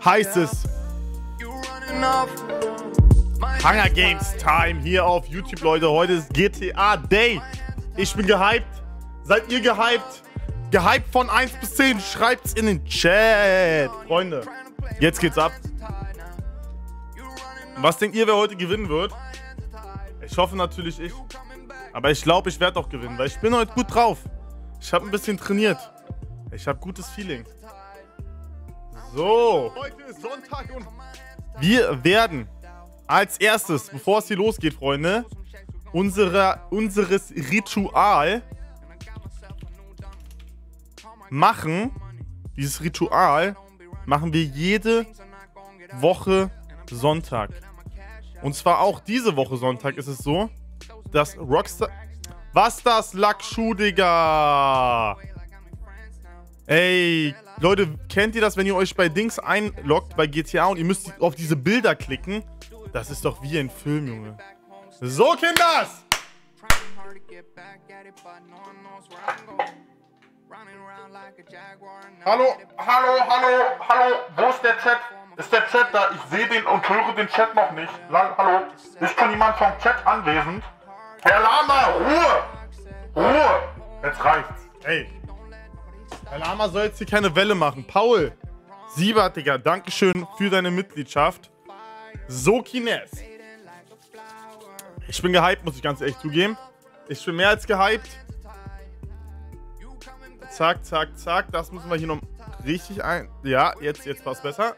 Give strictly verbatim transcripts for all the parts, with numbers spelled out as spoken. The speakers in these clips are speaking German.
heißt es Hunger Games Time hier auf YouTube, Leute. Heute ist G T A Day. Ich bin gehypt. Seid ihr gehypt? Gehypt von eins bis zehn. Schreibt's in den Chat. Freunde, jetzt geht's ab. Was denkt ihr, wer heute gewinnen wird? Ich hoffe natürlich ich. Aber ich glaube, ich werde doch gewinnen, weil ich bin heute gut drauf. Ich habe ein bisschen trainiert. Ich habe gutes Feeling. So. Heute ist Sonntag und wir werden als erstes, bevor es hier losgeht, Freunde, unsere, unseres Ritual machen. Dieses Ritual machen wir jede Woche Sonntag. Und zwar auch diese Woche Sonntag ist es so, dass Rockstar... Was das, Lackschuh, Digga? Ey, Leute, kennt ihr das, wenn ihr euch bei Dings einloggt, bei G T A und ihr müsst auf diese Bilder klicken? Das ist doch wie ein Film, Junge. So, Kinders! Hallo, hallo, hallo, hallo, wo ist der Chat? Ist der Chat da? Ich sehe den und höre den Chat noch nicht. Hallo, ist schon jemand vom Chat anwesend? Herr Lama, Ruhe! Ruhe! Jetzt reicht's. Ey. Herr Lama soll jetzt hier keine Welle machen. Paul, Siebert, Digga, dankeschön für deine Mitgliedschaft. So, Kines. Ich bin gehypt, muss ich ganz ehrlich zugeben. Ich bin mehr als gehypt. Zack, zack, zack. Das müssen wir hier noch richtig ein... Ja, jetzt, jetzt passt besser.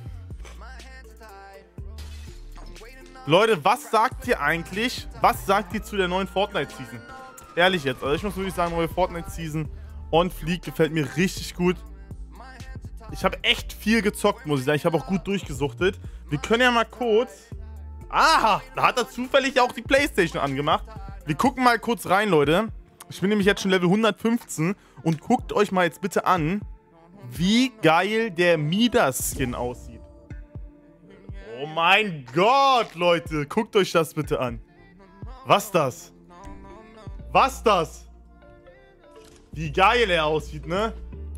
Leute, was sagt ihr eigentlich? Was sagt ihr zu der neuen Fortnite-Season? Ehrlich jetzt. Also ich muss wirklich sagen, neue Fortnite-Season on Fleek gefällt mir richtig gut. Ich habe echt viel gezockt, muss ich sagen. Ich habe auch gut durchgesuchtet. Wir können ja mal kurz... Aha, da hat er zufällig auch die Playstation angemacht. Wir gucken mal kurz rein, Leute. Ich bin nämlich jetzt schon Level hundertfünfzehn. Und guckt euch mal jetzt bitte an, wie geil der Midas-Skin aussieht. Oh mein Gott, Leute. Guckt euch das bitte an. Was das? Was das? Wie geil er aussieht, ne?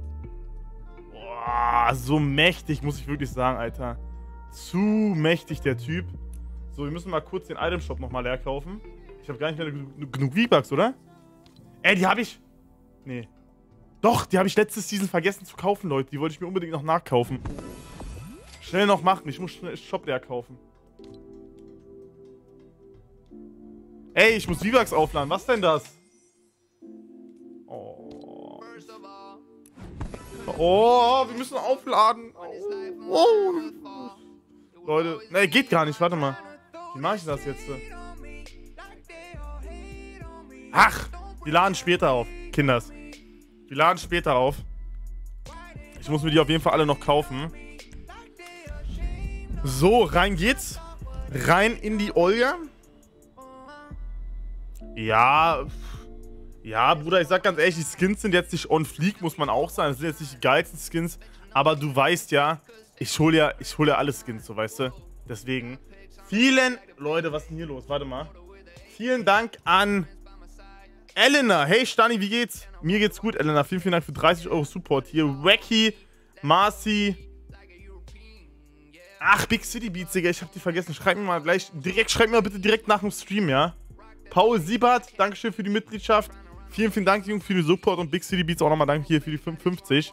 Boah, so mächtig, muss ich wirklich sagen, Alter. Zu mächtig, der Typ. So, wir müssen mal kurz den Item-Shop nochmal leer kaufen. Ich habe gar nicht mehr genug, genug V-Bucks, oder? Ey, die habe ich... Nee. Doch, die habe ich letzte Season vergessen zu kaufen, Leute. Die wollte ich mir unbedingt noch nachkaufen. Schnell noch machen. Ich muss schnell Shop leer kaufen. Ey, ich muss V-Bucks aufladen. Was denn das? Oh. Oh, wir müssen aufladen. Oh. Oh. Leute, ne, geht gar nicht. Warte mal. Wie mache ich das jetzt? Ach, wir laden später auf, Kinders. Wir laden später auf. Ich muss mir die auf jeden Fall alle noch kaufen. So, rein geht's. Rein in die Olga. Ja. Ja, Bruder, ich sag ganz ehrlich, die Skins sind jetzt nicht on fleek, muss man auch sagen. Das sind jetzt nicht die geilsten Skins. Aber du weißt ja, ich hole ja, ich hole ja alle Skins, so weißt du. Deswegen. Vielen... Leute, was ist denn hier los? Warte mal. Vielen Dank an... Elena, hey Stani, wie geht's? Mir geht's gut, Elena. Vielen, vielen Dank für dreißig Euro Support hier. Wacky, Marcy. Ach, Big City Beats, Digga. Ich hab die vergessen. Schreib mir mal gleich. Direkt, schreib mir mal bitte direkt nach dem Stream, ja? Paul Siebert, Dankeschön für die Mitgliedschaft. Vielen, vielen Dank, Jungs, für den Support. Und Big City Beats auch nochmal danke hier für die fünfundfünfzig.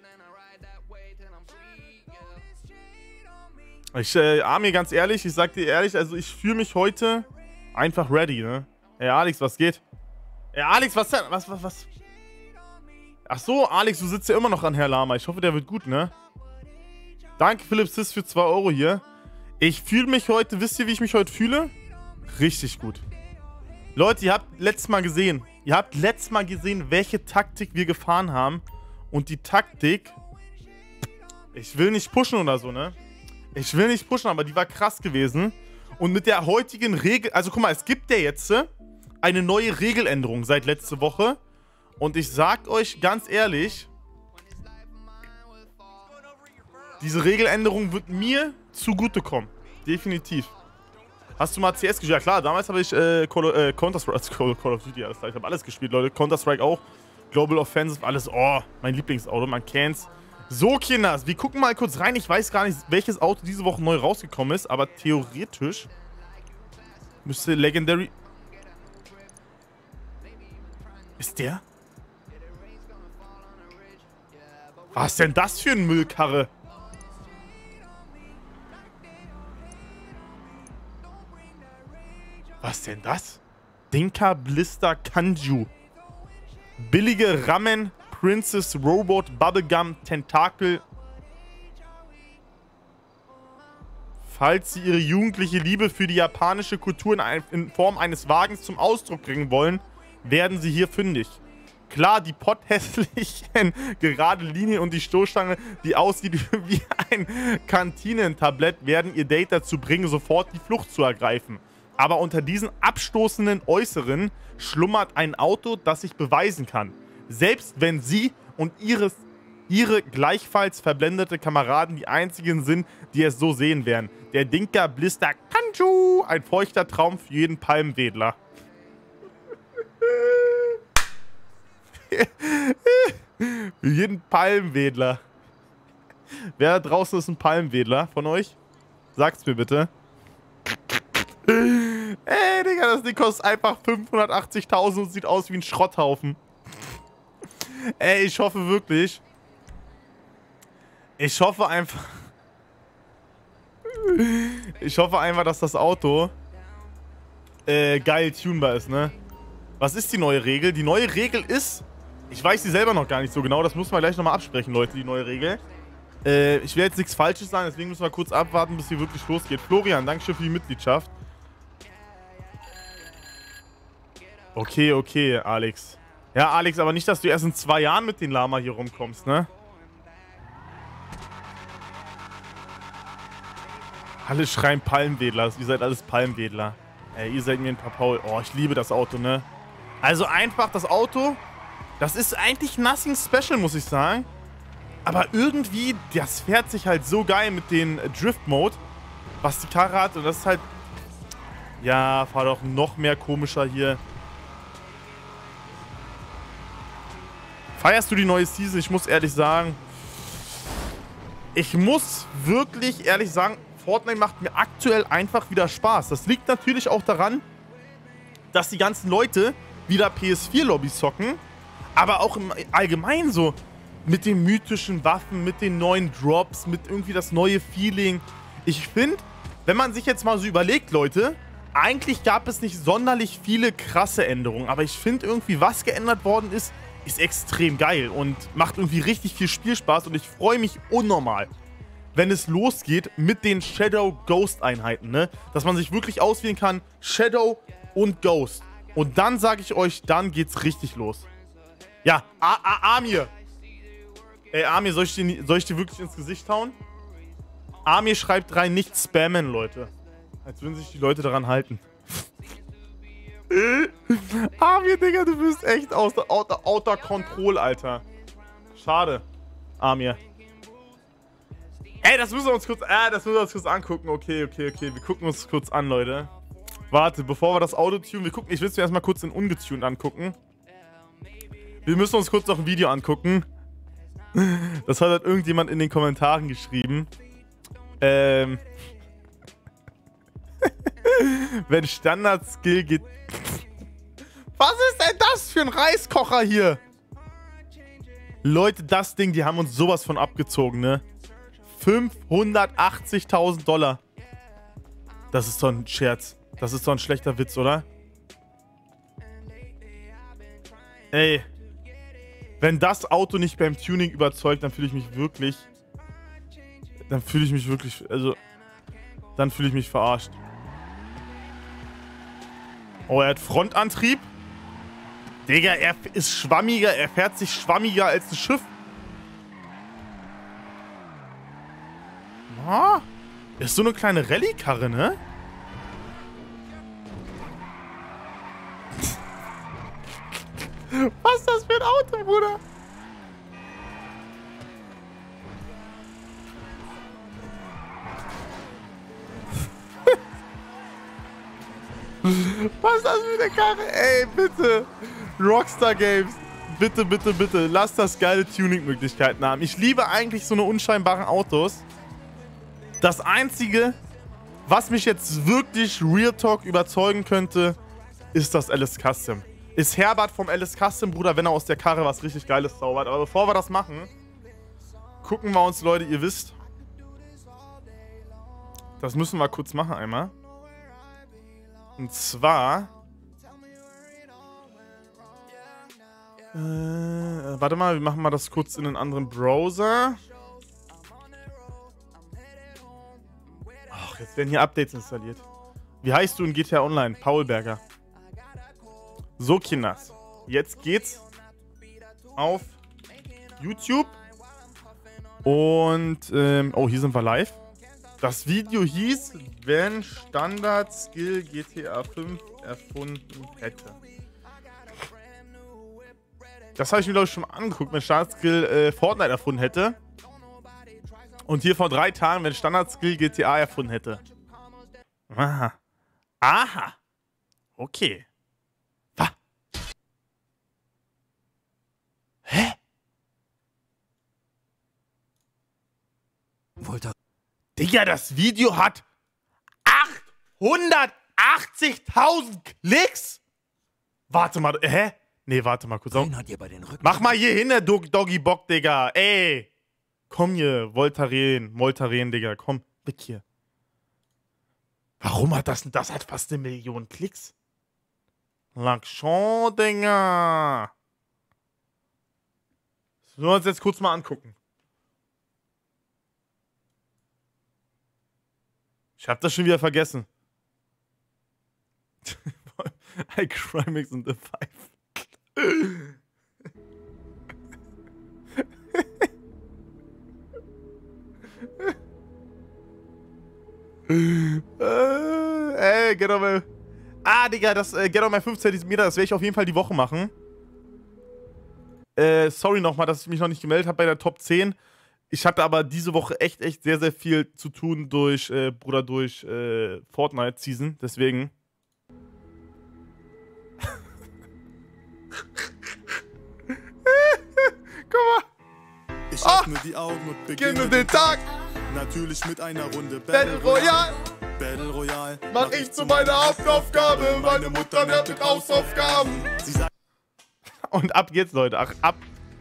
Ich, äh, Amir, ganz ehrlich, ich sag dir ehrlich, also ich fühle mich heute einfach ready, ne? Ey, Alex, was geht? Ey, Alex, was denn? Was, was, was? Ach so, Alex, du sitzt ja immer noch an Herr Lama. Ich hoffe, der wird gut, ne? Danke, Philipp Sis, für zwei Euro hier. Ich fühle mich heute, wisst ihr, wie ich mich heute fühle? Richtig gut. Leute, ihr habt letztes Mal gesehen, ihr habt letztes Mal gesehen, welche Taktik wir gefahren haben. Und die Taktik, ich will nicht pushen oder so, ne? Ich will nicht pushen, aber die war krass gewesen. Und mit der heutigen Regel, also guck mal, es gibt ja jetzt eine neue Regeländerung seit letzter Woche. Und ich sag euch ganz ehrlich, diese Regeländerung wird mir zugutekommen. Definitiv. Hast du mal C S gespielt? Ja klar, damals habe ich äh, äh, Counter-Strike, Call, Call of Duty, alles klar. Ich habe alles gespielt, Leute. Counter-Strike auch, Global Offensive, alles. Oh, mein Lieblingsauto, man kennt's. So, Kinders, wir gucken mal kurz rein. Ich weiß gar nicht, welches Auto diese Woche neu rausgekommen ist, aber theoretisch müsste Legendary... Ist der? Was ist denn das für ein Müllkarre? Was ist denn das? Dinka Blister Kanju. Billige Ramen Princess Robot Bubblegum Tentakel. Falls Sie Ihre jugendliche Liebe für die japanische Kultur in, ein, in Form eines Wagens zum Ausdruck bringen wollen, werden Sie hier fündig. Klar, die potthässlichen gerade Linien und die Stoßstange, die aussieht wie ein Kantinentablett, werden Ihr Date dazu bringen, sofort die Flucht zu ergreifen. Aber unter diesen abstoßenden Äußeren schlummert ein Auto, das sich beweisen kann. Selbst wenn Sie und ihres, Ihre gleichfalls verblendete Kameraden die einzigen sind, die es so sehen werden. Der Dinka Blister Kanju, ein feuchter Traum für jeden Palmwedler. Für jeden Palmwedler. Wer da draußen ist ein Palmwedler von euch? Sagt's mir bitte. Ey, Digga, das Ding kostet einfach fünfhundertachtzigtausend und sieht aus wie ein Schrotthaufen. Ey, ich hoffe wirklich. Ich hoffe einfach. Ich hoffe einfach, dass das Auto äh, geil tunbar ist, ne? Was ist die neue Regel? Die neue Regel ist. Ich weiß sie selber noch gar nicht so genau. Das muss man gleich nochmal absprechen, Leute, die neue Regel. Äh, ich will jetzt nichts Falsches sagen, deswegen müssen wir kurz abwarten, bis hier wirklich losgeht. Florian, Dankeschön für die Mitgliedschaft. Okay, okay, Alex. Ja, Alex, aber nicht, dass du erst in zwei Jahren mit den Lama hier rumkommst, ne? Alle schreien Palmwedler. Ihr seid alles Palmwedler. Ey, ihr seid mir ein paar Paul. Oh, ich liebe das Auto, ne? Also einfach das Auto. Das ist eigentlich nothing special, muss ich sagen. Aber irgendwie, das fährt sich halt so geil mit den Drift-Mode, was die Karre hat. Und das ist halt... Ja, fahr doch noch mehr komischer hier. Feierst du die neue Season? Ich muss ehrlich sagen... Ich muss wirklich ehrlich sagen, Fortnite macht mir aktuell einfach wieder Spaß. Das liegt natürlich auch daran, dass die ganzen Leute wieder P S vier Lobbys zocken. Aber auch im Allgemeinen so mit den mythischen Waffen, mit den neuen Drops, mit irgendwie das neue Feeling. Ich finde, wenn man sich jetzt mal so überlegt, Leute, eigentlich gab es nicht sonderlich viele krasse Änderungen. Aber ich finde irgendwie, was geändert worden ist, ist extrem geil und macht irgendwie richtig viel Spielspaß. Und ich freue mich unnormal, wenn es losgeht mit den Shadow Ghost Einheiten, ne? Dass man sich wirklich auswählen kann, Shadow und Ghost. Und dann sage ich euch, dann geht's richtig los. Ja, A A Amir. Ey, Amir, soll ich, dir, soll ich dir wirklich ins Gesicht hauen? Amir schreibt rein, nicht spammen, Leute. Als würden sich die Leute daran halten. Amir, Digga, du bist echt außer, außer, außer Kontroll, Alter. Schade, Amir. Ey, das müssen wir uns kurz, äh, das müssen wir uns kurz angucken. Okay, okay, okay, wir gucken uns kurz an, Leute. Warte, bevor wir das Auto tunen, wir gucken, ich will es mir erstmal kurz in ungetuned angucken. Wir müssen uns kurz noch ein Video angucken. Das hat halt irgendjemand in den Kommentaren geschrieben. Ähm. Wenn Standard-Skill geht. Was ist denn das für ein Reiskocher hier? Leute, das Ding, die haben uns sowas von abgezogen, ne? fünfhundertachtzigtausend Dollar. Das ist doch ein Scherz. Das ist doch ein schlechter Witz, oder? Ey. Wenn das Auto nicht beim Tuning überzeugt, dann fühle ich mich wirklich... Dann fühle ich mich wirklich... Also... Dann fühle ich mich verarscht. Oh, er hat Frontantrieb. Digga, er ist schwammiger. Er fährt sich schwammiger als ein Schiff. Ah, ist so eine kleine Rallye-Karre, ne? Was ist das für ein Auto, Bruder? Was ist das für eine Karre? Ey, bitte. Rockstar Games. bitte, bitte, bitte, lasst das geile Tuning-Möglichkeiten haben. Ich liebe eigentlich so eine unscheinbaren Autos. Das Einzige, was mich jetzt wirklich Real Talk überzeugen könnte, ist das Alice Custom. Ist Herbert vom Alice Custom, Bruder, wenn er aus der Karre was richtig Geiles zaubert. Aber bevor wir das machen, gucken wir uns, Leute, ihr wisst. Das müssen wir kurz machen einmal. Und zwar... Äh, warte mal, wir machen mal das kurz in einen anderen Browser. Ach, jetzt werden hier Updates installiert. Wie heißt du in G T A Online? Paul Berger. So, Kinders. Jetzt geht's auf YouTube. Und, ähm, oh, hier sind wir live. Das Video hieß, wenn Standard Skill G T A fünf erfunden hätte. Das habe ich mir, glaube ich, schon mal angeguckt, wenn Standard Skill äh, Fortnite erfunden hätte. Und hier vor drei Tagen, wenn Standard Skill G T A erfunden hätte. Aha. Aha. Okay. Was? Hä? Wollte. Digga, das Video hat achthundertachtzigtausend Klicks? Warte mal, hä? Nee, warte mal kurz. Hat ihr bei den Rücken Mach mal hier hin, der Doggy Bock, Digga. Ey. Komm hier, Voltaren, Voltaren, Digga. Komm, weg hier. Warum hat das denn? Das hat fast eine Million Klicks. Lakshon, Digga. Das wollen wir uns jetzt kurz mal angucken. Ich hab das schon wieder vergessen. I Crimix and the Five. äh, ey, get on my... Ah, Digga, das äh, Get on my fünf Zentimeter, das werde ich auf jeden Fall die Woche machen. Äh, sorry nochmal, dass ich mich noch nicht gemeldet habe bei der Top zehn. Ich hatte aber diese Woche echt, echt sehr, sehr viel zu tun durch, äh, Bruder, durch äh, Fortnite-Season, deswegen. Guck mal. Ich öffne oh. die Augen und beginne den Tag. Natürlich mit einer Runde Battle Royale. Battle Royale. Mach ich zu meiner Hauptaufgabe. Meine Mutter nervt mit Hausaufgaben. Und ab geht's, Leute. Ach, ab.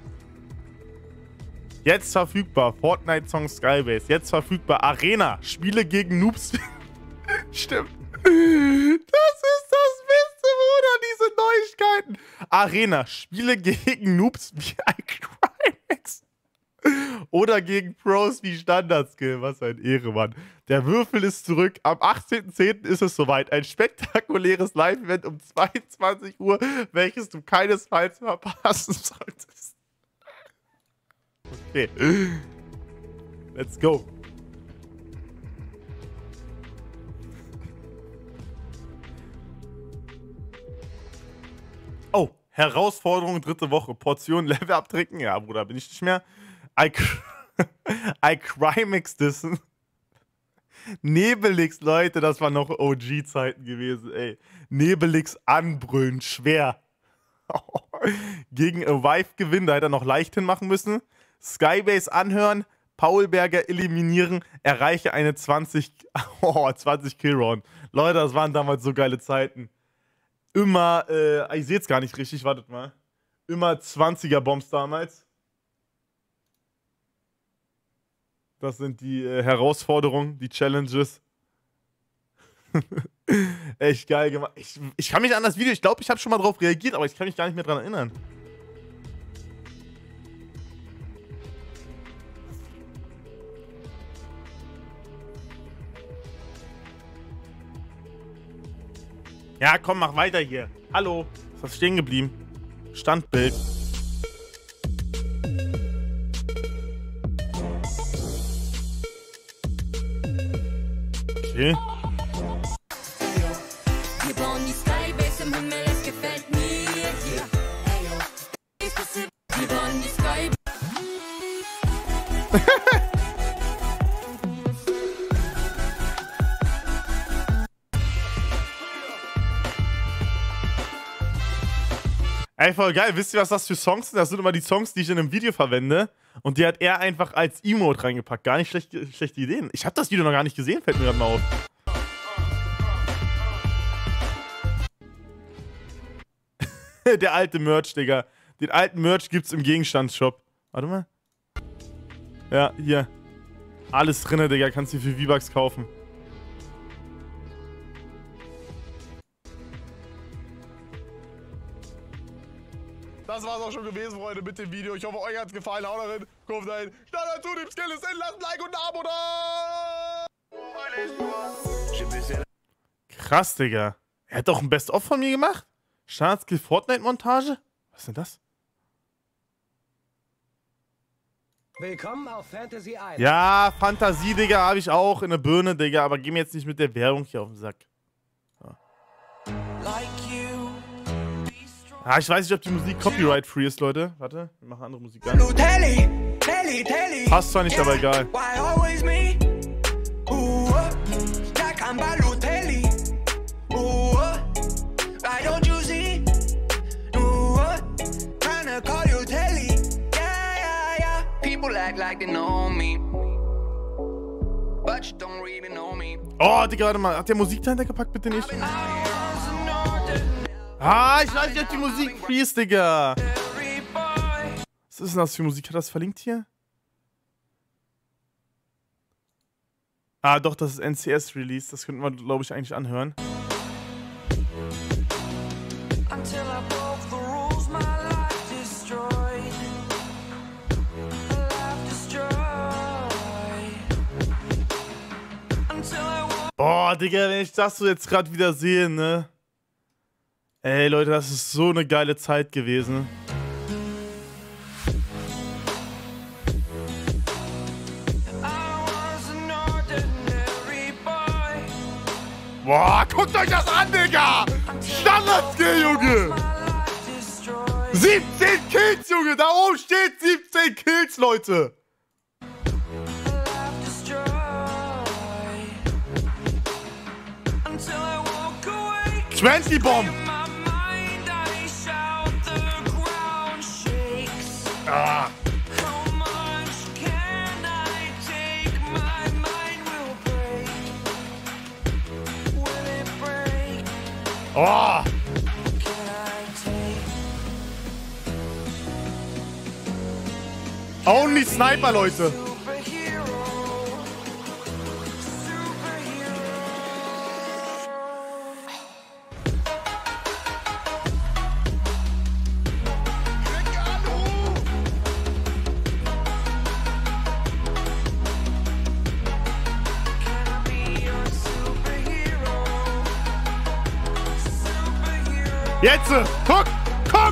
Jetzt verfügbar. Fortnite Song Skybase. Jetzt verfügbar. Arena. Spiele gegen Noobs. Stimmt. Das ist das Beste, Bruder. Diese Neuigkeiten. Arena. Spiele gegen Noobs wie iCrimex. Oder gegen Pros wie Standard-Skill. Was ein Ehre, Mann. Der Würfel ist zurück. Am achtzehnten zehnten ist es soweit. Ein spektakuläres Live-Event um zweiundzwanzig Uhr, welches du keinesfalls verpassen solltest. Okay. Let's go. Oh, Herausforderung dritte Woche. Portion Level abtrinken. Ja, Bruder, bin ich nicht mehr. I, I Crimix dissen. Nebelix, Leute, das waren noch O G-Zeiten gewesen, ey. Nebelix anbrüllen, schwer. Gegen Avive gewinnen, da hätte er noch leicht hinmachen müssen. Skybase anhören, Paul Berger eliminieren, erreiche eine zwanzig, oh, zwanzig Kill Round. Leute, das waren damals so geile Zeiten. Immer, äh, ich sehe es gar nicht richtig, wartet mal. Immer zwanziger Bombs damals. Das sind die äh, Herausforderungen, die Challenges. Echt geil gemacht. Ich, ich kann mich an das Video, ich glaube, ich habe schon mal drauf reagiert, aber ich kann mich gar nicht mehr dran erinnern. Ja, komm, mach weiter hier. Hallo. Ist was stehen geblieben? Standbild. Okay. Wir bauen die Skybase im Himmel, es gefällt mir hier. Wir bauen die Skybase. Ey, voll geil. Wisst ihr, was das für Songs sind? Das sind immer die Songs, die ich in einem Video verwende. Und die hat er einfach als Emote reingepackt. Gar nicht schlecht, schlechte Ideen. Ich habe das Video noch gar nicht gesehen, fällt mir gerade mal auf. Der alte Merch, Digga. Den alten Merch gibt's im Gegenstandsshop. Warte mal. Ja, hier. Alles drinne, Digga. Kannst du für V-Bucks kaufen. Das war's auch schon gewesen, Freunde, mit dem Video. Ich hoffe, euch hat's gefallen. Haut rein, kommt rein. Standard zu dem Skill ist in. Lasst ein Like und ein Abo da. Krass, Digga. Er hat doch ein Best-of von mir gemacht? Standard-Skill Fortnite-Montage? Was ist denn das? Willkommen auf Fantasy Island. Ja, Fantasie, Digga, habe ich auch in der Birne, Digga. Aber geh mir jetzt nicht mit der Werbung hier auf den Sack. So. Ah, ich weiß nicht, ob die Musik copyright-free ist, Leute. Warte, wir machen andere Musik an. Passt zwar nicht, aber egal. Oh, Digga, warte mal. Hat der Musik dahinter gepackt? Bitte nicht. Ah, ich weiß nicht, ob die Musik free ist, Digga. Was ist denn das für Musik? Hat das verlinkt hier? Ah, doch, das ist N C S-Release. Das könnten wir, glaube ich, eigentlich anhören. Boah, Digga, wenn ich das so jetzt gerade wieder sehe, ne? Ey, Leute, das ist so eine geile Zeit gewesen. Boah, guckt euch das an, Digga! Standard-Skill, Junge! siebzehn Kills, Junge! Da oben steht siebzehn Kills, Leute! zwanzig Bomb! Ah. Oh. Only Sniper, Leute. Jetzt! Guck! Guck!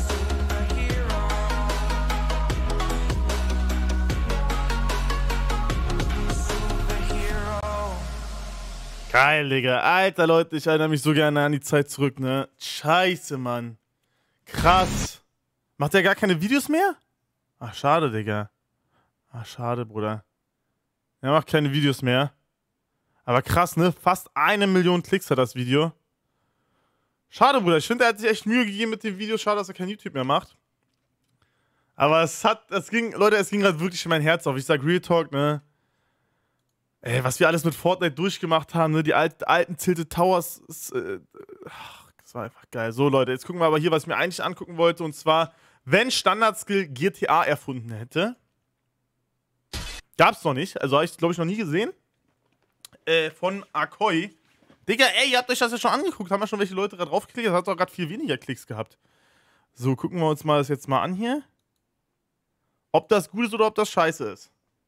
Geil, Digga. Alter, Leute, ich erinnere mich so gerne an die Zeit zurück, ne? Scheiße, Mann. Krass. Macht der gar keine Videos mehr? Ach, schade, Digga. Ach, schade, Bruder. Er macht keine Videos mehr. Aber krass, ne? Fast eine Million Klicks hat das Video. Schade, Bruder. Ich finde, er hat sich echt Mühe gegeben mit dem Video. Schade, dass er kein YouTube mehr macht. Aber es hat, es ging, Leute, es ging gerade wirklich in mein Herz auf. Ich sag Real Talk, ne? Ey, was wir alles mit Fortnite durchgemacht haben, ne? Die alten, alten Tilted Towers. Ist, äh, ach, das war einfach geil. So, Leute, jetzt gucken wir aber hier, was ich mir eigentlich angucken wollte. Und zwar, wenn Standard-Skill G T A erfunden hätte. Gab's noch nicht. Also habe ich, glaube ich, noch nie gesehen. Äh, von Akoi. Digga, ey, ihr habt euch das ja schon angeguckt. Haben ja schon welche Leute da drauf geklickt? Das hat doch gerade viel weniger Klicks gehabt. So, gucken wir uns mal das jetzt mal an hier. Ob das gut ist oder ob das scheiße ist.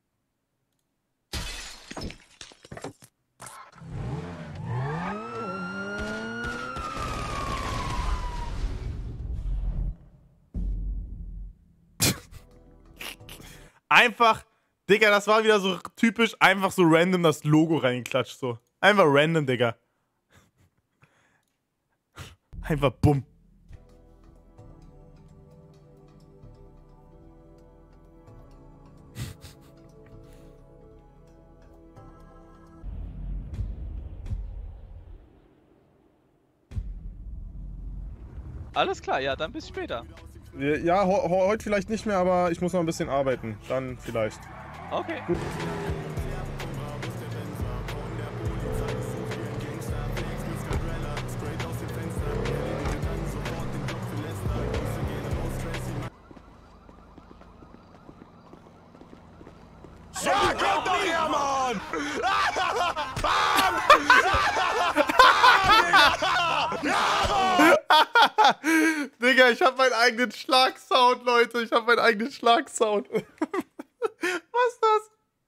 Einfach, Digga, das war wieder so typisch, einfach so random das Logo reingeklatscht, so. Einfach random, Digga. Einfach bumm. Alles klar, ja, dann bis später. Ja, ho ho heute vielleicht nicht mehr, aber ich muss noch ein bisschen arbeiten. Dann vielleicht. Okay. Gut. Ja, kommt doch her, Mann! Bam! Digga, ich hab meinen eigenen Schlagsound, Leute. Ich hab meinen eigenen Schlagsound. Was ist das?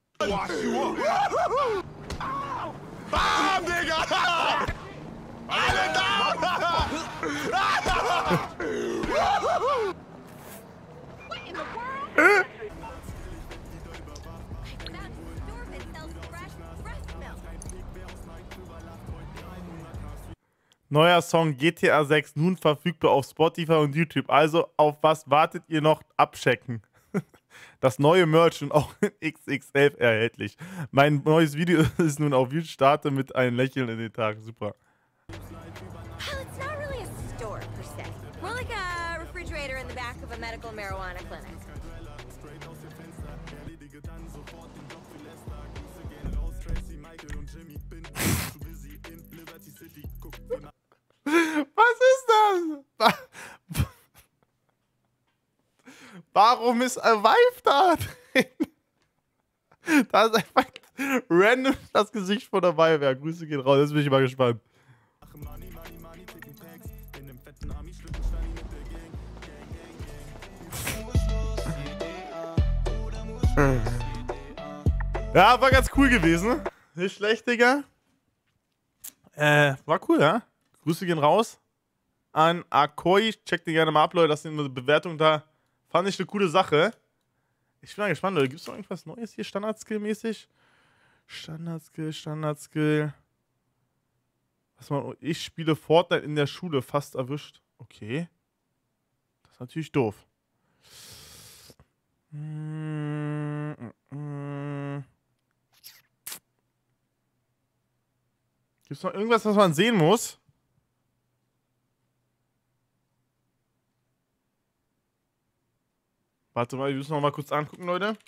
Bam, Digga! Alle down! Neuer Song G T A sechs nun verfügbar auf Spotify und YouTube. Also auf was wartet ihr noch? Abchecken. Das neue Merch und auch in X X L erhältlich. Mein neues Video ist nun auf YouTube. Starte mit einem Lächeln in den Tag. Super. Well, it's not really a store per se. More like a refrigerator in the back of a medical marijuana clinic. Was ist das? Warum ist Alive da drin? Da ist einfach random das Gesicht von der Weihwehr. Grüße gehen raus, jetzt bin ich mal gespannt. Ja, war ganz cool gewesen. Nicht schlecht, Digga. Äh, war cool, ja? Grüße gehen raus an Akoi. Checkt den gerne mal ab, Leute. Lasst eine Bewertung da. Fand ich eine coole Sache. Ich bin mal gespannt, Leute. Gibt es noch irgendwas Neues hier, Standard-Skill-mäßig? Standard-Skill, Standard-Skill. Was man, ich spiele Fortnite in der Schule, fast erwischt. Okay. Das ist natürlich doof. Mm, mm, mm. Gibt es noch irgendwas, was man sehen muss? Warte mal, wir müssen noch mal kurz angucken, Leute.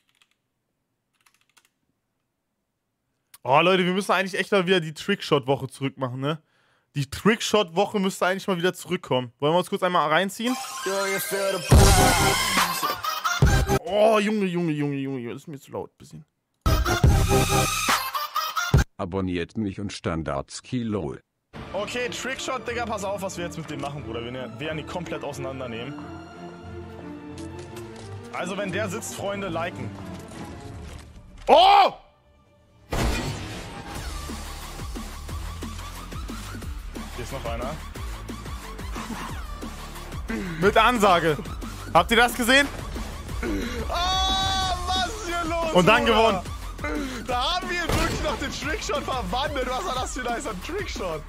Oh, Leute, wir müssen eigentlich echt mal wieder die Trickshot-Woche zurückmachen, ne? Die Trickshot-Woche müsste eigentlich mal wieder zurückkommen. Wollen wir uns kurz einmal reinziehen? Oh, Junge, Junge, Junge, Junge, das ist mir zu laut, bisschen. Abonniert mich und Standard-Skill. Okay, Trickshot, Digga, pass auf, was wir jetzt mit dem machen, Bruder. Wir werden die komplett auseinandernehmen. Also, wenn der sitzt, Freunde, liken. Oh! Hier ist noch einer. Mit Ansage. Habt ihr das gesehen? Ah, was ist hier los? Und dann Bruder? gewonnen. Da haben wir wirklich noch den Trickshot verwandelt. Was war das für ein nicer Trickshot?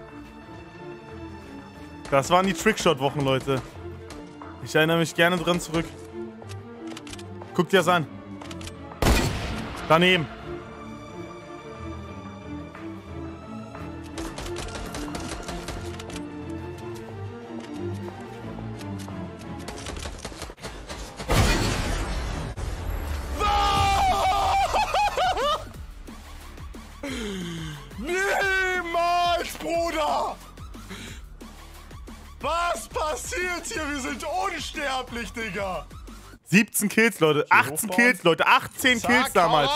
Das waren die Trickshot-Wochen, Leute. Ich erinnere mich gerne dran zurück. Guckt dir das an. Daneben. Niemals, Bruder! Was passiert hier? Wir sind unsterblich, Digga! siebzehn Kills, Leute. achtzehn Kills, Leute. achtzehn Zack, Kills damals.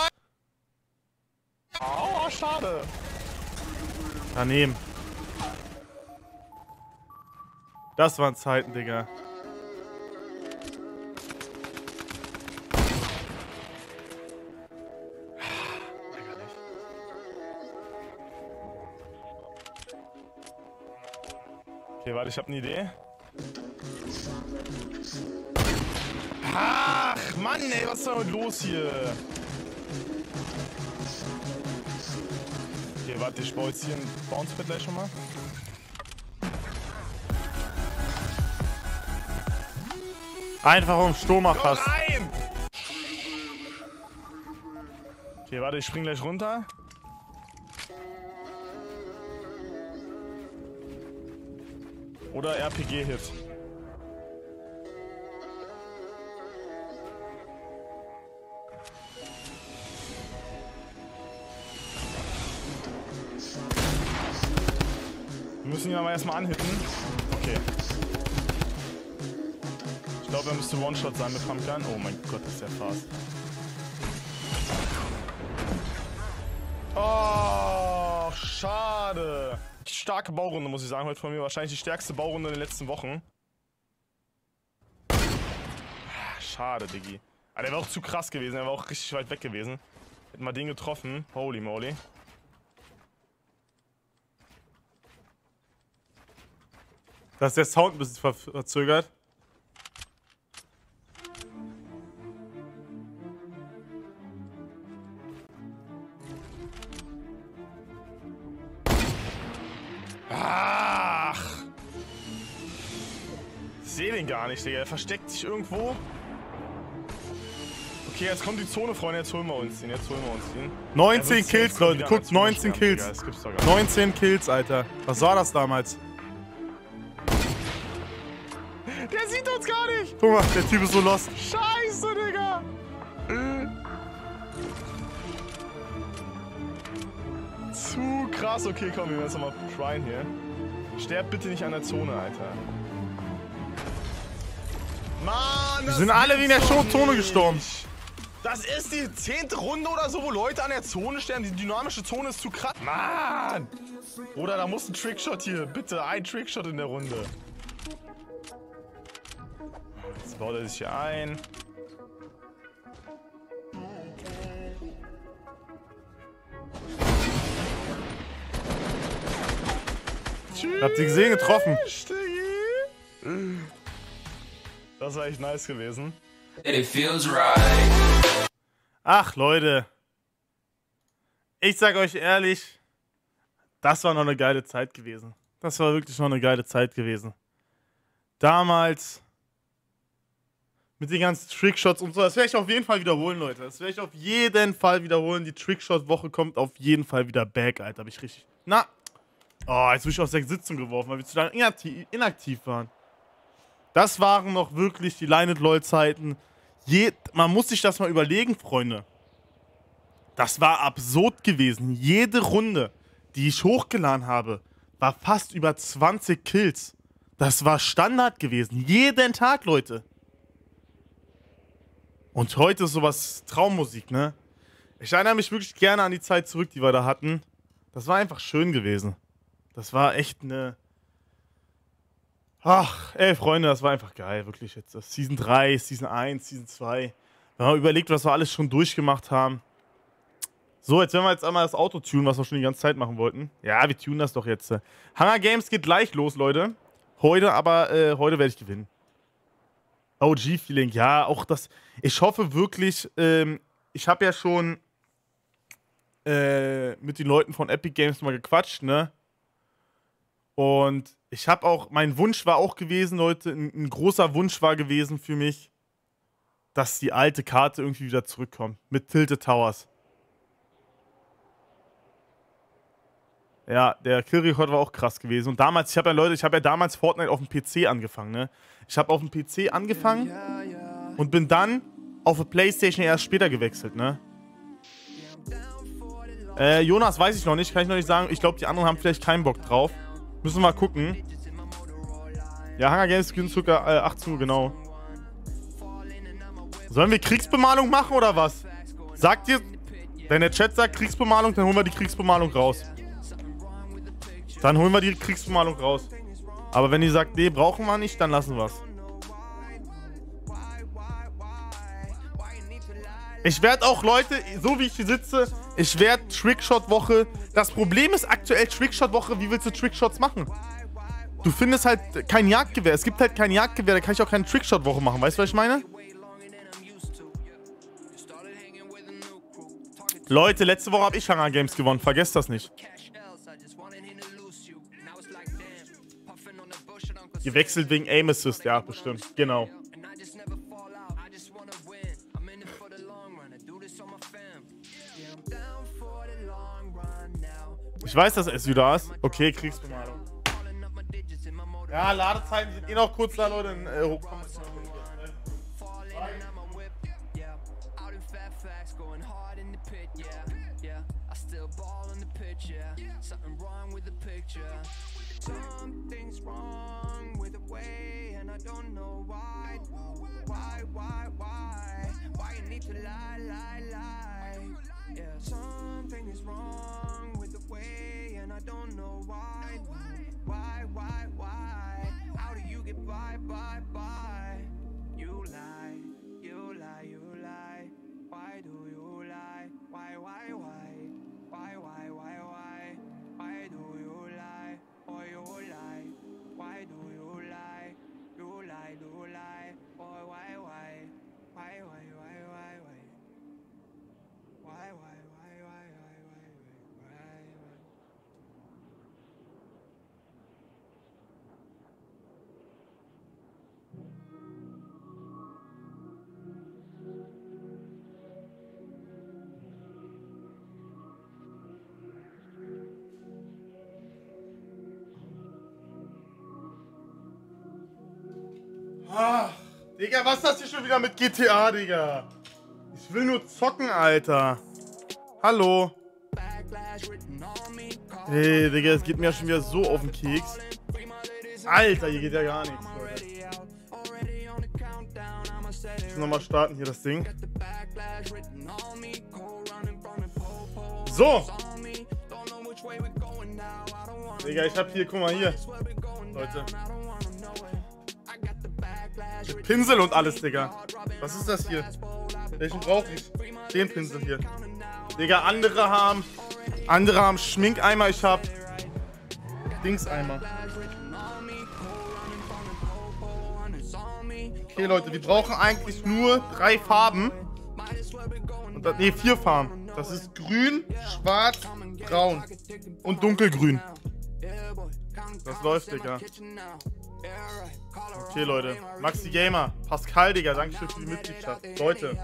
Aua, schade. Daneben. Das waren Zeiten, Digga. Okay, warte, ich hab eine Idee. Ach, Mann, ey, was ist denn los hier? Okay, warte, ich baue jetzt hier ein Bounce-Pad gleich schon mal. Einfach um Stoma fast. Nein! Okay, warte, ich spring gleich runter. Oder R P G-Hit. Wir müssen ihn aber erstmal anhitten. Okay. Ich glaube, er müsste One-Shot sein mit Pumpgun. Oh mein Gott, ist der fast. Oh, schade. Starke Baurunde, muss ich sagen, heute von mir. Wahrscheinlich die stärkste Baurunde in den letzten Wochen. Schade, Diggi. Aber der war auch zu krass gewesen. Er war auch richtig weit weg gewesen. Hätten wir den getroffen. Holy moly. Da ist der Sound ein bisschen ver verzögert. Ach! Ich sehe den gar nicht, Digga. Er versteckt sich irgendwo. Okay, jetzt kommt die Zone, Freunde. Jetzt holen wir uns den. Jetzt holen wir uns den. neunzehn Kills, Leute. Guckt, neunzehn Kills. Das gibt's doch gar nicht. neunzehn Kills, Alter. Was war das damals? Der sieht uns gar nicht! Guck mal, der Typ ist so lost. Scheiße, Digga! Zu krass. Okay, komm, wir werden jetzt nochmal tryen hier. Sterb bitte nicht an der Zone, Alter. Mann, Wir sind alle wie in der Showzone gestorben. Das ist die zehnte Runde oder so, wo Leute an der Zone sterben. Die dynamische Zone ist zu krass. Mann! Bruder, da muss ein Trickshot hier. Bitte, ein Trickshot in der Runde. Jetzt baut er sich hier ein. Habt ihr gesehen, getroffen? Das war echt nice gewesen. It feels right. Ach, Leute. Ich sag euch ehrlich, das war noch eine geile Zeit gewesen. Das war wirklich noch eine geile Zeit gewesen. Damals mit den ganzen Trickshots und so. Das werde ich auf jeden Fall wiederholen, Leute. Das werde ich auf jeden Fall wiederholen. Die Trickshot-Woche kommt auf jeden Fall wieder back, Alter. Hab ich richtig... Na... Oh, jetzt bin ich aus der Sitzung geworfen, weil wir zu lange inaktiv, inaktiv waren. Das waren noch wirklich die Line-and-Lol-Zeiten. Man muss sich das mal überlegen, Freunde. Das war absurd gewesen. Jede Runde, die ich hochgeladen habe, war fast über zwanzig Kills. Das war Standard gewesen. Jeden Tag, Leute. Und heute ist sowas Traummusik, ne? Ich erinnere mich wirklich gerne an die Zeit zurück, die wir da hatten. Das war einfach schön gewesen. Das war echt eine... Ach, ey, Freunde, das war einfach geil, wirklich jetzt. Season drei, Season eins, Season zwei. Wenn man überlegt, was wir alles schon durchgemacht haben. So, jetzt werden wir jetzt einmal das Auto tunen, was wir schon die ganze Zeit machen wollten. Ja, wir tunen das doch jetzt. Hunger Games geht gleich los, Leute. Heute, aber äh, heute werde ich gewinnen. O G-Feeling, ja, auch das... Ich hoffe wirklich, ähm, ich habe ja schon äh, mit den Leuten von Epic Games mal gequatscht, ne? Und ich habe auch, mein Wunsch war auch gewesen, Leute, ein, ein großer Wunsch war gewesen für mich, dass die alte Karte irgendwie wieder zurückkommt. Mit Tilted Towers. Ja, der Killrecord war auch krass gewesen. Und damals, ich habe ja, Leute, ich habe ja damals Fortnite auf dem P C angefangen, ne? Ich habe auf dem P C angefangen und bin dann auf der Playstation erst später gewechselt, ne? Äh, Jonas weiß ich noch nicht, kann ich noch nicht sagen. Ich glaube, die anderen haben vielleicht keinen Bock drauf. Müssen wir mal gucken. Ja, Hunger Games sind circa äh, achtzehn Uhr, genau. Sollen wir Kriegsbemalung machen oder was? Sagt ihr, wenn der Chat sagt Kriegsbemalung, dann holen wir die Kriegsbemalung raus. Dann holen wir die Kriegsbemalung raus. Aber wenn ihr sagt, nee, brauchen wir nicht, dann lassen wir es. Ich werde auch, Leute, so wie ich hier sitze, ich werde Trickshot-Woche. Das Problem ist aktuell Trickshot-Woche, wie willst du Trickshots machen? Du findest halt kein Jagdgewehr. Es gibt halt kein Jagdgewehr, da kann ich auch keine Trickshot-Woche machen. Weißt du, was ich meine? Leute, letzte Woche habe ich Hunger Games gewonnen. Vergesst das nicht. Gewechselt wegen Aim Assist, ja, bestimmt. Genau. Ich weiß, dass es wieder ist. Okay, Kriegsbemalung. Ja, Ladezeiten sind eh noch kurz da, Leute. Dann, äh, hochkommen. Something's wrong with the way, and I don't know why. Why, why, why? Why you need to lie, lie, lie? Yeah, something is wrong with the way, and I don't know why. Why, why, why? How do you get by, by, by? You lie, you lie, you lie. Why do you lie? Why, why, why? Why, why, why, why? Why do you lie? Or you lie? Why do you lie? You lie, do lie. Or why, why? Why, why, why, why, why? Why, why, why, why, why, why, why, why? Ah, Digga, was ist das hier schon wieder mit G T A, Digga? Ich will nur zocken, Alter. Hallo. Hey, Digga, es geht mir ja schon wieder so auf den Keks. Alter, hier geht ja gar nichts, Leute. Ich muss nochmal starten hier das Ding. So. Digga, ich hab hier, guck mal hier. Leute. Mit Pinsel und alles, Digga. Was ist das hier? Welchen brauche ich? Den Pinsel hier. Digga, andere haben... Andere haben Schminkeimer, ich hab... Dingseimer. Okay, Leute, wir brauchen eigentlich nur drei Farben. Und das, nee, vier Farben. Das ist grün, schwarz, braun und dunkelgrün. Das läuft, Digga. Okay, Leute. Maxi Gamer. Pascal, Digga. Dankeschön für die Mitgliedschaft. Leute.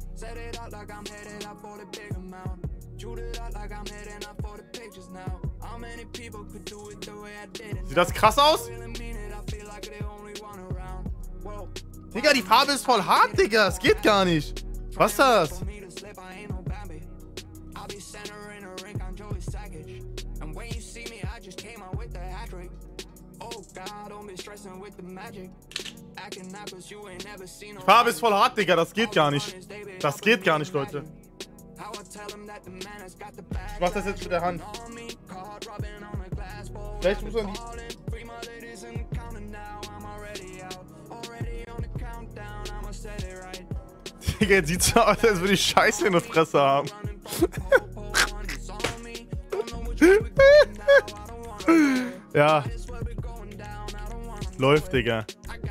Sieht das krass aus? Digga, die Farbe ist voll hart, Digga. Es geht gar nicht. Was ist das? Die Farbe ist voll hart, Digga. Das geht gar nicht. Das geht gar nicht, Leute. Ich mach das jetzt mit der Hand. Vielleicht muss man die... Digga, jetzt sieht's so aus, als würde ich Scheiße in der Fresse haben. Ja. Läuft, Digga.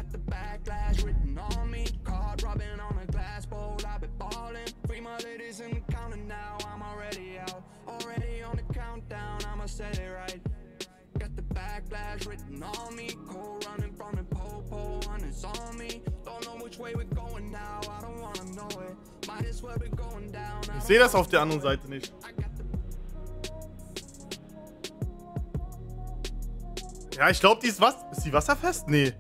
Ich sehe das auf der anderen Seite nicht. Ja, ich glaube, die ist was? Ist die wasserfest? Nee.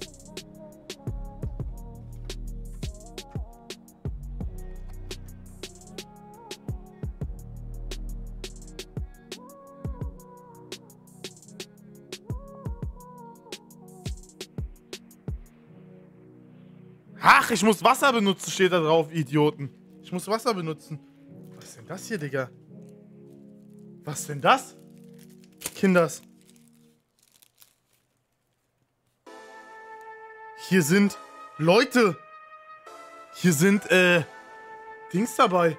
Ach, ich muss Wasser benutzen, steht da drauf, Idioten. Ich muss Wasser benutzen. Was ist denn das hier, Digga? Was ist denn das? Kinders. Hier sind Leute. Hier sind, äh, Dings dabei.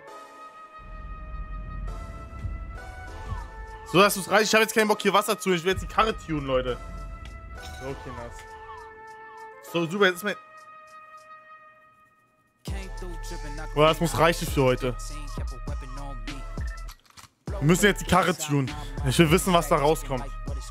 So, dass du's reicht. Ich habe jetzt keinen Bock, hier Wasser zu. Ich will jetzt die Karre tunen, Leute. So, Kinders. So, super, jetzt ist mein... Boah, das muss reichen für heute. Wir müssen jetzt die Karre tunen. Ich will wissen, was da rauskommt.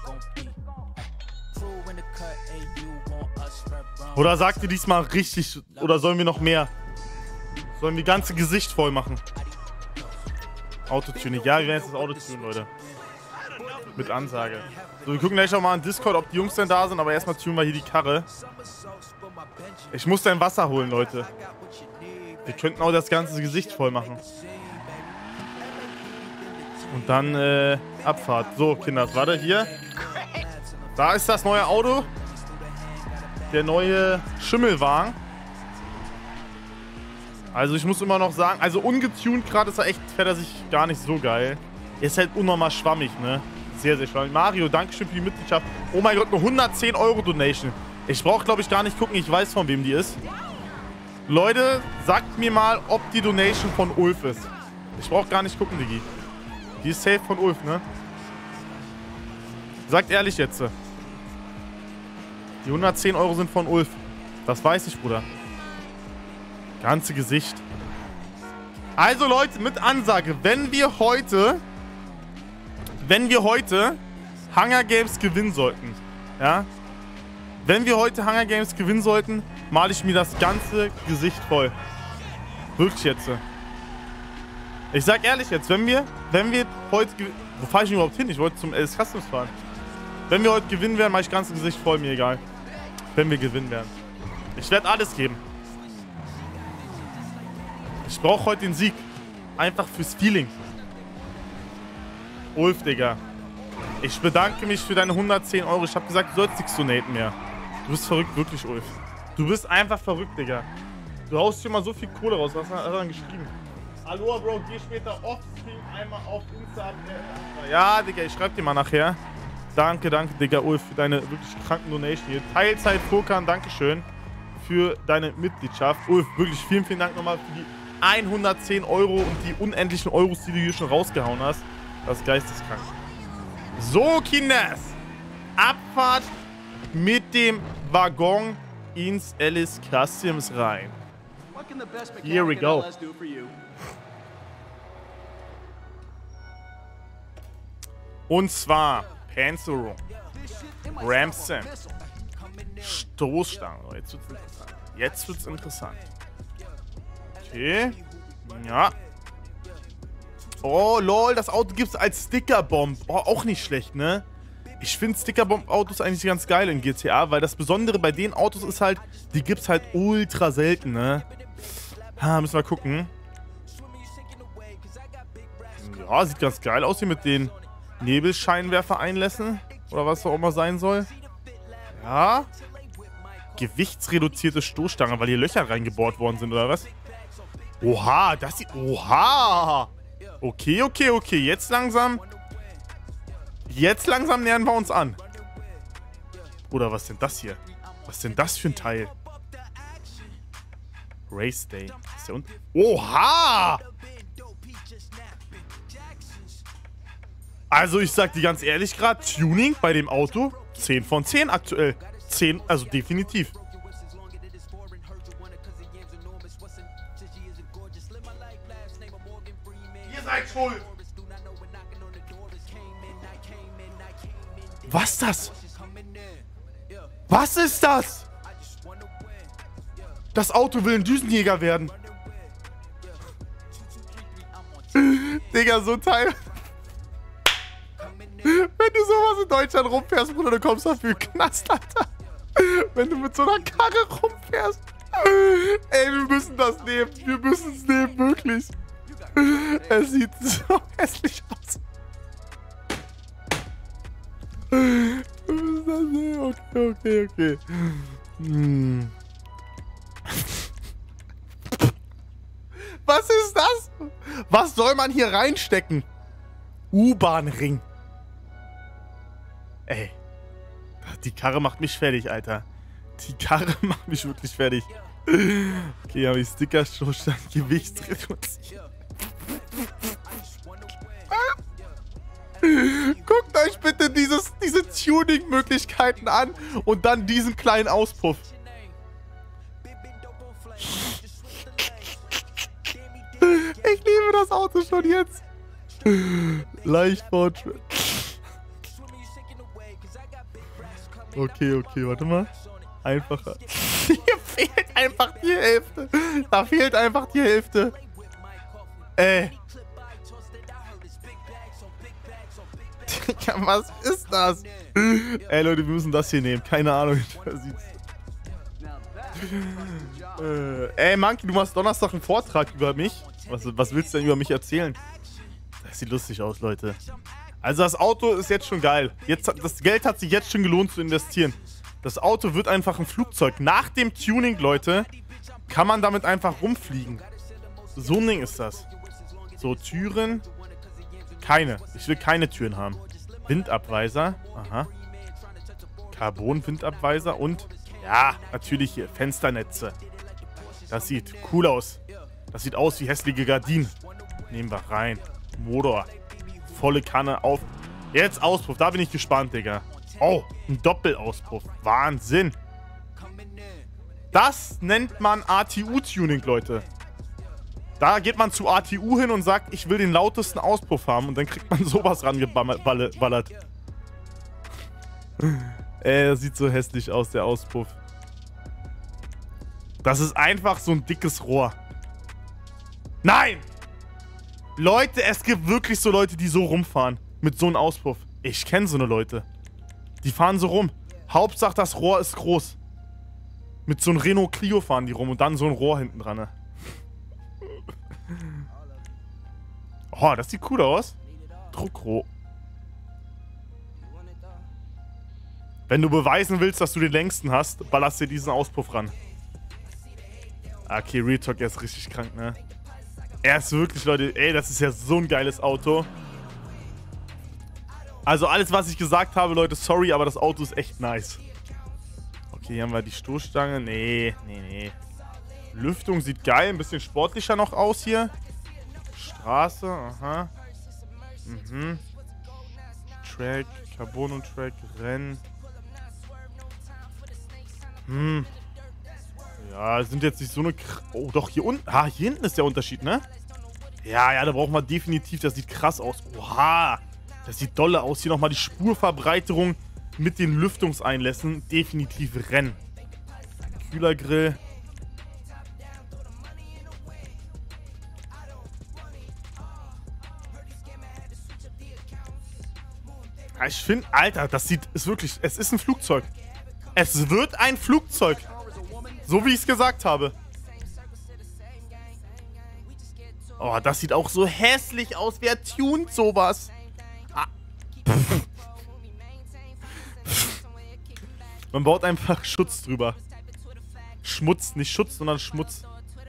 Oder sagt ihr diesmal richtig? Oder sollen wir noch mehr? Sollen wir ganze Gesicht voll machen? Autotune. Ja, wir werden jetzt das Autotune, Leute. Mit Ansage. So, wir gucken gleich auch mal in Discord, ob die Jungs denn da sind, aber erstmal tunen wir hier die Karre. Ich muss dein Wasser holen, Leute. Wir könnten auch das ganze Gesicht voll machen. Und dann, äh, Abfahrt. So, Kinder, warte, hier. Da ist das neue Auto. Der neue Schimmelwagen. Also ich muss immer noch sagen, also ungetuned gerade ist er echt, fährt er sich gar nicht so geil. Er ist halt unnormal schwammig, ne? Sehr, sehr schwammig. Mario, dankeschön für die Mitgliedschaft. Oh mein Gott, eine hundertzehn Euro Donation. Ich brauche, glaube ich, gar nicht gucken. Ich weiß, von wem die ist. Leute, sagt mir mal, ob die Donation von Ulf ist. Ich brauche gar nicht gucken, Digi. Die ist safe von Ulf, ne? Sagt ehrlich jetzt. Die hundertzehn Euro sind von Ulf. Das weiß ich, Bruder. Ganze Gesicht. Also, Leute, mit Ansage, wenn wir heute, wenn wir heute Hunger Games gewinnen sollten, ja, wenn wir heute Hunger Games gewinnen sollten, male ich mir das ganze Gesicht voll. Wirklich jetzt. Ich sag ehrlich jetzt, wenn wir, wenn wir heute, wo fahre ich denn überhaupt hin? Ich wollte zum Alice Customs fahren. Wenn wir heute gewinnen werden, mache ich das ganze Gesicht voll, mir egal. Wenn wir gewinnen werden. Ich werde alles geben. Ich brauche heute den Sieg. Einfach fürs Feeling. Ulf, Digga. Ich bedanke mich für deine hundertzehn Euro. Ich habe gesagt, du sollst nichts donaten mehr. Du bist verrückt, wirklich, Ulf. Du bist einfach verrückt, Digga. Du haust hier mal so viel Kohle raus. Was hat er dann geschrieben? Aloha, Bro, geh später offstream einmal auf Insta. Ja, Digga, ich schreib dir mal nachher. Danke, danke, Digga, Ulf, für deine wirklich kranken Donation hier. Teilzeit Furkan, dankeschön für deine Mitgliedschaft. Ulf, wirklich vielen, vielen Dank nochmal für die hundertzehn Euro und die unendlichen Euros, die du hier schon rausgehauen hast. Das ist geisteskrank. So, Kinders. Abfahrt mit dem Waggon ins Alice Customs rein. Here we go. Und zwar Panzerung, Ramson, Stoßstange. Oh, jetzt wird's interessant. Jetzt wird's interessant. Okay. Ja. Oh, lol, das Auto gibt's als Stickerbomb. Oh, auch nicht schlecht, ne? Ich finde Stickerbomb-Autos eigentlich ganz geil in G T A, weil das Besondere bei den Autos ist halt, die gibt's halt ultra selten, ne? Ha, müssen wir gucken. Ja, sieht ganz geil aus hier mit den Nebelscheinwerfer-Einlässen. Oder was auch immer sein soll. Ja. Gewichtsreduzierte Stoßstange, weil hier Löcher reingebohrt worden sind, oder was? Oha, das sieht... Oha! Okay, okay, okay. Jetzt langsam... Jetzt langsam nähern wir uns an. Oder was ist denn das hier? Was ist denn das für ein Teil? Race Day. Ist der unten? Oha! Also ich sag dir ganz ehrlich gerade, Tuning bei dem Auto, zehn von zehn aktuell. zehn, also definitiv. Ihr seid schuld. Was ist das? Was ist das? Das Auto will ein Düsenjäger werden. Digga, so ein Teil. Wenn du sowas in Deutschland rumfährst, Bruder, du kommst dafür in den Knast, Alter. Wenn du mit so einer Karre rumfährst. Ey, wir müssen das nehmen. Wir müssen es nehmen, wirklich. Es sieht so hässlich aus. Wir müssen das nehmen. Okay, okay, okay. Hm. Was ist das? Was soll man hier reinstecken? U-Bahn-Ring. Ey. Die Karre macht mich fertig, Alter. Die Karre macht mich wirklich fertig. Okay, habe ich Sticker-Stoßstand, Gewichtsreduziert. Guckt euch bitte dieses, diese Tuning-Möglichkeiten an und dann diesen kleinen Auspuff. Ich liebe das Auto schon jetzt. Leicht Fortschritt. Okay, okay, warte mal. Einfacher. Hier fehlt einfach die Hälfte. Da fehlt einfach die Hälfte. Ey. Was ist das? Ey, Leute, wir müssen das hier nehmen. Keine Ahnung. äh, ey, Monkey, du machst Donnerstag einen Vortrag über mich. Was, was willst du denn über mich erzählen? Das sieht lustig aus, Leute. Also das Auto ist jetzt schon geil. Jetzt, das Geld hat sich jetzt schon gelohnt zu investieren. Das Auto wird einfach ein Flugzeug. Nach dem Tuning, Leute, kann man damit einfach rumfliegen. So ein Ding ist das. So, Türen. Keine. Ich will keine Türen haben. Windabweiser. Aha. Carbon-Windabweiser und, ja, natürlich hier, Fensternetze. Das sieht cool aus. Das sieht aus wie hässliche Gardinen. Nehmen wir rein. Motor. Volle Kanne auf. Jetzt Auspuff. Da bin ich gespannt, Digga. Oh, ein Doppelauspuff. Wahnsinn. Das nennt man A T U-Tuning, Leute. Da geht man zu A T U hin und sagt, ich will den lautesten Auspuff haben. Und dann kriegt man sowas rangeballert. Ey, das sieht so hässlich aus, der Auspuff. Das ist einfach so ein dickes Rohr. Nein! Leute, es gibt wirklich so Leute, die so rumfahren. Mit so einem Auspuff. Ich kenne so eine Leute. Die fahren so rum. Hauptsache, das Rohr ist groß. Mit so einem Renault Clio fahren die rum und dann so ein Rohr hinten dran. Ne? Oh, das sieht cool aus. Druckrohr. Wenn du beweisen willst, dass du den längsten hast, ballerst dir diesen Auspuff ran. Okay, Real Talk, er ist richtig krank, ne? Er ist wirklich, Leute, ey, das ist ja so ein geiles Auto. Also alles, was ich gesagt habe, Leute, sorry, aber das Auto ist echt nice. Okay, hier haben wir die Stoßstange. Nee, nee, nee. Lüftung sieht geil, ein bisschen sportlicher noch aus hier. Straße, aha. Mhm. Track, Carbono Track, Rennen. Hm. Ja, sind jetzt nicht so eine... Kr oh, doch, hier unten... Ah, hier hinten ist der Unterschied, ne? Ja, ja, da brauchen wir definitiv... Das sieht krass aus. Oha! Das sieht dolle aus. Hier nochmal die Spurverbreiterung mit den Lüftungseinlässen. Definitiv Rennen. Kühlergrill. Ja, ich finde... Alter, das sieht... Ist wirklich... Es ist ein Flugzeug. Es wird ein Flugzeug. So wie ich es gesagt habe. Oh, das sieht auch so hässlich aus. Wer tunt sowas? Ah. Man baut einfach Schutz drüber. Schmutz, nicht Schutz, sondern Schmutz.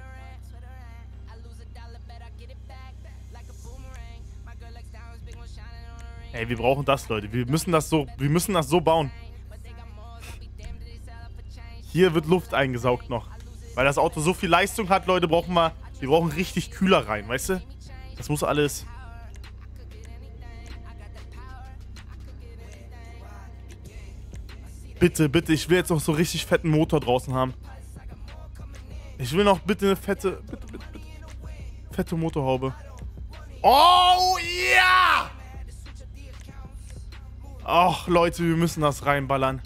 Ey, wir brauchen das, Leute. Wir müssen das so, wir müssen das so bauen. Hier wird Luft eingesaugt noch. Weil das Auto so viel Leistung hat, Leute, brauchen wir... Wir brauchen richtig Kühler rein, weißt du? Das muss alles... Bitte, bitte, ich will jetzt noch so richtig fetten Motor draußen haben. Ich will noch bitte eine fette... Bitte, bitte, bitte. Fette Motorhaube. Oh, ja! Ach, Leute, wir müssen das reinballern.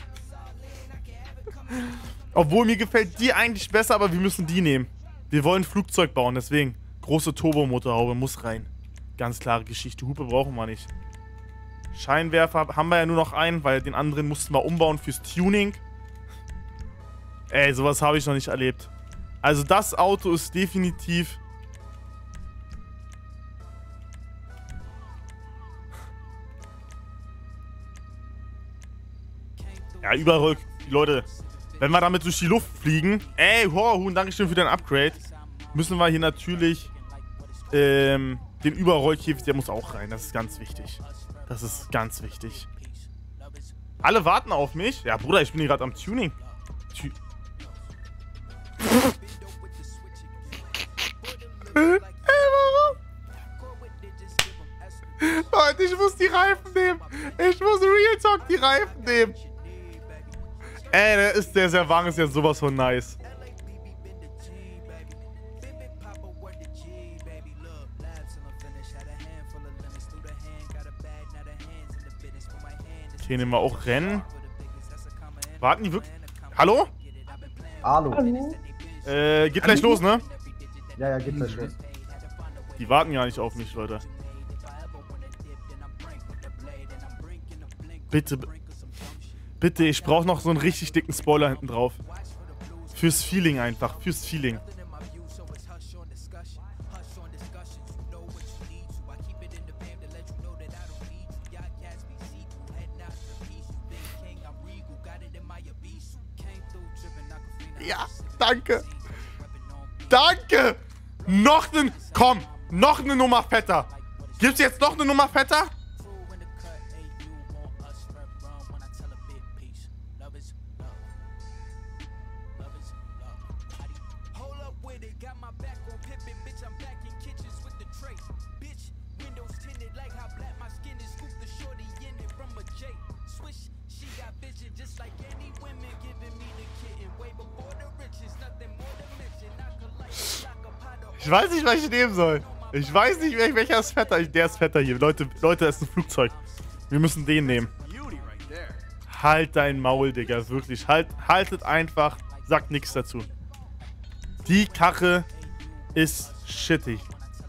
Obwohl, mir gefällt die eigentlich besser, aber wir müssen die nehmen. Wir wollen Flugzeug bauen, deswegen. Große Turbomotorhaube muss rein. Ganz klare Geschichte. Hupe brauchen wir nicht. Scheinwerfer haben wir ja nur noch einen, weil den anderen mussten wir umbauen fürs Tuning. Ey, sowas habe ich noch nicht erlebt. Also das Auto ist definitiv... Ja, überall, Leute... Wenn wir damit durch die Luft fliegen, ey, Horrorhuhn, dankeschön für dein Upgrade, müssen wir hier natürlich ähm, den Überrollkäfig, der muss auch rein. Das ist ganz wichtig. Das ist ganz wichtig. Alle warten auf mich. Ja, Bruder, ich bin hier gerade am Tuning. Tu Ey, warum? Leute, ich muss die Reifen nehmen. Ich muss Real Talk die Reifen nehmen. Ey, der ist der Servang ist jetzt sowas von nice. Okay, nehmen wir auch Rennen. Warten die wirklich? Hallo? Hallo. Hallo. Äh, geht gleich los, ne? Ja, ja, geht gleich los. Die warten ja nicht auf mich, Leute. Bitte. Bitte, ich brauche noch so einen richtig dicken Spoiler hinten drauf. Fürs Feeling einfach. Fürs Feeling. Ja, danke. Danke. Noch einen... Komm, noch eine Nummer fetter. Gibt's jetzt noch eine Nummer fetter? Ich weiß nicht, was ich nehmen soll. Ich weiß nicht, welcher ist fetter. Der ist fetter hier. Leute, Leute, das ist ein Flugzeug. Wir müssen den nehmen. Halt dein Maul, Digga. Wirklich. Halt, haltet einfach. Sagt nichts dazu. Die Karre ist shitty.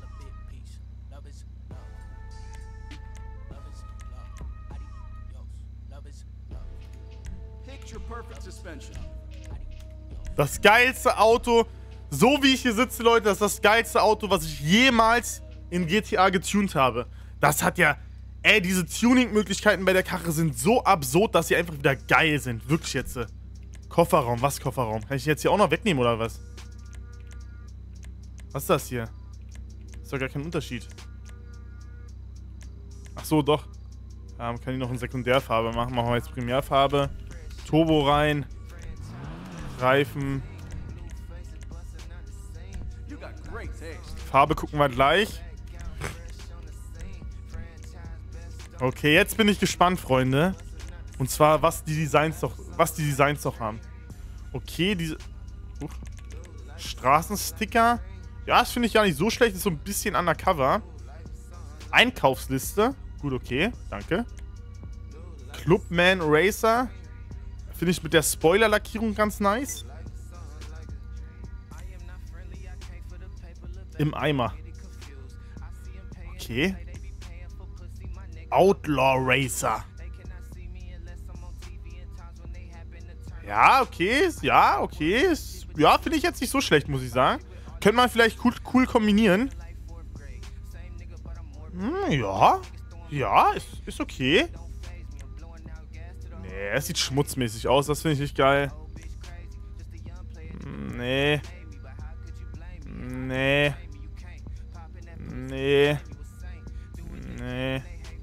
Das geilste Auto, so wie ich hier sitze, Leute, das ist das geilste Auto, was ich jemals in G T A getuned habe. Das hat ja, ey, diese Tuning-Möglichkeiten bei der Karre sind so absurd, dass sie einfach wieder geil sind. Wirklich jetzt. Kofferraum, was Kofferraum? Kann ich jetzt hier auch noch wegnehmen oder was? Was ist das hier? Ist doch gar kein Unterschied. Ach so, doch. Ja, man kann hier noch eine Sekundärfarbe machen. Machen wir jetzt Primärfarbe. Turbo rein. Reifen. Farbe gucken wir gleich. Okay, jetzt bin ich gespannt, Freunde. Und zwar, was die Designs doch, was die Designs doch haben. Okay, diese uh, Straßensticker. Ja, das finde ich gar nicht so schlecht. Ist so ein bisschen undercover. Einkaufsliste. Gut, okay. Danke. Clubman Racer. Finde ich mit der Spoiler-Lackierung ganz nice. Im Eimer. Okay. Outlaw Racer. Ja, okay. Ja, okay. Ja, finde ich jetzt nicht so schlecht, muss ich sagen. Könnte man vielleicht cool, cool kombinieren. Hm, ja. Ja, ist, ist okay. Nee, es sieht schmutzmäßig aus. Das finde ich nicht geil. Nee. Nee. Nee. Nee.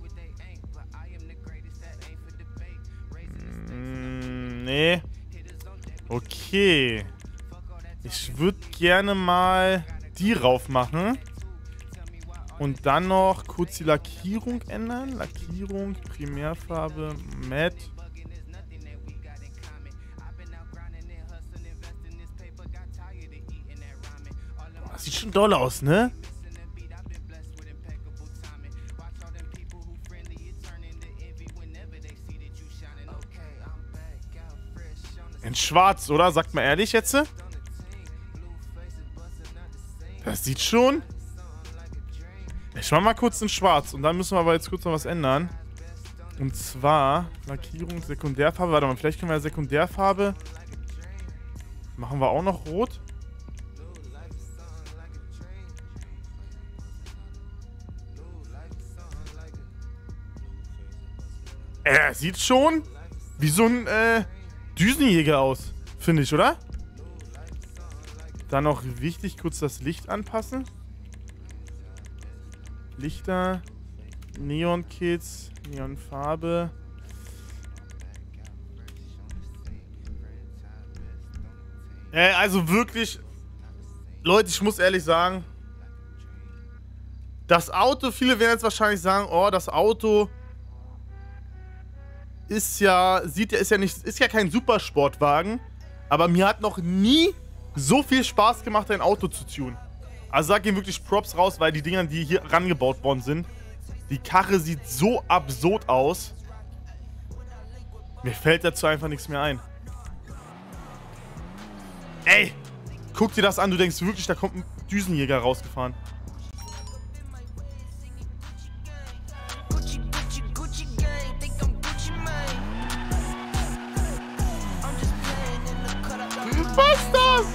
Nee. Okay. Ich würde gerne mal die rauf machen. Und dann noch kurz die Lackierung ändern. Lackierung, Primärfarbe, Matte. Das sieht schon doll aus, ne? In schwarz, oder? Sagt mal ehrlich jetzt. Das sieht schon... Ich mach mal kurz in schwarz und dann müssen wir aber jetzt kurz noch was ändern. Und zwar Lackierung, Sekundärfarbe. Warte mal, vielleicht können wir ja Sekundärfarbe... Machen wir auch noch rot. Er sieht schon wie so ein äh, Düsenjäger aus, finde ich, oder? Dann noch wichtig, kurz das Licht anpassen. Lichter, Neon-Kits, Neonfarbe. Äh, also wirklich, Leute, ich muss ehrlich sagen, das Auto, viele werden jetzt wahrscheinlich sagen, oh, das Auto ist ja, sieht ja, ist ja nicht, ist ja kein Supersportwagen, aber mir hat noch nie so viel Spaß gemacht, ein Auto zu tunen. Also sag ihm wirklich Props raus, weil die Dinger, die hier rangebaut worden sind, die Karre sieht so absurd aus. Mir fällt dazu einfach nichts mehr ein. Ey, guck dir das an, du denkst wirklich, da kommt ein Düsenjäger rausgefahren. Ghostbusters!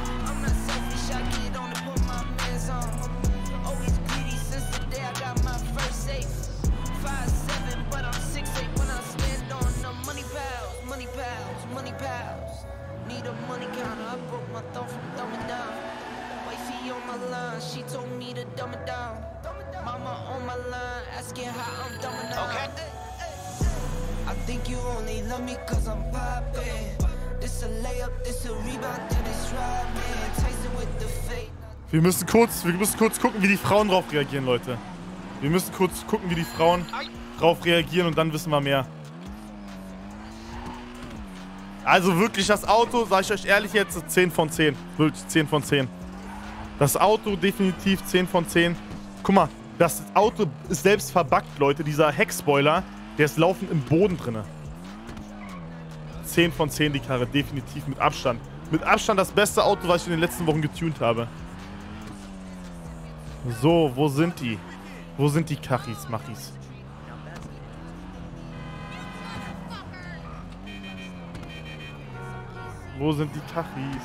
She told me to dumb it down. Mama on my line, asking how I'm dumbing down. Okay. I think you only love me cause I'm poppin'. This a layup, this a rebound, then it's robbing. Tyson with the fake. Wir müssen kurz, wir müssen kurz gucken, wie die Frauen drauf reagieren, Leute. Wir müssen kurz gucken, wie die Frauen drauf reagieren und dann wissen wir mehr. Also wirklich das Auto, sag ich euch ehrlich jetzt, zehn von zehn. Wirklich zehn von zehn. Das Auto definitiv zehn von zehn. Guck mal, das Auto ist selbst verbuggt, Leute. Dieser Heckspoiler, der ist laufend im Boden drin. zehn von zehn die Karre, definitiv mit Abstand. Mit Abstand das beste Auto, was ich in den letzten Wochen getunt habe. So, wo sind die? Wo sind die Kachis, Machis? Wo sind die Kachis?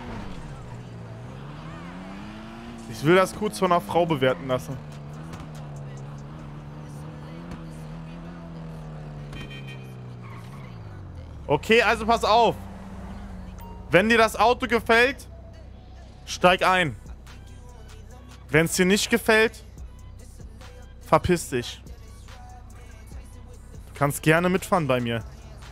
Ich will das kurz von einer Frau bewerten lassen. Okay, also pass auf. Wenn dir das Auto gefällt, steig ein. Wenn es dir nicht gefällt, verpiss dich. Du kannst gerne mitfahren bei mir.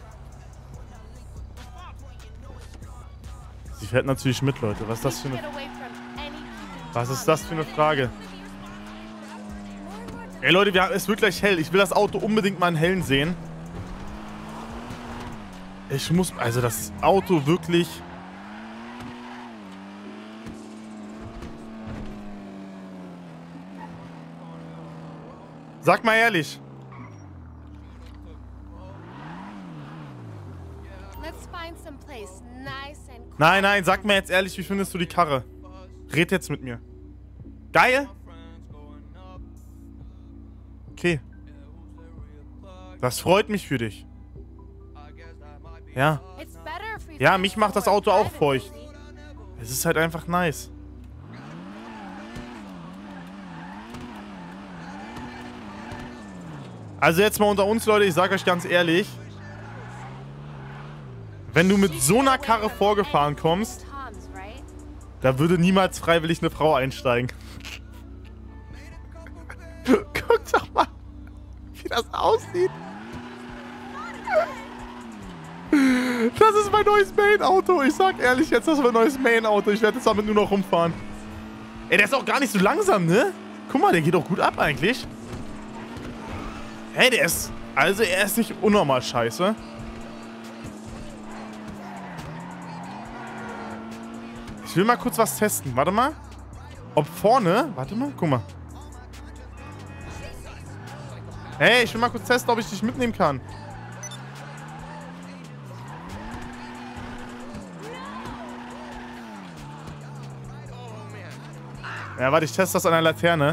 Sie fährt natürlich mit, Leute. Was ist das für eine... Was ist das für eine Frage? Ey, Leute, wir haben, es wird gleich hell. Ich will das Auto unbedingt mal in hellen sehen. Ich muss... Also das Auto wirklich... Sag mal ehrlich. Nein, nein, sag mir jetzt ehrlich, wie findest du die Karre? Red jetzt mit mir. Geil? Okay. Das freut mich für dich. Ja. Ja, mich macht das Auto auch feucht. Es ist halt einfach nice. Also jetzt mal unter uns, Leute, ich sag euch ganz ehrlich, wenn du mit so einer Karre vorgefahren kommst, da würde niemals freiwillig eine Frau einsteigen. Guck doch mal, wie das aussieht. Das ist mein neues Main-Auto. Ich sag ehrlich jetzt, das ist mein neues Main-Auto. Ich werde jetzt damit nur noch rumfahren. Ey, der ist auch gar nicht so langsam, ne? Guck mal, der geht auch gut ab eigentlich. Hey, der ist... Also, er ist nicht unnormal scheiße. Ich will mal kurz was testen. Warte mal. Ob vorne... Warte mal, guck mal. Hey, ich will mal kurz testen, ob ich dich mitnehmen kann. Ja, warte, ich teste das an der Laterne.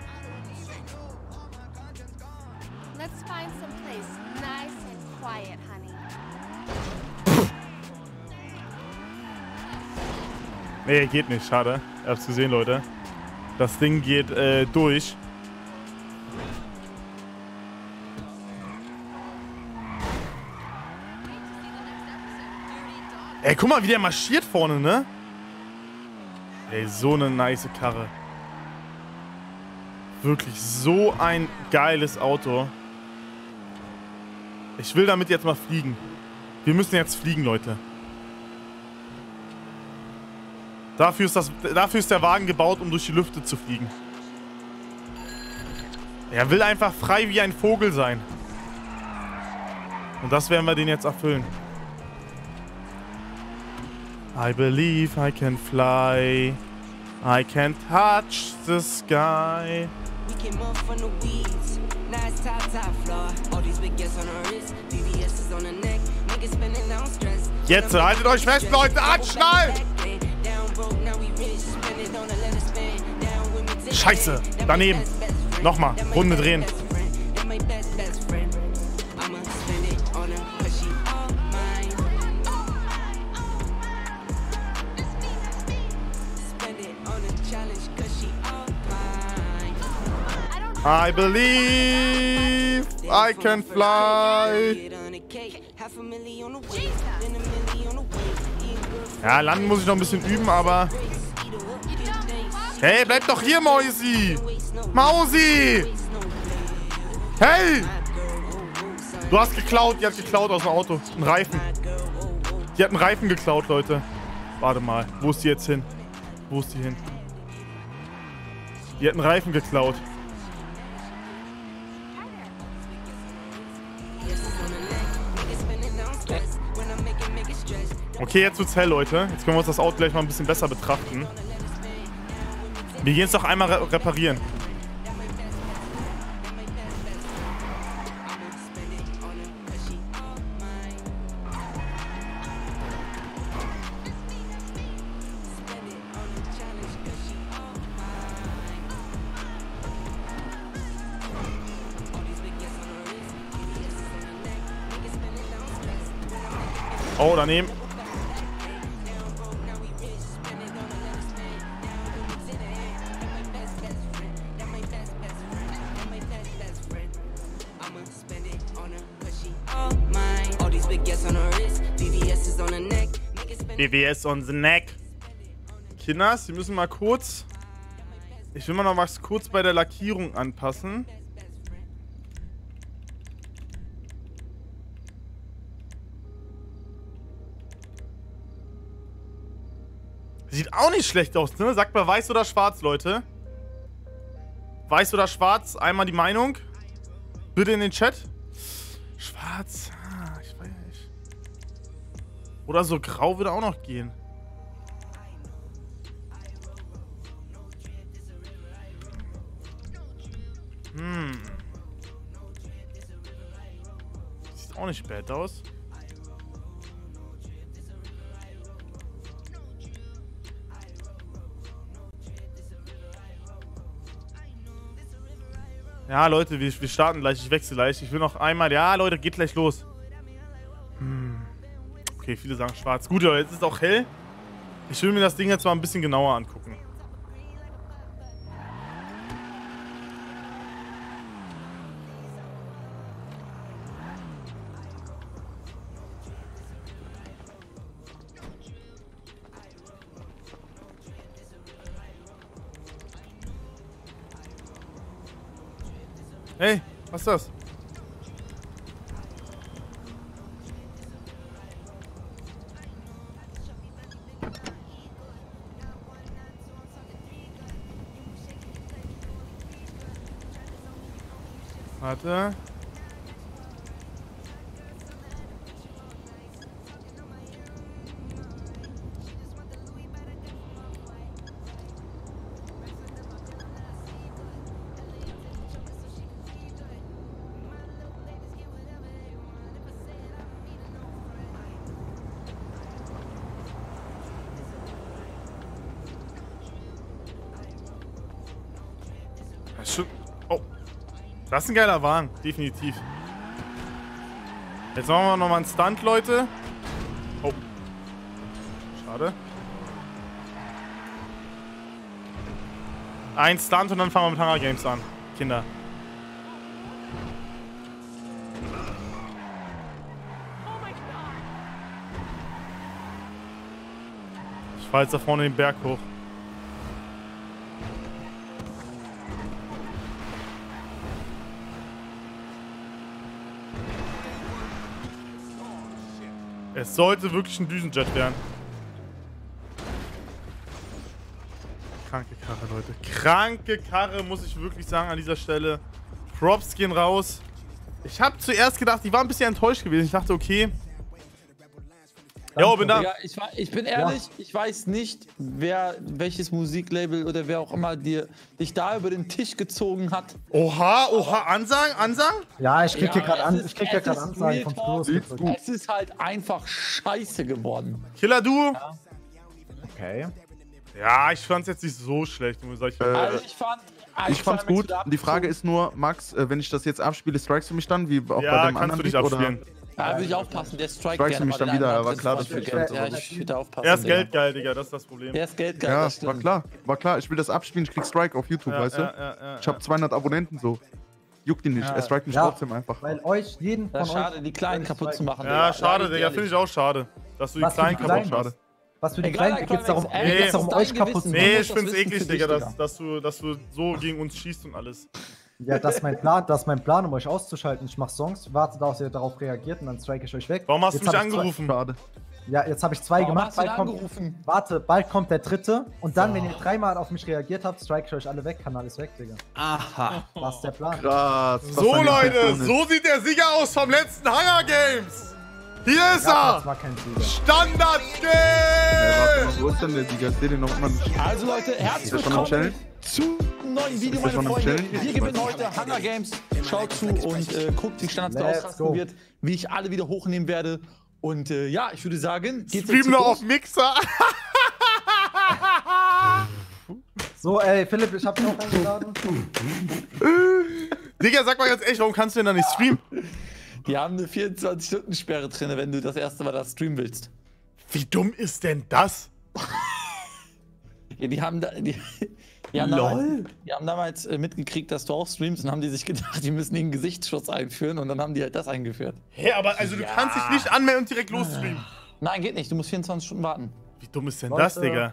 Nee, geht nicht, schade. Ihr habt's gesehen, Leute. Das Ding geht äh, durch. Ey, guck mal, wie der marschiert vorne, ne? Ey, so eine nice Karre. Wirklich so ein geiles Auto. Ich will damit jetzt mal fliegen. Wir müssen jetzt fliegen, Leute. Dafür ist, das, dafür ist der Wagen gebaut, um durch die Lüfte zu fliegen. Er will einfach frei wie ein Vogel sein. Und das werden wir den jetzt erfüllen. I believe I can fly. I can touch the sky. Jetzt haltet euch fest, Leute, anschnallen! Scheiße, daneben. Nochmal, Runde drehen. I believe I can fly. Ja, landen muss ich noch ein bisschen üben, aber... Hey, bleib doch hier, Mäusi! Mausi! Hey! Du hast geklaut, die hat geklaut aus dem Auto. Ein Reifen. Die hat einen Reifen geklaut, Leute. Warte mal, wo ist die jetzt hin? Wo ist die hin? Die hat einen Reifen geklaut. Okay, jetzt wird's hell, Leute. Jetzt können wir uns das Auto gleich mal ein bisschen besser betrachten. Wir gehen es doch einmal re reparieren. Oh, daneben. B W S on the neck. Kinders, Sie müssen mal kurz... Ich will mal noch was kurz bei der Lackierung anpassen. Sieht auch nicht schlecht aus, ne? Sagt mal weiß oder schwarz, Leute. Weiß oder schwarz? Einmal die Meinung. Bitte in den Chat. Schwarz. Ah, ich weiß nicht. Oder so grau würde auch noch gehen. Hm. Sieht auch nicht bad aus. Ja, Leute, wir, wir starten gleich. Ich wechsle gleich. Ich will noch einmal... Ja, Leute, geht gleich los. Hm. Okay, viele sagen schwarz. Gut, Leute, jetzt ist es auch hell. Ich will mir das Ding jetzt mal ein bisschen genauer angucken. Hey, was ist das? Warte. Oh, das ist ein geiler Wagen, definitiv. Jetzt machen wir nochmal einen Stunt, Leute. Oh, schade. Ein Stunt und dann fangen wir mit Hunger Games an, Kinder. Ich fahre jetzt da vorne den Berg hoch. Es sollte wirklich ein Düsenjet werden. Kranke Karre, Leute. Kranke Karre, muss ich wirklich sagen an dieser Stelle. Props gehen raus. Ich habe zuerst gedacht, ich war ein bisschen enttäuscht gewesen. Ich dachte, okay. Jo, bin da. Ja, ich, ich bin ehrlich, ja. Ich weiß nicht, wer, welches Musiklabel oder wer auch immer dir, dich da über den Tisch gezogen hat. Oha, oha, Ansagen, Ansagen? Ja, ich krieg ja, hier gerade an, ist, ich krieg hier gerade Ansagen vom Kurs. Es ist halt einfach scheiße geworden. Killer, du? Ja. Okay. Ja, ich fand's jetzt nicht so schlecht, muss ich sagen. Äh, also ich fand, ich fand's gut. Die Frage ist nur, Max, wenn ich das jetzt abspiele, strikest du mich dann, wie auch ja, bei dem anderen kannst du dich Lied, abspielen. oder? Ja, würde ich aufpassen, der Strike Strikes gerne mich mal dann den wieder, einen aber Antritt klar, zum das Beispiel. wird Ja, ich würde aufpassen. Er ist Digga. geldgeil, Digga, das ist das Problem. Der ist geldgeil, Ja, das war stimmt. klar, war klar. Ich will das abspielen, ich krieg Strike auf YouTube, Ja, weißt ja, du? ja, ja, Ich hab zweihundert Abonnenten so. Juckt ihn nicht, Ja. er strikt mich Ja. trotzdem einfach. Weil euch, jeden von Das ist euch... schade, die Kleinen kaputt zu machen. Ja, Digga. schade, Sag ich Digga, dir finde ich ehrlich. auch schade. Dass du die Was für Kleinen die kaputt Kleinen? machst. Was für die Egal, Kleinen geht's darum, Ey, geht's das darum ist euch dein kaputt Gewissen. zu Man machen. Nee, muss ich das find's wissen eklig, für Digga, dich, dass, Digga. dass, du, dass du so gegen uns schießt und alles. Ja, das ist mein Plan, das ist mein Plan, um euch auszuschalten. Ich mach Songs, warte, dass ihr darauf reagiert und dann strike ich euch weg. Warum hast Jetzt du mich hab ich zwei- angerufen? Schade. Ja, jetzt habe ich zwei Warum gemacht. hast du Bald denn kommt, angerufen? warte, bald kommt der dritte. Und dann, wenn ihr dreimal auf mich reagiert habt, strike ich euch alle weg. Kanal ist weg, Digga. Aha. Das ist der Plan. Krass. was So, eine Leute, Intention ist. so sieht der Sieger aus vom letzten Hunger Games. Hier ist Ja, das er. war kein Sieger. Standard Ey, warte Game. mal, wo ist denn der Sieger? Ich seh den noch immer nicht. Also Leute, herzlich Ist das schon am willkommen Challenge? zu einem neuen Video, das meine schon am Freunde. Challenge? Wir gewinnen heute Hunger Games. Schaut zu und äh, guckt, wie Standards Let's ausrasten go. wird, wie ich alle wieder hochnehmen werde. Und äh, ja, ich würde sagen, geht's Stream jetzt noch los. auf Mixer. So, ey, Philipp, ich hab dich auch eingeladen. Digga, sag mal ganz ehrlich, warum kannst du denn da nicht streamen? Die haben eine vierundzwanzig-Stunden-Sperre drin, wenn du das erste Mal das streamen willst. Wie dumm ist denn das? Ja, die haben da, die, die haben damals, die haben damals äh, mitgekriegt, dass du auch streamst und haben die sich gedacht, die müssen den Gesichtsschutz einführen und dann haben die halt das eingeführt. Hä, aber also du kannst dich nicht anmelden und direkt losstreamen. Nein, geht nicht, du musst vierundzwanzig Stunden warten. Wie dumm ist denn Leute. das, Digga?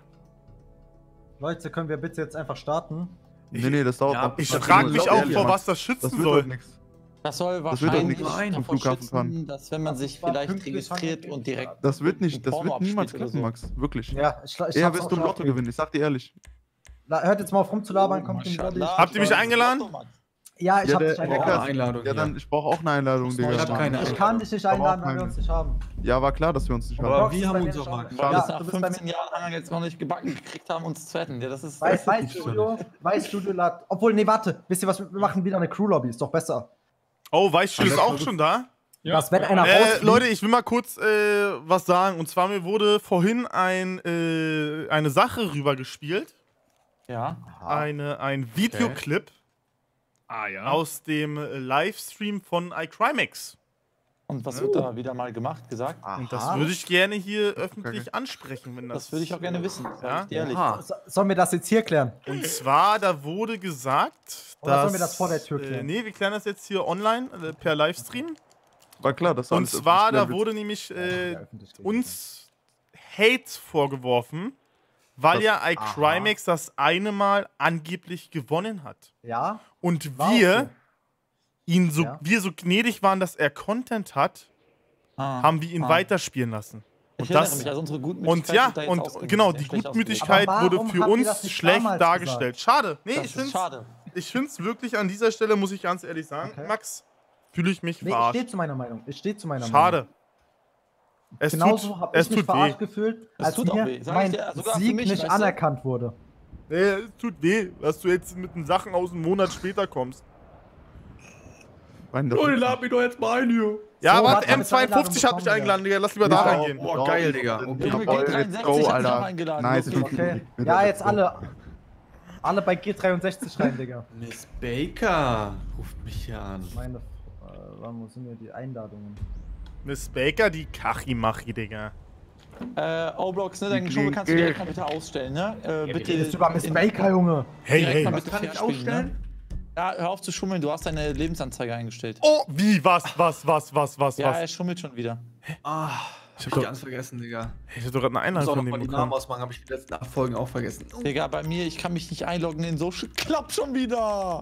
Leute, können wir bitte jetzt einfach starten? Nee, nee, das dauert Ja, noch. Ich Das frage wird mich nicht auch, ehrlich, vor Mann. was das Das schützen wird soll. doch nichts. Das soll Das wird doch wahrscheinlich nichts sein, vom davor Flughafen schützen, fahren. dass wenn man sich war vielleicht pünktlich registriert fangen und direkt... Das wird nicht, das Porno wird niemals abspielt oder klappen, so. Max. Wirklich. Ja, ich, ich Eher hab's wirst auch du im schon Lotto gewinnen, ich sag dir ehrlich. La- Hört jetzt mal auf rumzulabern, kommt in die Lobby. Maschallah. Habt ihr mich eingeladen? Ja, ich Ja, hab der- dich der eingeladen. Eckert- Einladung. Ja, dann, ich brauche auch eine Einladung, Digga. Ich hab keine Ich kann dich nicht Aber auch einladen, weil wir keine. uns nicht haben. Ja, war klar, dass wir uns nicht Aber haben. wir ist haben bei mir uns nicht auch mal auch- Weil Ja, wir es du nach bist bei mir- fünfzehn Jahren Hunger jetzt noch nicht gebacken gekriegt haben, uns zu retten. Ja, das ist... Weiß, weiß Studio, weiß Studio lad. Obwohl, nee, warte. Wisst ihr was? Wir machen wieder eine Crew-Lobby. Ist doch besser. Oh, weißt du, ist auch schon da? Dass wenn einer Äh, rausfliegt, Leute, ich will mal kurz äh, was sagen. Und zwar, mir wurde vorhin ein, äh, eine Sache rübergespielt. Ja. Eine, ein Videoclip Ah, ja. aus dem äh, Livestream von iCrimex. Und was wird da wieder mal gemacht, gesagt? Und das würde ich gerne hier öffentlich ansprechen, wenn das. Das würde ich auch gerne wissen, sag Ja? ich dir ehrlich. Aha. so- sollen wir das jetzt hier klären? Und zwar, da wurde gesagt, Oder dass. sollen wir das vor der Tür Äh, klären? nee, wir klären das jetzt hier online, äh, per Livestream. War klar, dass Und alles zwar, öffentlich da wird. wurde nämlich äh, öffentlich klären. uns Hate vorgeworfen, weil Das- ja iCrimex das eine Mal angeblich gewonnen hat. Ja? Und War auch wir ihn so, Ja. wir so gnädig waren, dass er Content hat, Ah, haben wir ihn ah. weiterspielen lassen. Ich Und erinnere das mich, also unsere und Gutmütigkeit ja, wird da jetzt und ausgenutzt, genau, sehr die schlecht Gutmütigkeit Aber wurde warum für habt ihr uns das nicht schlecht damals dargestellt. Schade. Nee, Das ich ist find's, schade. ich find's wirklich an dieser Stelle, muss ich ganz ehrlich sagen, Okay. Max, fühle ich mich Nee, ich verarscht. stehe zu meiner Meinung. Ich stehe zu meiner Meinung. Schade. Es Genauso tut, habe es ich mich tut weh. verarscht gefühlt, Es als tut auch mir weh, sag ich mein dir, sogar für Sieg mich, nicht weißt du? anerkannt wurde. Nee, es tut weh, dass du jetzt mit den Sachen aus einem Monat später kommst. Rein, das Oh, wird- lad mich doch jetzt mal ein hier. Ja, So, warte, warte, M zweiundfünfzig hat mich bekommen, eingeladen, Digga. Lass lieber da Ja. reingehen. Boah, geil, Digga. Okay. Junge, Jawohl, G let's dreiundsechzig go, hat mich Alter. auch eingeladen. Nice, Okay. Okay. Let's Ja, go. jetzt alle. Alle bei G dreiundsechzig rein, Digga. Miss Baker ruft mich hier an. Meine. Äh, wann wo sind hier die Einladungen? Miss Baker, die Kachimachi, Digga. Äh, O-Blocks, ne, deine Schuhe kannst du direkt mal bitte ausstellen, ne? Äh, bitte. Redest du über Miss in- Baker, Junge? Hey, direkt hey. mal Was bitte kann ich fair spielen, ausstellen? Ne? Ja, hör auf zu schummeln, du hast deine Lebensanzeige eingestellt. Oh, wie, was, was, was, was, was, Ja, was? er schummelt schon wieder. Ah, hab ich hab doch- die ganz vergessen, Digga. Ich hab doch gerade eine Ich muss Einladung auch von noch mal dem die Namen bekommen. ausmachen, hab ich die letzten acht Folgen auch vergessen. Digga, bei mir, ich kann mich nicht einloggen in Social. Klappt schon wieder!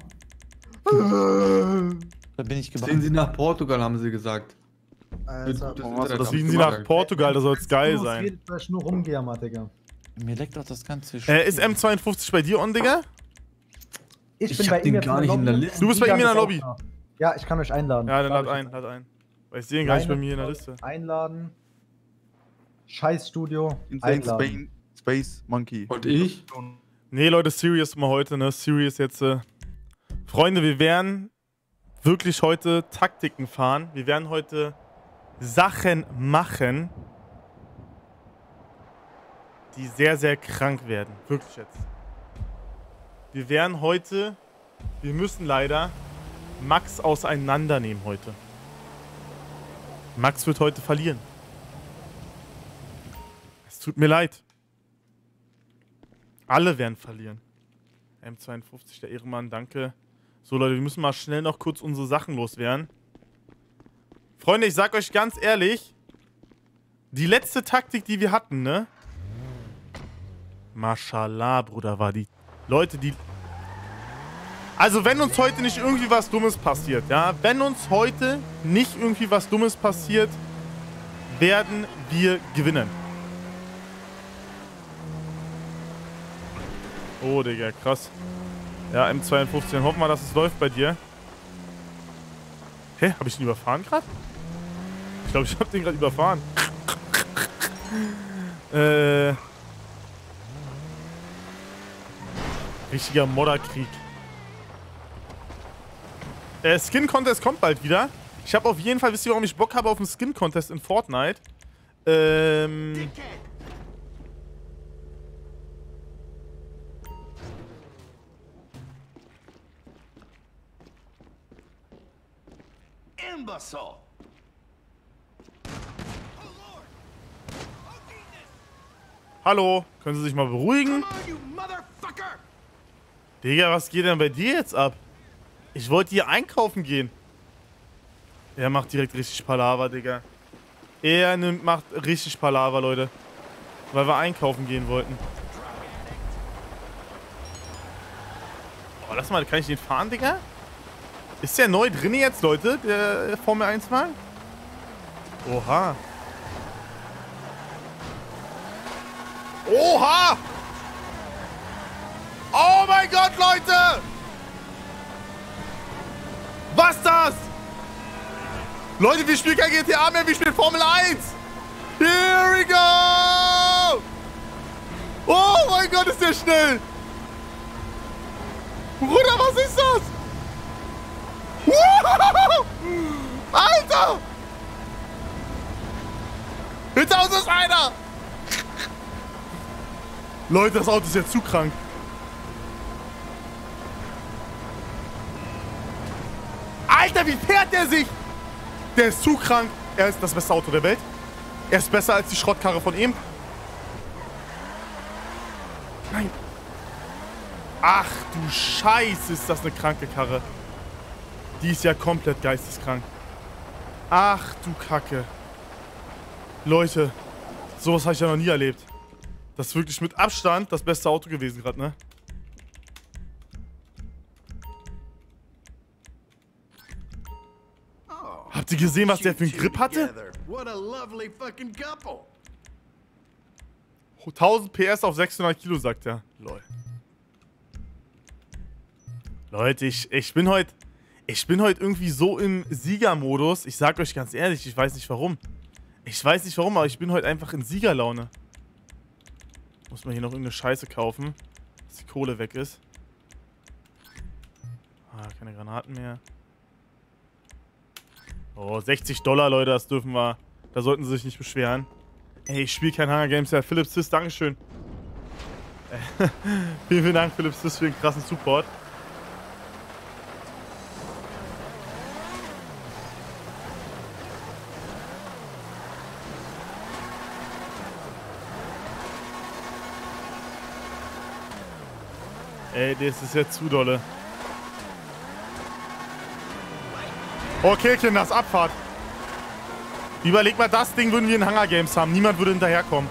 Da bin ich Sehen gebannt. Sie nach Portugal, haben sie gesagt. Alter, Gutes warum hast du Internet das haben Fliegen sie Sie nach gesagt. Portugal, da soll's geil Du sein. redet vielleicht nur rumgejammert, Digga. Mir leckt doch das Ganze. Äh, ist M zweiundfünfzig bei dir on, Digga? Ich, Ich bin hab bei den ihm gar jetzt nicht in der Lobby. Liste. Du bist bei ihm in der Sigan ist Lobby. auch da. Ja, ich kann euch einladen. Ja, dann lad Lade ich ein, lad ein. Weil ich sehe ihn gar nicht bei mir in der Liste. Einladen. Scheißstudio. Insane Einladen. Spain, Space Monkey. Und ich? Nee, Leute, serious mal heute, ne? Serious jetzt. Äh. Freunde, wir werden wirklich heute Taktiken fahren. Wir werden heute Sachen machen, die sehr, sehr krank werden. Wirklich jetzt. Wir werden heute, wir müssen leider Max auseinandernehmen heute. Max wird heute verlieren. Es tut mir leid. Alle werden verlieren. M zweiundfünfzig, der Ehrenmann, danke. So, Leute, wir müssen mal schnell noch kurz unsere Sachen loswerden. Freunde, ich sag euch ganz ehrlich, die letzte Taktik, die wir hatten, ne? Mashallah, Bruder, war die... Leute, die... Also, wenn uns heute nicht irgendwie was Dummes passiert, ja? Wenn uns heute nicht irgendwie was Dummes passiert, werden wir gewinnen. Oh, Digga, krass. Ja, M zweiundfünfzig, dann hoffen wir, dass es läuft bei dir. Hä? Hab ich den überfahren gerade? Ich glaube, ich habe den gerade überfahren. äh... Richtiger Modderkrieg. Der Skin-Contest kommt bald wieder. Ich habe auf jeden Fall, wisst ihr, warum ich Bock habe auf einen Skin-Contest in Fortnite? Ähm... Imbecile. Hallo, können Sie sich mal beruhigen? Digga, was geht denn bei dir jetzt ab? Ich wollte hier einkaufen gehen. Er macht direkt richtig Palaver, Digga. Er nimmt, macht richtig Palaver, Leute. Weil wir einkaufen gehen wollten. Oh, lass mal, kann ich den fahren, Digga? Ist der neu drin jetzt, Leute? Der Formel eins Wagen? Oha. Oha! Oh mein Gott, Leute! Was das? Leute, wir spielen kein G T A mehr, wir spielen Formel eins! Here we go! Oh mein Gott, ist der schnell! Bruder, was ist das? Wow! Alter! Hinter uns ist einer! Leute, das Auto ist ja zu krank. Alter, wie fährt der sich? Der ist zu krank. Er ist das beste Auto der Welt. Er ist besser als die Schrottkarre von ihm. Nein. Ach du Scheiße, ist das eine kranke Karre. Die ist ja komplett geisteskrank. Ach du Kacke. Leute, sowas habe ich ja noch nie erlebt. Das ist wirklich mit Abstand das beste Auto gewesen gerade, ne? Habt ihr gesehen, was der für einen Grip hatte? tausend P S auf sechshundert Kilo, sagt er. Lol. Leute, ich, ich bin heute... Ich bin heute irgendwie so im Siegermodus. Ich sag euch ganz ehrlich, ich weiß nicht warum. Ich weiß nicht warum, aber ich bin heute einfach in Siegerlaune. Muss man hier noch irgendeine Scheiße kaufen, dass die Kohle weg ist. Ah, keine Granaten mehr. Oh, sechzig Dollar, Leute, das dürfen wir. Da sollten sie sich nicht beschweren. Ey, ich spiele kein Hunger Games mehr. Philipp Sis, Dankeschön. Äh, vielen, vielen Dank, Philipp Sis, für den krassen Support. Ey, das ist jetzt zu dolle. Okay, Kinders, Abfahrt. Überleg mal, das Ding würden wir in Hunger Games haben. Niemand würde hinterherkommen.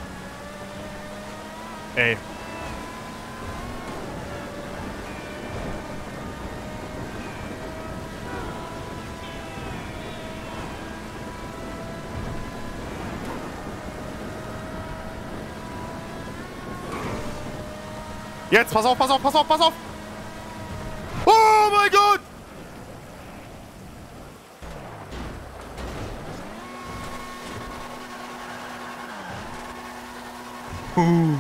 Ey. Jetzt, pass auf, pass auf, pass auf, pass auf! Oh mein Gott! Uh.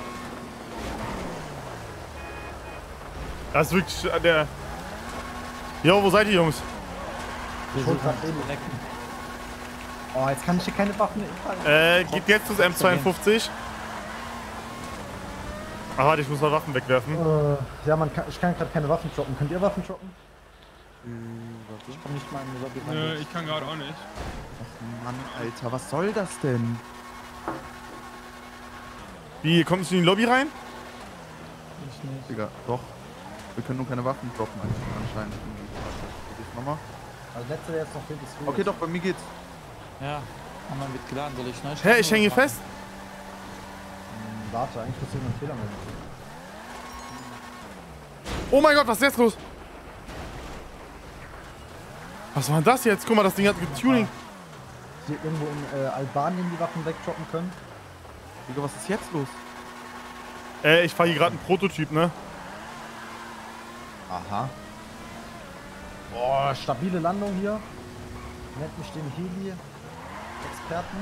Das ist wirklich der... Jo, wo seid ihr, Jungs? Ich hol grad Baby. Oh, jetzt kann ich hier keine Waffen... Äh, geht jetzt das M zweiundfünfzig. Ah, warte, ich muss mal Waffen wegwerfen. Äh, ja, man kann, ich kann gerade keine Waffen droppen. Könnt ihr Waffen droppen? Ich komm nicht mal in die Lobby rein. Nö, ich kann gerade auch nicht. Ach Mann, Alter, was soll das denn? Wie, kommt nicht in die Lobby rein? Ich nicht. Digga, doch. Wir können nur keine Waffen droppen anscheinend. Warte, nochmal. Also letzter, der jetzt noch fehlt, ist Louis. Okay, doch, bei mir geht's. Ja, Hammer wird geladen, soll ich neu Hä, ich hänge hier fest? Hm, warte, eigentlich muss ich einen Fehler melden. Oh mein Gott, was ist jetzt los? Was war denn das jetzt? Guck mal, das Ding hat Tuning. Hier irgendwo in äh, Albanien die Waffen wegdroppen können? Digga, was ist jetzt los? Äh, ich fahre hier gerade einen Prototyp, ne? Aha. Boah, stabile Landung hier. Nennt mich den Heli-Experten.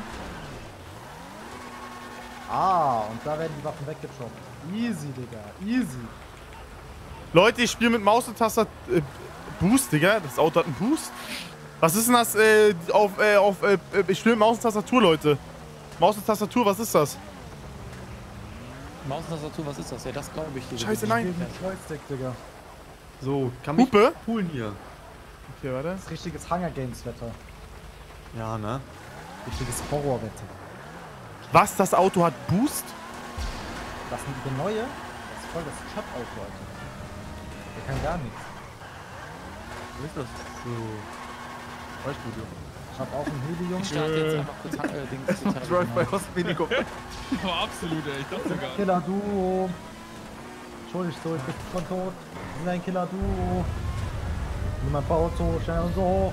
Ah, und da werden die Waffen weggedroppt. Easy, Digga. Easy. Leute, ich spiele mit Maus und Tastatur. Äh, Boost, Digga. Das Auto hat einen Boost. Was ist denn das? Äh, auf, äh, auf, äh, ich spiele mit Maus und Tastatur, Leute. Maus und Tastatur, was ist das? Maus und Tastatur, was ist das? Ja, das glaube ich dir. Scheiße, nein. Joystick, Digga. So, kann mich Hupe? coolen hier. Okay, warte. Das ist richtiges Hunger Games Wetter. Ja, ne? Richtiges Horrorwetter. Was? Das Auto hat Boost? Das ist der neue. Das ist voll das Chat-Auto, Alter. Der kann gar nichts. Wo ist das? So. Beispiel. Ich hab auch einen Heli, Jungs. Ich starte jetzt einfach kurz äh, Dings. Drive-by aus dem Helikopter. Oh, absolut, ey. Ich dachte sogar. Killer-Duo. Entschuldigt so, ich bin schon tot. Wir sind ein Killer-Duo. Niemand baut so schnell und so.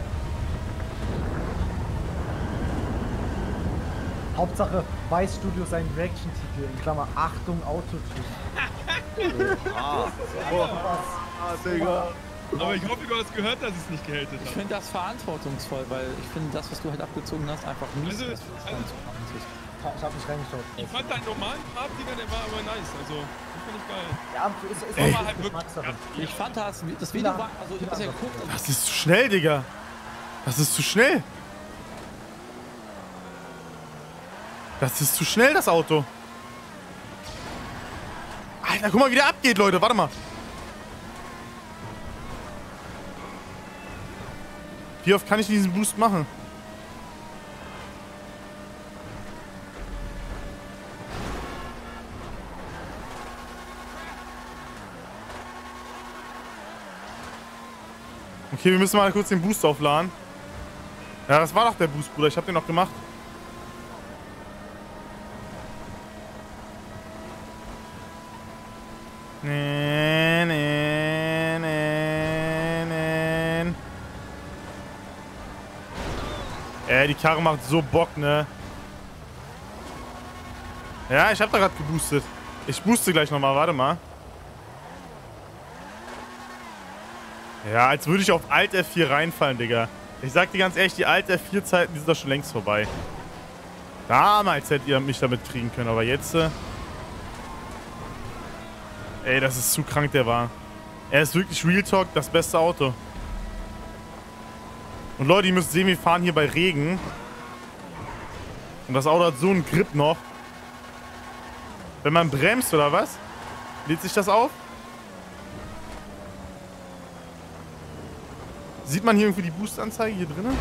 Hauptsache, Weiß Studio sein Reaction-Titel in Klammer Achtung Autotune. Ah, ah, Digga. Aber ich hoffe, du hast gehört, dass ich es nicht gehatet Ich habe. finde das verantwortungsvoll, weil ich finde das, was du halt abgezogen hast, einfach mies. Also, ist. also, Ich hab nicht reingeschaut. ich fand deinen normalen Part, Digga, der war aber nice. Also, den fand ich geil. Ja, ist, ist Ey. auch Halt Geschmackssache. Ich fand das, das Video war, also ich hab's ja geguckt. und Das ist zu schnell, Digga. Das ist zu schnell. Das ist zu schnell, das Auto. Alter, guck mal, wie der abgeht, Leute. Warte mal. Wie oft kann ich diesen Boost machen? Okay, wir müssen mal kurz den Boost aufladen. Ja, das war doch der Boost, Bruder. Ich hab den noch gemacht. Nee, nee, nee, nee. Ey, die Karre macht so Bock, ne? Ja, ich hab da gerade geboostet. Ich booste gleich nochmal, warte mal. Ja, als würde ich auf Alt F vier reinfallen, Digga. Ich sag dir ganz ehrlich, die Alt F vier Zeiten, die sind doch schon längst vorbei. Damals hättet ihr mich damit kriegen können, aber jetzt... Äh Ey, das ist zu krank, der war. Er ist wirklich Real Talk das beste Auto. Und Leute, ihr müsst sehen, wir fahren hier bei Regen. Und das Auto hat so einen Grip noch. Wenn man bremst, oder was? Lädt sich das auf? Sieht man hier irgendwie die Boost-Anzeige hier drinnen?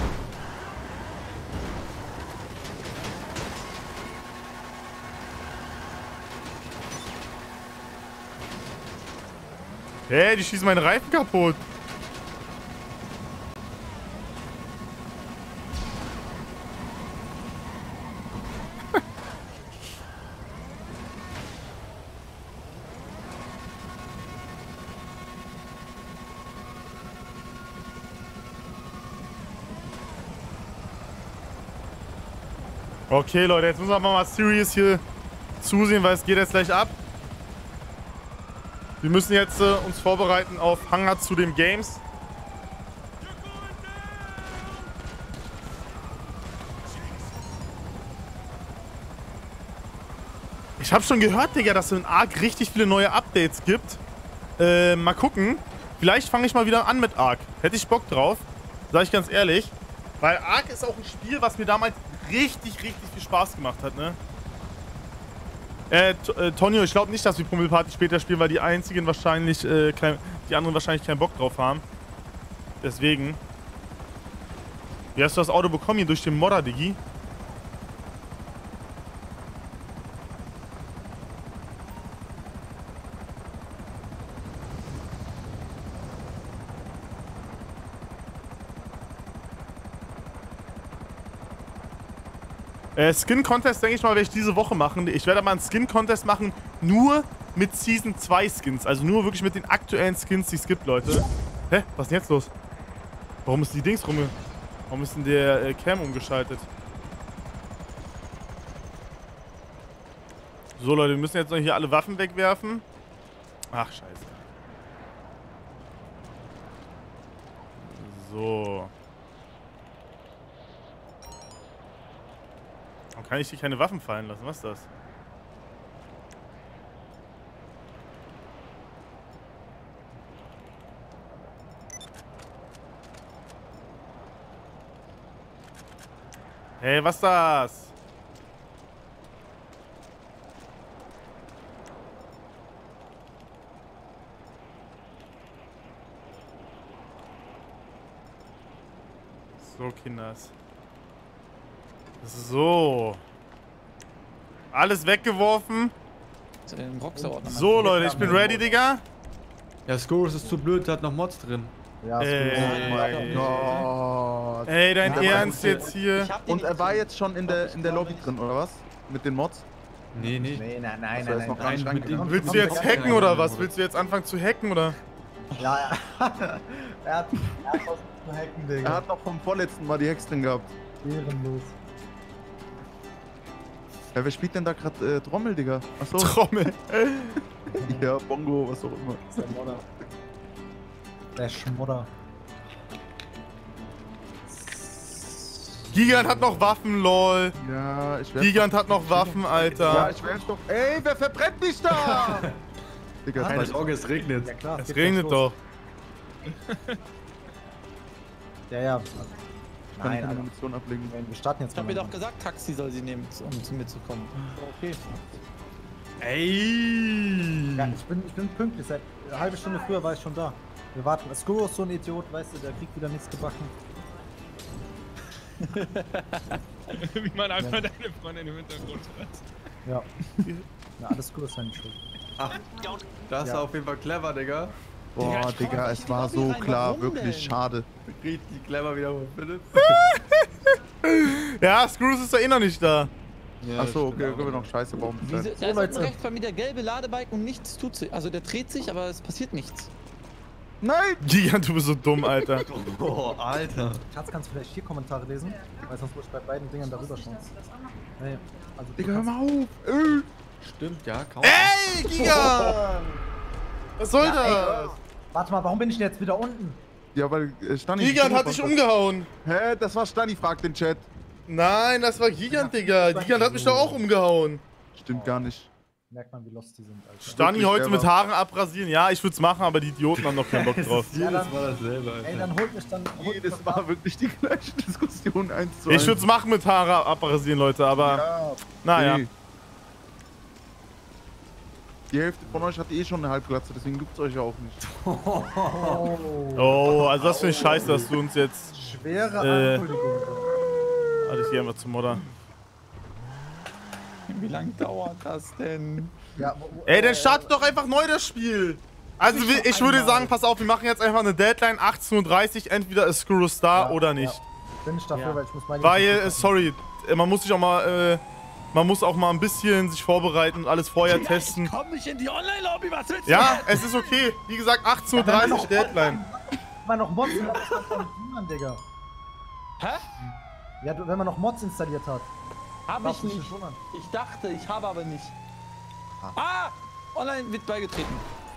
Hey, die schießen meine Reifen kaputt. Okay, Leute, jetzt müssen wir mal serious hier zusehen, weil es geht jetzt gleich ab. Wir müssen jetzt äh, uns vorbereiten auf Hangar zu den Games. Ich habe schon gehört, Digga, dass es in Ark richtig viele neue Updates gibt. Äh, mal gucken. vielleicht fange ich mal wieder an mit Ark. Hätte ich Bock drauf, sag ich ganz ehrlich. Weil Ark ist auch ein Spiel, was mir damals richtig, richtig viel Spaß gemacht hat, ne? Äh, äh Tonio, ich glaube nicht, dass wir Pummelparty später spielen, weil die einzigen wahrscheinlich, äh, kein, die anderen wahrscheinlich keinen Bock drauf haben. Deswegen. Wie hast du das Auto bekommen hier durch den Modder, Diggi? Äh, Skin-Contest, denke ich mal, werde ich diese Woche machen. Ich werde aber einen Skin-Contest machen, nur mit Season zwei Skins. Also nur wirklich mit den aktuellen Skins, die es gibt, Leute. Hä? Was ist denn jetzt los? Warum ist die Dings rum? Warum ist denn der äh, Cam umgeschaltet? So, Leute, wir müssen jetzt noch hier alle Waffen wegwerfen. Ach, scheiße. So. Warum kann ich hier keine Waffen fallen lassen? Was ist das? Hey, was ist das? So, Kinders. So. Alles weggeworfen. So, Leute, ich bin ready, Digga. Ja, Scorus ist zu blöd, der hat noch Mods drin. Ja, Ey, Oh mein Gott. Ey, dein Ja, Ernst jetzt hier? Und er war jetzt schon in der, in der Lobby drin, oder was? Mit den Mods? Nee, nee. Nee, nein, nein, Also, er nein, ist noch nein. gar nicht Nein, mit reingegangen. dem- Willst du jetzt hacken oder was? Willst du jetzt anfangen zu hacken oder? Ja, ja. er hat, er hat was zu hacken, Digga. Er hat noch vom vorletzten Mal die Hex drin gehabt. Ehrenlos. Ja, wer spielt denn da gerade äh, Trommel, Digga? Achso. Trommel. Ja, Bongo, was auch immer. Der Modder. Der Schmodder. Gigant hat noch Waffen, lol. Ja, ich werde. Gigant hat noch Waffen, Alter. Ja, ich werde doch. Ey, wer verbrennt mich da? Digga, Keine das war- Sorge, es regnet. Ja klar, Es geht regnet los. doch. Ja, ja. Ich kann Nein, keine Alter. Munition ablegen. Wir starten jetzt Ich hab mir mal. doch gesagt, Taxi soll sie nehmen, um zu mitzukommen. Okay. Ey. Ja, ich bin, ich bin pünktlich. Seit eine halbe Stunde früher war ich schon da. Wir warten. Skuro ist so ein Idiot, weißt du, der kriegt wieder nichts gebacken. Wie man einfach deine Freundin im Hintergrund hört. Ja. Ja, alles gut, ist seine Schuld. Ach, das ist Ja. auf jeden Fall clever, Digga. Boah, Digga, es war so klar, wirklich schade. Richtig clever wieder, bitte. Ja, Screws ist ja eh noch nicht da. Ja, Achso, stimmt okay, auch. können wir noch scheiße bauen. Wieso, da ist Leute. unten rechts bei mir der gelbe Ladebalken und nichts tut sich. Also der dreht sich, aber es passiert nichts. Nein! Gigant, du bist so dumm, Alter. Oh, Alter. Schatz, kannst du vielleicht vier Kommentare lesen? Weil sonst muss ich bei beiden Dingern darüber schauen. Nee, also Digga, hör mal auf! Äh. Stimmt, ja, kaum. Ey, Gigant! Was soll das? Warte mal, warum bin ich denn jetzt wieder unten? Ja, weil äh, Stani. Gigant hat dich umgehauen. Hä, das war Stani, fragt den Chat. Nein, das war Gigant, Digga. Gigant hat mich doch auch umgehauen. Stimmt gar nicht. Merkt man, wie lost die sind, Alter. Stani Wirklich, heute der mit war- Haaren abrasieren. Ja, ich würde es machen, aber die Idioten haben noch keinen Bock drauf. Ja, dann, War dasselbe, Alter. ey, dann holt mich dann. Holt mich Das dann war ab. wirklich die gleiche Diskussion, eins zu eins. Ich würde es machen mit Haare abrasieren, Leute, aber Ja, naja. nee. Die Hälfte von euch hat eh schon eine Halbglatze, deswegen gibt's euch ja auch nicht. Oh, also das finde ich scheiße, dass du uns jetzt... Schwere Äh, Anschuldigung. Warte, ich gehe einfach zum Modder. Wie lange dauert das denn? Ja, wo- wo- Ey, dann äh, startet doch einfach neu das Spiel. Also wir- ich würde sagen, pass auf, wir machen jetzt einfach eine Deadline, achtzehn Uhr dreißig, entweder ist Screws da Ja, oder nicht. Ja. Bin ich dafür, Ja. weil ich muss meine. Weil, äh, sorry, äh, man muss sich auch mal, äh, man muss auch mal ein bisschen sich vorbereiten und alles vorher testen. Komm nicht in die Online-Lobby, was willst du? Ja, es ist okay. Wie gesagt, achtzehn Uhr dreißig Deadline. Wenn man noch Mods installiert hat, dann niemand, Digga. Hä? Ja, du, wenn man noch Mods installiert hat. Hab darfst ich du dich nicht. wundern. Ich dachte, ich habe aber nicht. Ah! Online wird beigetreten.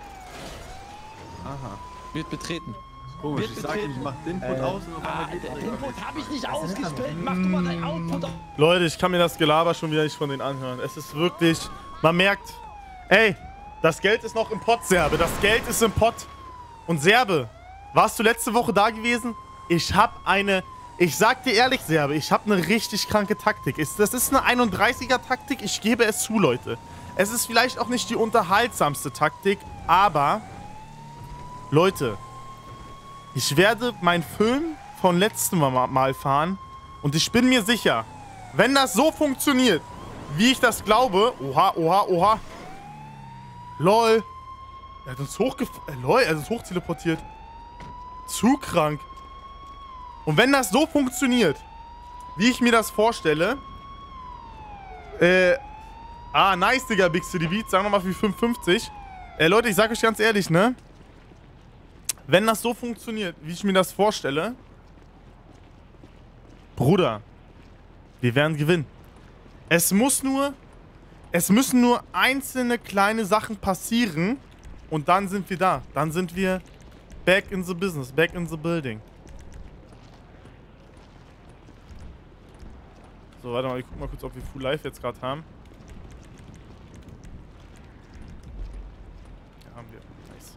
Aha. Wird betreten. Komisch, Wird ich sag ihm, ich mach den Input Äh, aus und auf Ah, einmal geht's der nicht. Input habe ich nicht ausgestellt. Mach du mal dein Output auf. Leute, ich kann mir das Gelaber schon wieder nicht von denen anhören. Es ist wirklich, man merkt, ey, das Geld ist noch im Pott, Serbe. Das Geld ist im Pott. Und Serbe, warst du letzte Woche da gewesen? Ich hab eine... Ich sag dir ehrlich, Serbe, ich hab eine richtig kranke Taktik. Ist- Das ist eine einunddreißiger-Taktik, ich gebe es zu, Leute. Es ist vielleicht auch nicht die unterhaltsamste Taktik, aber... Leute, ich werde meinen Film von letztem Mal mal fahren und ich bin mir sicher, wenn das so funktioniert, wie ich das glaube... Oha, oha, oha. Lol. Er hat uns hochgef... Äh, lol, er ist uns hochteleportiert. Zu krank. Und wenn das so funktioniert, wie ich mir das vorstelle... Äh... Ah, nice, Digga, Big City Beat. Sagen wir mal für fünfundfünfzig. Äh, Leute, ich sag euch ganz ehrlich, ne? Wenn das so funktioniert, wie ich mir das vorstelle... Bruder, wir werden gewinnen. Es muss nur... Es müssen nur einzelne kleine Sachen passieren und dann sind wir da. Dann sind wir back in the business, back in the building. So, warte mal, ich guck mal kurz, ob wir Full Life jetzt gerade haben. Ja, haben wir. Nice.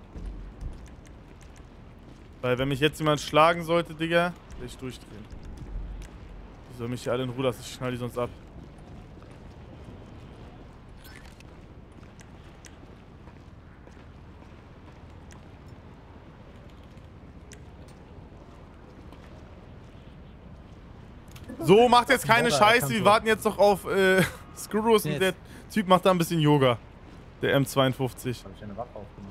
Weil wenn mich jetzt jemand schlagen sollte, Digga, will ich durchdrehen. Die sollen mich hier alle in Ruhe lassen, ich knall die sonst ab. So, macht jetzt keine Scheiße, wir warten jetzt noch auf äh, Screws und der Typ macht da ein bisschen Yoga. Der M zweiundfünfzig. Hab ich eine Waffe aufgenommen.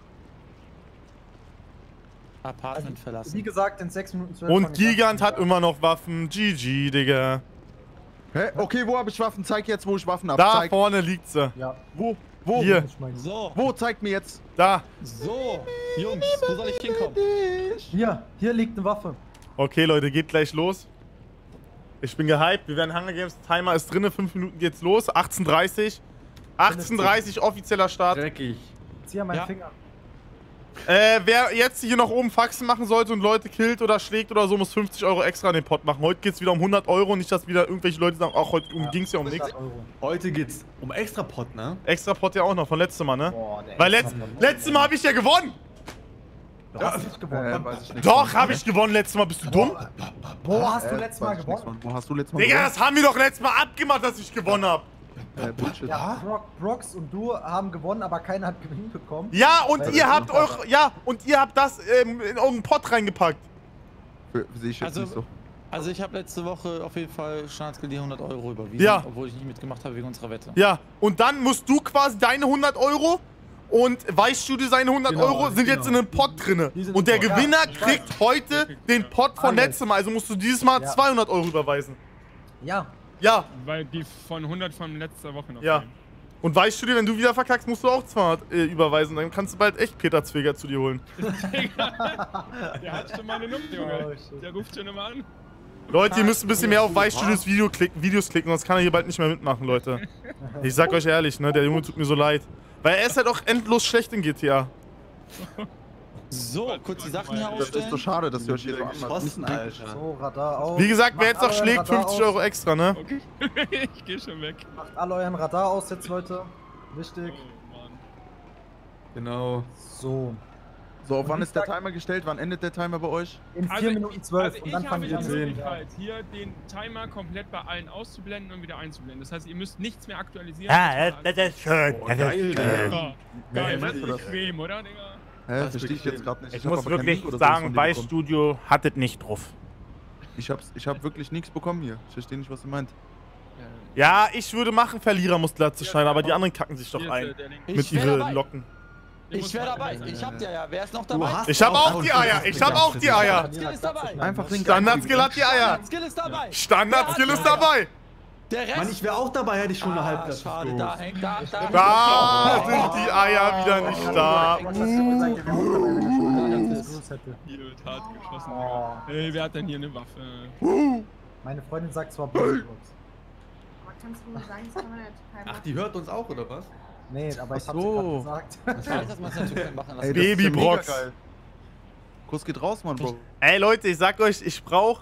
Apartment verlassen. Wie gesagt, in sechs Minuten zwölf. Und Gigant hat immer noch Waffen. G G, Digga. Hä? Okay, wo habe ich Waffen? Zeig jetzt, wo ich Waffen habe. Da Zeig. vorne liegt sie. Ja. Wo? Wo? Hier. So. Wo? Zeig mir jetzt. Da. So. Jungs, wo soll ich hinkommen? Hier, hier liegt eine Waffe. Okay, Leute, geht gleich los. Ich bin gehypt. Wir werden Hunger Games. Timer ist drinne. fünf Minuten geht's los. achtzehn Uhr dreißig. achtzehn Uhr dreißig offizieller Start. Dreckig. Zieh an meinen Ja. Finger. Äh, wer jetzt hier noch oben Faxen machen sollte und Leute killt oder schlägt oder so, muss fünfzig Euro extra in den Pot machen. Heute geht's wieder um hundert Euro. Nicht, dass wieder irgendwelche Leute sagen, ach, heute um ging's ja um nichts. Heute geht's um extra Pot, ne? Extra Pot ja auch noch von letztem Mal, ne? Boah, der Weil extra letzt, Pot. letztes Mal habe ich ja gewonnen. Du hast nicht gewonnen. Äh, weiß ich nicht. Doch, habe ich gewonnen letztes Mal. Bist du dumm? Wo hast du Äh, letztes Mal weiß ich nichts gewonnen? von. Wo hast du letztes Mal Digga, gewonnen? das haben wir doch letztes Mal abgemacht, dass ich gewonnen habe. Äh, Bullshit. Ja, Brock, Brox und du haben gewonnen, aber keiner hat Gewinn bekommen. Ja, und Weil ihr das habt unfair eure, ja, und ihr habt das ähm, in euren Pot reingepackt. Für- Sehe ich jetzt Also- nicht so. Also ich habe letzte Woche auf jeden Fall Standardskill die hundert Euro überwiesen, Ja. obwohl ich nicht mitgemacht habe wegen unserer Wette. Ja, und dann musst du quasi deine hundert Euro und Weißstudio seine hundert Genau, Euro sind jetzt in genau. einem Pot drinne. Die sind Und der im Pot. Gewinner Ja, ich kriegt heute den Pot von Alles. letztem Mal. Also musst du dieses Mal Ja. zweihundert Euro überweisen. Ja. Ja, Weil die von hundert von letzter Woche noch ja. fehlen. Und Weißstudio, wenn du wieder verkackst, musst du auch zweihundert äh, überweisen. Dann kannst du bald echt Peter Zwieger zu dir holen. Der hat schon mal eine Nummer, Junge. Oh, shit. Der ruft schon immer an. Leute, ihr müsst ein bisschen mehr auf Weißstudios Video klicken, Videos klicken, sonst kann er hier bald nicht mehr mitmachen, Leute. Ich sag euch ehrlich, ne, der Junge tut mir so leid. Weil er ist halt auch endlos schlecht in G T A. So, kurz die Sachen hier Das ist aufstellen. so schade, dass ihr euch hier so anmacht. Geschossen, Alter. So, Radar aus. Wie gesagt, wer Macht jetzt noch alle euren schlägt, Radar fünfzig aus. Euro extra, ne? Okay. Ich geh schon weg. Macht alle euren Radar aus jetzt, Leute. Wichtig. Oh, Mann. Genau. So. So, auf wann ist der Timer gestellt? Wann endet der Timer bei euch? In vier Also Minuten ich- zwölf also und dann ich fangen habe wir die an. Möglichkeit, hier den Timer komplett bei allen auszublenden und wieder einzublenden. Das heißt, ihr müsst nichts mehr aktualisieren. Ja, das, das ist schön. Boah, geil, Digga. Ja, geil, das meinst du ist das? bequem, oder, Digga? Hä, Das verstehe ich bequem. jetzt gerade nicht. Ich hab muss aber keinen wirklich Link oder sowas von sagen, dir bekommen. Weißstudio hattet nicht drauf. Ich hab's, ich hab wirklich nichts bekommen hier. Ich verstehe nicht, was du meint. Ja, ich würde machen, Verlierer muss Glatze schneiden, aber die anderen kacken sich doch Hier ist, ein. äh, der Link. Ich Mit wär ihren dabei. Locken. Ich wäre dabei. Ich hab ja ja. Wer ist noch dabei? hast Ich hab auch auch die Eier, ich hab auch die Eier. Skill ist dabei. Einfach Link Standard-Skill hat die Eier. Skill ist dabei. Standard-Skill ist dabei. Der Rest. Mann, ich wäre auch dabei, hätte ich schon eine ah, Halbplatz. schade, da hängt da. Da, Da sind die Eier wieder nicht da. Was hast du gesagt, ihr wärt auch dabei, wenn ich schon einen Gruß hätte. Hier wird hart geschossen, Oh. Digga. Ey, wer hat denn hier eine Waffe? Meine Freundin sagt zwar Brooks. Kannst du sagen, das kann man ja total Ach, die hört uns auch, oder was? Nee, aber ich Ach hab's so. gerade gesagt. Ich weiß, dass man es natürlich machen Ey, lassen. das ist Baby ja mega Brox. geil. Kuss geht raus, Mann, Bro. Ey Leute, ich sag euch, ich brauch...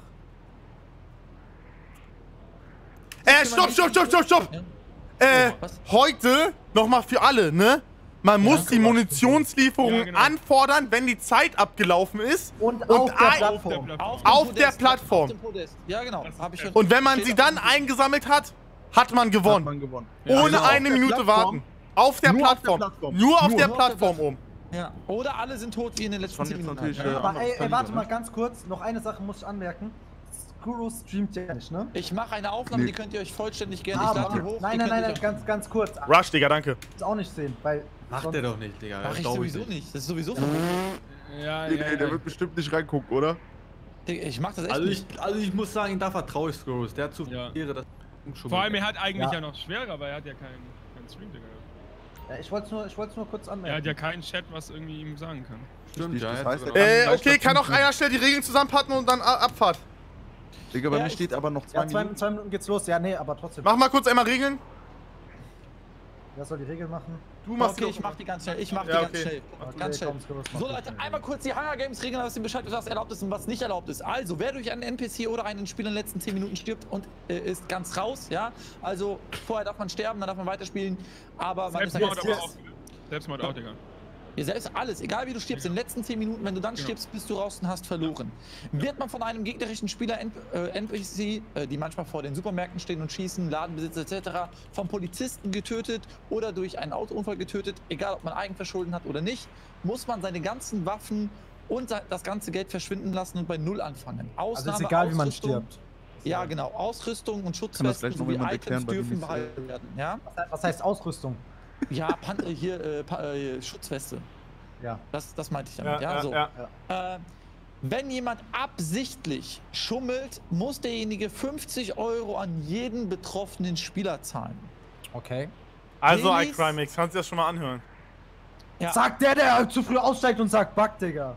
Äh, stopp, stopp, stopp, stopp, stopp! Äh, Was? heute, nochmal für alle, ne? Man Ja, muss die genau. Munitionslieferung Ja, genau. anfordern, wenn die Zeit abgelaufen ist. Und, Und auf der ein- Plattform. Auf, Auf dem der Podest, Plattform. Auf dem Podest. Ja, genau. Hab ich schon. Und wenn man Steht sie auf dann dem- eingesammelt hat, hat man Hat gewonnen. man gewonnen. Ohne Also auf eine der Minute Plattform. warten. Auf der, Nur auf der Plattform. Plattform. Nur auf Nur der auf der Plattform oben. Ja. Oder alle sind tot wie in den letzten Schon zehn jetzt Minuten. natürlich, halt. äh, Aber anderes ey, ey, Kaliber, warte ne? mal ganz kurz. Noch eine Sache muss ich anmerken. Skuro streamt ja nicht, ne? Ich mache eine Aufnahme, Nee. die könnt ihr euch vollständig gerne. Ich Aber, lade die hoch. nein, die nein, könnt nein, ihr nein, euch- ganz, ganz kurz. Rush, Digga, danke. Das auch nicht sehen, weil. Macht sonst- der doch nicht, Digga. Mach Das ich glaub sowieso nicht. nicht. Das ist sowieso verboten. Ja, Nee, ja, nee, der ja. wird bestimmt nicht reingucken, oder? Digga, ich mach das echt Also ich, nicht. also ich muss sagen, da vertraue ich Skrulls. Der hat zu viel Ja. Ehre, das schon Vor allem, er hat eigentlich Ja. ja, noch schwerer, weil er hat ja keinen keinen Stream, Digga. Ja, ich wollte es nur, ich wollt's nur kurz Er hat anmerken. ja keinen Chat, was irgendwie ihm sagen kann. Stimmt, ja. Das er hat heißt, sogar- er- Äh, okay, kann auch einer schnell die Regeln zusammenpacken und dann A- Abfahrt. Digga, bei Ja, mir ich- steht aber noch zwei Ja, zwei, Minuten. zwei Minuten geht's los. Ja, nee, aber trotzdem. Mach mal kurz einmal Regeln. Wer soll die Regeln machen? Du machst Okay, ich mach die ganz schnell. Ich mach Ja, die okay. ganz schnell. Okay, Ganz schnell. komm, Skrulls, mach So das Leute, schnell. einmal kurz die Hunger Games Regeln, dass ihr Bescheid wisst, was erlaubt ist und was nicht erlaubt ist. Also, wer durch einen N P C oder einen Spieler in den letzten zehn Minuten stirbt und äh, ist ganz raus, ja. Also, vorher darf man sterben, dann darf man weiterspielen, aber man ist dann Selbstmord ganz aber raus. auch. Selbstmord auch, Digga. Ja, selbst alles, egal wie du stirbst, in den letzten zehn Minuten, wenn du dann Genau. stirbst, bist du raus und hast verloren. Wird man von einem gegnerischen Spieler, N äh, N P C, äh, die manchmal vor den Supermärkten stehen und schießen, Ladenbesitzer et cetera, vom Polizisten getötet oder durch einen Autounfall getötet, egal ob man Eigenverschulden hat oder nicht, muss man seine ganzen Waffen und se- das ganze Geld verschwinden lassen und bei Null anfangen. Also Ausnahme, ist egal, wie man Ausrüstung- stirbt. Ja, genau, Ausrüstung und Kann das Schutzwesten vielleicht noch sowie jemand Items erklären, bei dürfen dem ich, behalten werden. Ja, Was, was heißt Ausrüstung? ja Pan äh, hier, äh, pa äh, Schutzweste. Ja. Das, das meinte ich damit, Ja, ja, ja, so. ja. Äh, wenn jemand absichtlich schummelt, muss derjenige fünfzig Euro an jeden betroffenen Spieler zahlen. Okay. Also, Helis- iCrimex, kannst du das schon mal anhören. Ja. Sagt der, der zu früh aussteigt und sagt, Bug, Digga.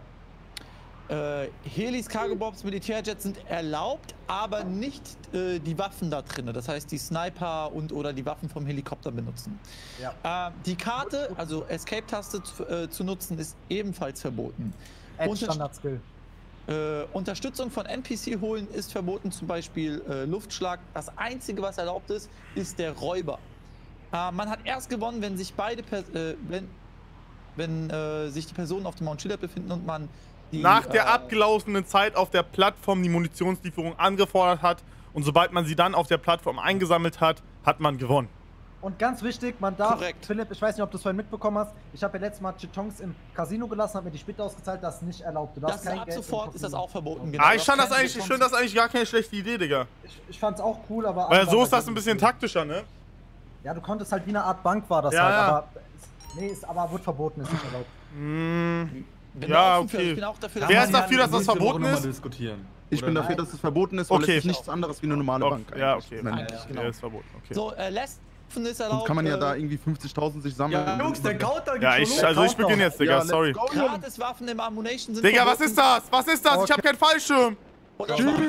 Äh, Helis, Cargo-Bobs, Militärjets sind erlaubt, aber nicht äh, die Waffen da drin. Das heißt, die Sniper und oder die Waffen vom Helikopter benutzen. Ja. Äh, die Karte, also Escape-Taste zu, äh, zu nutzen, ist ebenfalls verboten. Edge Unterst- Standard-Skill. Äh, Unterstützung von N P C holen ist verboten, zum Beispiel äh, Luftschlag. Das Einzige, was erlaubt ist, ist der Räuber. Äh, man hat erst gewonnen, wenn sich beide, per äh, wenn, wenn äh, sich die Personen auf dem Mount Chiliad befinden und man die, Nach der äh, abgelaufenen Zeit auf der Plattform die Munitionslieferung angefordert hat und sobald man sie dann auf der Plattform eingesammelt hat, hat man gewonnen. Und ganz wichtig, man darf, Korrekt. Philipp, ich weiß nicht, ob du es vorhin mitbekommen hast, ich habe ja letztes Mal Chitons im Casino gelassen, habe mir die Spit ausgezahlt, das ist nicht erlaubt. Du darfst Das ist kein ab Geld sofort im ist das Casino. auch verboten. Ah, ich Du fand das darfst eigentlich, ich keine finde das eigentlich gar keine schlechte Idee, Digga. Ich, ich fand's auch cool, aber... Weil aber- so ist das ein bisschen taktischer, ne? Ja, du konntest halt wie eine Art Bank war das Ja, halt, ja. aber... ist- Nee, ist aber wird verboten, ist nicht erlaubt. Mm, Bin ja, da offen für, okay. ich bin auch dafür, Wer dass ist man- dafür, dass das Nächste Woche verboten noch mal ist? diskutieren. Ich bin Oder- dafür, dass es verboten ist, weil Okay. es ist nichts anderes wie eine normale Doch, Bank. ja, eigentlich. okay. Nein. Ja, genau. Der ist verboten, okay. So, äh, Lesben ist erlaubt. Sonst kann man ja äh, da irgendwie fünfzigtausend sich sammeln. Ja, Jungs, der Countdown geht Ja, schon ich, los. also ich beginne jetzt, Digga, Ja, let's sorry. go, Junge. Gratiswaffen im Ammunition sind Digga, was verboten. ist das? Was ist das? Ich hab keinen Fallschirm. Und das war's.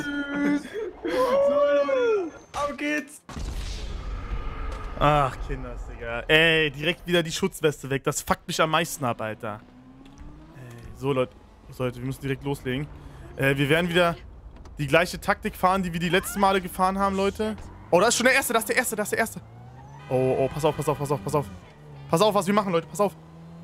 Auf geht's! Ach, Kinders, Digga. Ey, direkt wieder die Schutzweste weg. Das fuckt mich am meisten ab, Alter. Ey, so, Leute. So, Leute, wir müssen direkt loslegen. Äh, wir werden wieder die gleiche Taktik fahren, die wir die letzten Male gefahren haben, Leute. Oh, das ist schon der Erste, das ist der Erste, das ist der Erste. Oh, oh, pass auf, pass auf, pass auf, pass auf. Pass auf, was wir machen, Leute, pass auf.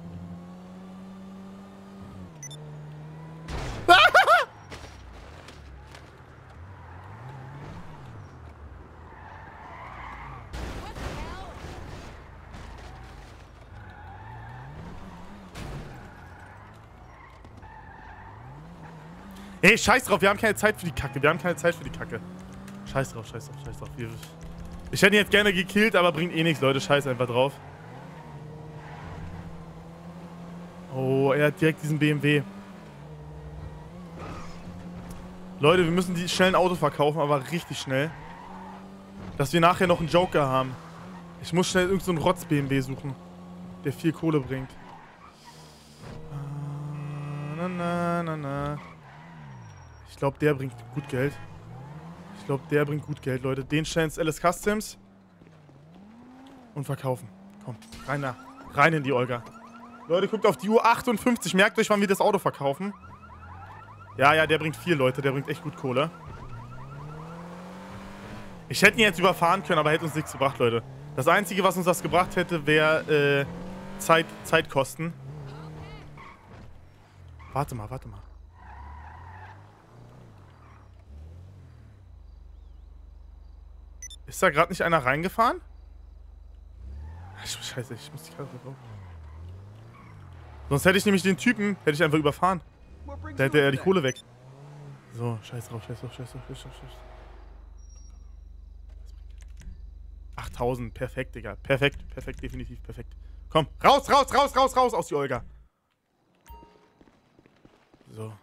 Ey, scheiß drauf, wir haben keine Zeit für die Kacke. Wir haben keine Zeit für die Kacke. Scheiß drauf, scheiß drauf, scheiß drauf. Wir, ich hätte ihn jetzt gerne gekillt, aber bringt eh nichts, Leute. Scheiß einfach drauf. Oh, er hat direkt diesen B M W. Leute, wir müssen die schnell ein Auto verkaufen, aber richtig schnell. Dass wir nachher noch einen Joker haben. Ich muss schnell irgendeinen so Rotz-B M W suchen, der viel Kohle bringt. Na, na, na, na. Ich glaube, der bringt gut Geld. Ich glaube, der bringt gut Geld, Leute. Den stellen ins L S Customs. Und verkaufen. Komm, rein da. Rein in die Olga. Leute, guckt auf die Uhr achtundfünfzig. Merkt euch, wann wir das Auto verkaufen. Ja, ja, der bringt viel, Leute. Der bringt echt gut Kohle. Ich hätte ihn jetzt überfahren können, aber hätte uns nichts gebracht, Leute. Das Einzige, was uns das gebracht hätte, wäre äh, Zeit, Zeit kosten. Warte mal, warte mal. Ist da gerade nicht einer reingefahren? Scheiße, ich muss die Karre verkaufen. Sonst hätte ich nämlich den Typen, hätte ich einfach überfahren. Da hätte er die Kohle weg. So, scheiß drauf, scheiß drauf, scheiß drauf, scheiß drauf, scheiß drauf. achttausend, perfekt, Digga. Perfekt, perfekt, definitiv, perfekt. Komm, raus, raus, raus, raus, raus aus die Olga. So.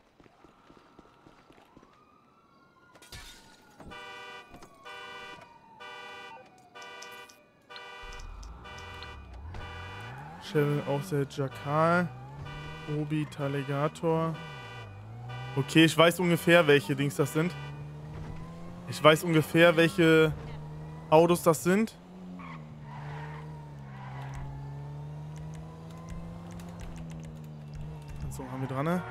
Shell aus der Jakal. Obi, Talegator. Okay, ich weiß ungefähr, welche Dings das sind. Ich weiß ungefähr, welche Autos das sind. So, haben wir dran, ne?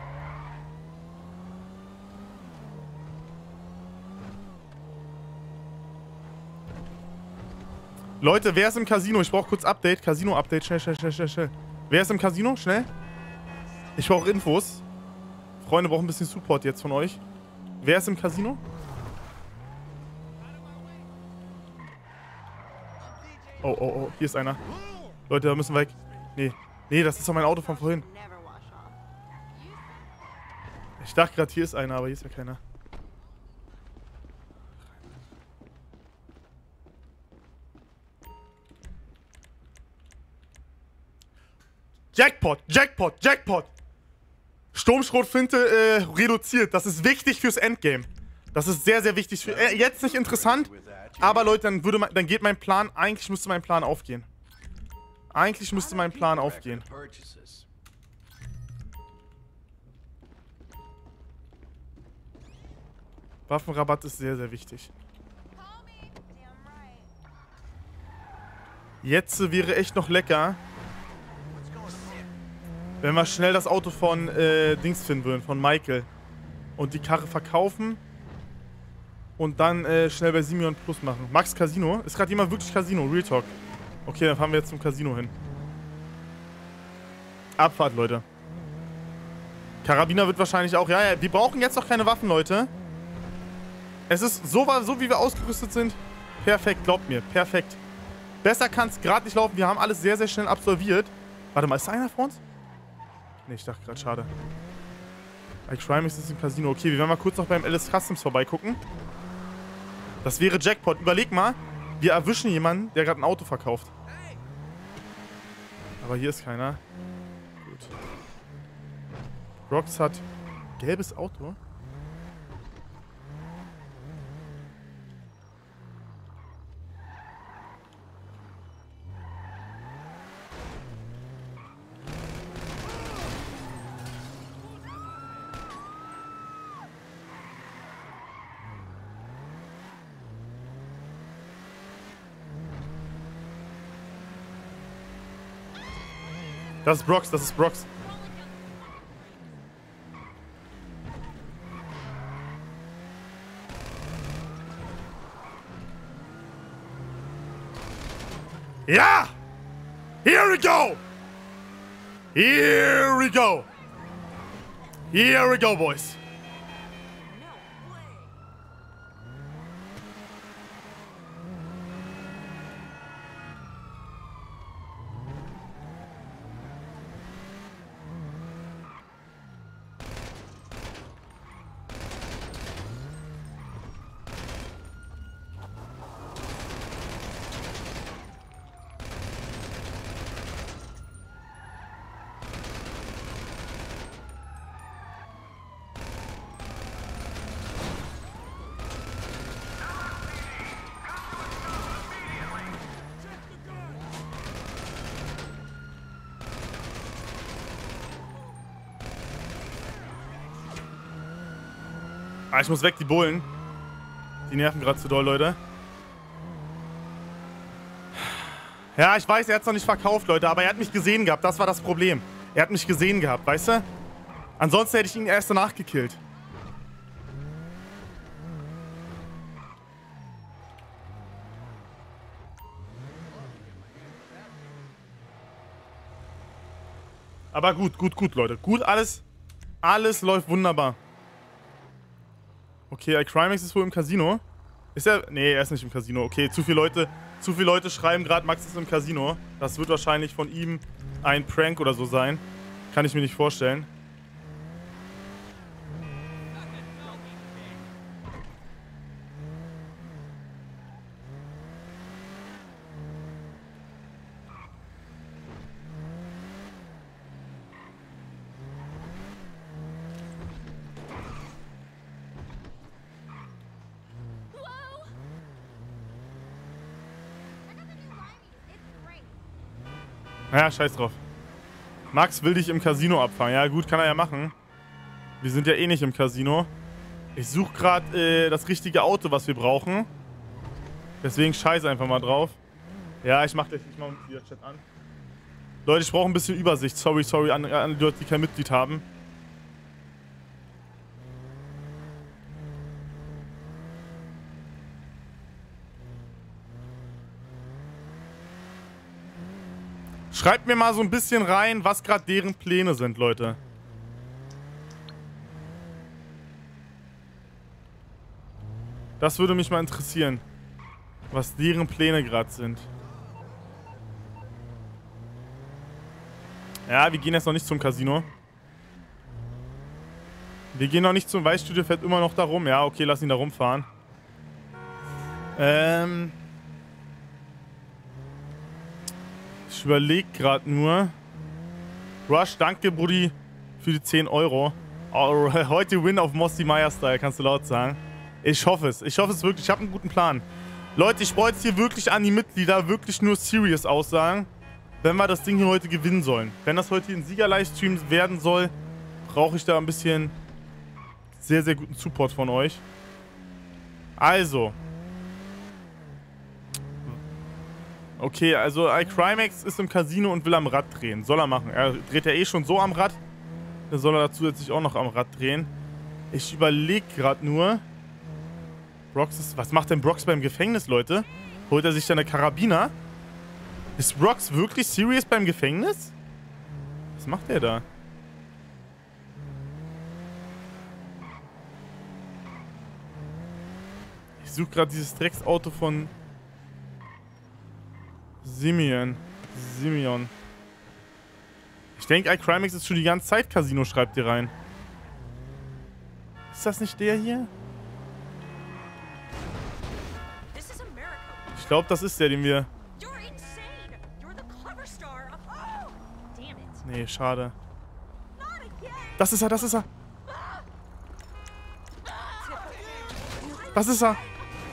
Leute, wer ist im Casino? Ich brauche kurz Update. Casino-Update. Schnell, schnell, schnell, schnell, schnell. Wer ist im Casino? Schnell. Ich brauche Infos. Freunde brauchen ein bisschen Support jetzt von euch. Wer ist im Casino? Oh, oh, oh. Hier ist einer. Leute, da müssen wir weg. Nee. Nee, das ist doch mein Auto von vorhin. Ich dachte gerade, hier ist einer, aber hier ist ja keiner. Jackpot, Jackpot, Jackpot. Sturmschrotflinte äh, reduziert. Das ist wichtig fürs Endgame. Das ist sehr, sehr wichtig. Für, äh, jetzt nicht interessant, aber Leute, dann, würde man, dann geht mein Plan, eigentlich müsste mein Plan aufgehen. Eigentlich müsste mein Plan aufgehen. Waffenrabatt ist sehr, sehr wichtig. Jetzt wäre echt noch lecker, wenn wir schnell das Auto von äh, Dings finden würden, von Michael. Und die Karre verkaufen. Und dann äh, schnell bei Simeon Plus machen. Max Casino? Ist gerade jemand wirklich Casino? Real Talk. Okay, dann fahren wir jetzt zum Casino hin. Abfahrt, Leute. Karabiner wird wahrscheinlich auch... Ja, ja, wir brauchen jetzt noch keine Waffen, Leute. Es ist so, so wie wir ausgerüstet sind. Perfekt, glaubt mir. Perfekt. Besser kann es gerade nicht laufen. Wir haben alles sehr, sehr schnell absolviert. Warte mal, ist da einer vor uns? Ne, ich dachte gerade, schade. Bei Crime ist es im Casino. Okay, wir werden mal kurz noch beim Alice Customs vorbeigucken. Das wäre Jackpot. Überleg mal, wir erwischen jemanden, der gerade ein Auto verkauft. Aber hier ist keiner. Gut. Rox hat gelbes Auto. Das ist Brox, das ist Brox. Ja! Here we go! Here we go! Here we go, boys! Ah, ich muss weg, die Bullen. Die nerven gerade zu doll, Leute. Ja, ich weiß, er hat es noch nicht verkauft, Leute, aber er hat mich gesehen gehabt. Das war das Problem. Er hat mich gesehen gehabt, weißt du? Ansonsten hätte ich ihn erst danach gekillt. Aber gut, gut, gut, Leute. Gut, alles, alles läuft wunderbar. Okay, iCrimex ist wohl im Casino. Ist er? Nee, er ist nicht im Casino. Okay, zu viele Leute, zu viele Leute schreiben gerade, Max ist im Casino. Das wird wahrscheinlich von ihm ein Prank oder so sein. Kann ich mir nicht vorstellen. Ja, scheiß drauf. Max will dich im Casino abfangen. Ja gut, kann er ja machen. Wir sind ja eh nicht im Casino. Ich suche gerade äh, das richtige Auto, was wir brauchen. Deswegen scheiß einfach mal drauf. Ja, ich mach gleich ich mach wieder Chat an. Leute, ich brauche ein bisschen Übersicht. Sorry, sorry an, an die Leute, die kein Mitglied haben. Schreibt mir mal so ein bisschen rein, was gerade deren Pläne sind, Leute. Das würde mich mal interessieren, was deren Pläne gerade sind. Ja, wir gehen jetzt noch nicht zum Casino. Wir gehen noch nicht zum Weißstudio, fährt immer noch da rum. Ja, okay, lass ihn da rumfahren. Ähm... Ich überlege gerade nur. Rush, danke, Brudi, für die zehn Euro. Oh, heute Win auf Mosti Meyer Style, kannst du laut sagen. Ich hoffe es. Ich hoffe es wirklich. Ich habe einen guten Plan. Leute, ich brauche jetzt hier wirklich an die Mitglieder wirklich nur serious Aussagen, wenn wir das Ding hier heute gewinnen sollen. Wenn das heute hier ein Sieger-Livestream werden soll, brauche ich da ein bisschen sehr, sehr guten Support von euch. Also. Okay, also iCrimex ist im Casino und will am Rad drehen. Soll er machen. Er dreht ja eh schon so am Rad. Dann soll er da zusätzlich auch noch am Rad drehen. Ich überlege gerade nur. Brox ist... Was macht denn Brox beim Gefängnis, Leute? Holt er sich da eine Karabiner? Ist Brox wirklich serious beim Gefängnis? Was macht er da? Ich suche gerade dieses Drecksauto von... Simeon. Simeon. Ich denke, iCrimex ist schon die ganze Zeit Casino, schreibt ihr rein. Ist das nicht der hier? Ich glaube, das ist der, den wir... Nee, schade. Das ist er, das ist er. Das ist er.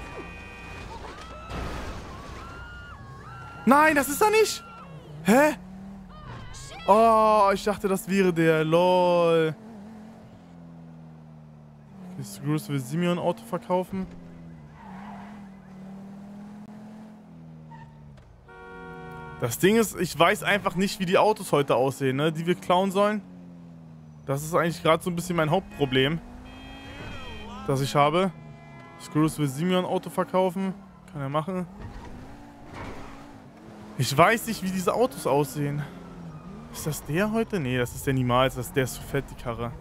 Nein, das ist er nicht. Hä? Oh, ich dachte, das wäre der. Lol. Okay, Screws will Simeon ein Auto verkaufen. Das Ding ist, ich weiß einfach nicht, wie die Autos heute aussehen, ne, die wir klauen sollen. Das ist eigentlich gerade so ein bisschen mein Hauptproblem, das ich habe. Screws will Simeon ein Auto verkaufen. Kann er machen. Ich weiß nicht, wie diese Autos aussehen. Ist das der heute? Nee, das ist der niemals. Das, der ist zu fett, die Karre.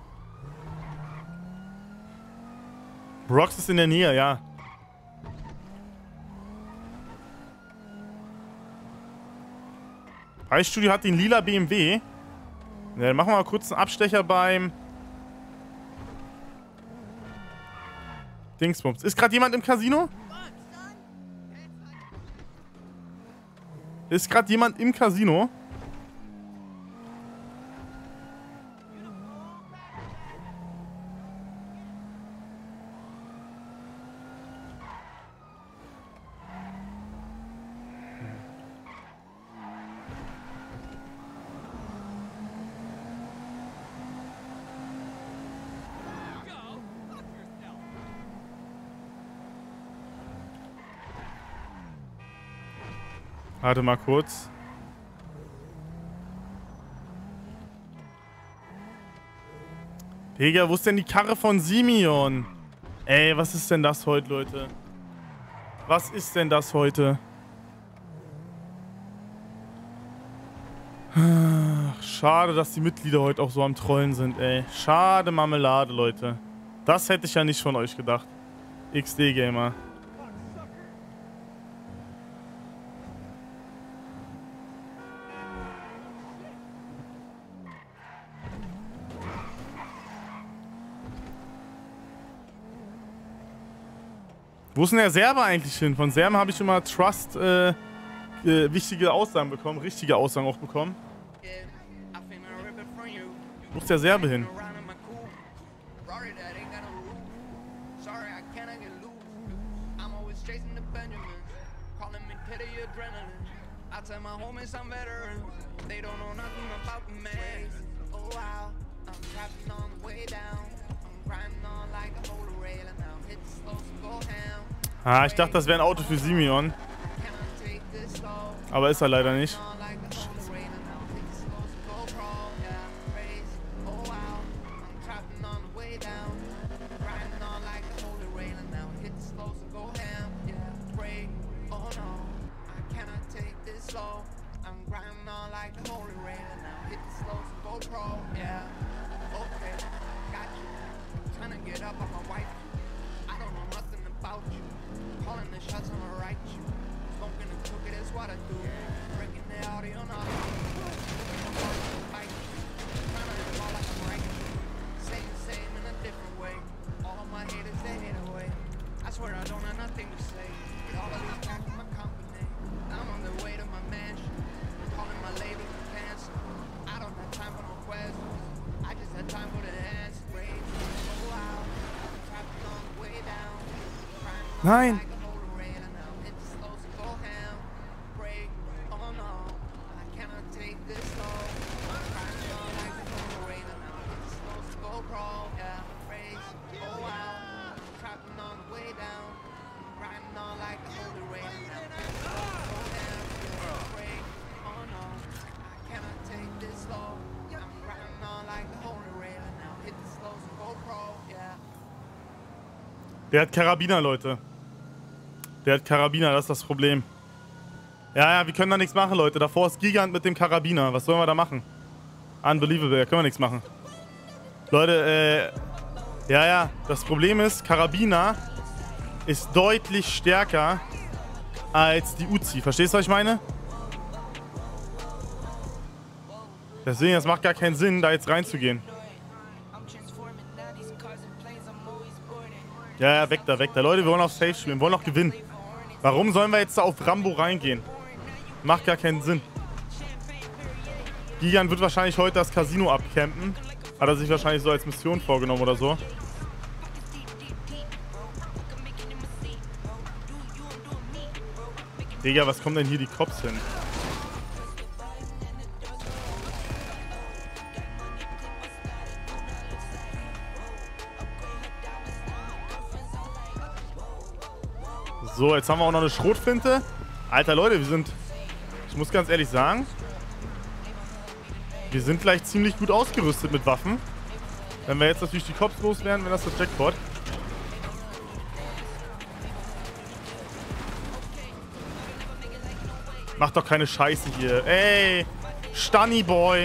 Brox ist in der Nähe, ja. Preisstudio hat den lila B M W. Ja, dann machen wir mal kurz einen Abstecher beim... Dingsbums. Ist gerade jemand im Casino? Ist gerade jemand im Casino? Warte mal kurz. Digga, wo ist denn die Karre von Simeon? Ey, was ist denn das heute, Leute? Was ist denn das heute? Ach, Schade, dass die Mitglieder heute auch so am Trollen sind, ey. Schade Marmelade, Leute. Das hätte ich ja nicht von euch gedacht. X D-Gamer. Wo ist denn der Server eigentlich hin? Von Serben habe ich immer Trust, äh, äh, wichtige Aussagen bekommen, richtige Aussagen auch bekommen. Wo ist der Serbe hin? Ah, ich dachte, das wäre ein Auto für Simeon. Aber ist er leider nicht. Nein! Der hat Karabiner, Leute. Der hat Karabiner, das ist das Problem. Ja, ja, wir können da nichts machen, Leute. Davor ist Gigant mit dem Karabiner. Was sollen wir da machen? Unbelievable, da können wir nichts machen. Leute, äh... ja, ja, das Problem ist, Karabiner ist deutlich stärker als die Uzi. Verstehst du, was ich meine? Deswegen, das macht gar keinen Sinn, da jetzt reinzugehen. Ja, ja, weg da, weg da. Leute, wir wollen auf Safe spielen, wir wollen auch gewinnen. Warum sollen wir jetzt da auf Rambo reingehen? Macht gar keinen Sinn. Gigant wird wahrscheinlich heute das Casino abcampen. Hat er sich wahrscheinlich so als Mission vorgenommen oder so. Digga, was kommen denn hier die Cops hin? So, jetzt haben wir auch noch eine Schrotflinte. Alter, Leute, wir sind... Ich muss ganz ehrlich sagen... Wir sind gleich ziemlich gut ausgerüstet mit Waffen. Wenn wir jetzt natürlich die Cops loswerden, wenn das der Jackpot. Mach doch keine Scheiße hier. Ey! Stunny Boy!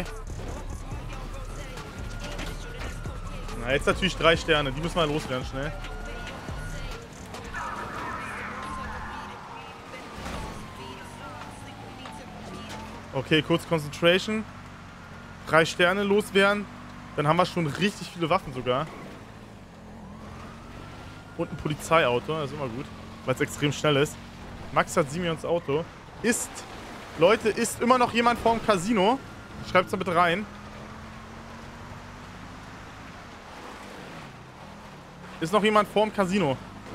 Na, jetzt natürlich drei Sterne. Die müssen wir loswerden, schnell. Okay, kurz Concentration. Drei Sterne loswerden. Dann haben wir schon richtig viele Waffen sogar. Und ein Polizeiauto. Das ist immer gut. Weil es extrem schnell ist. Max hat Simeons Auto. Ist, Leute, ist immer noch jemand vorm Casino? Schreibt's da bitte rein. Ist noch jemand vorm Casino?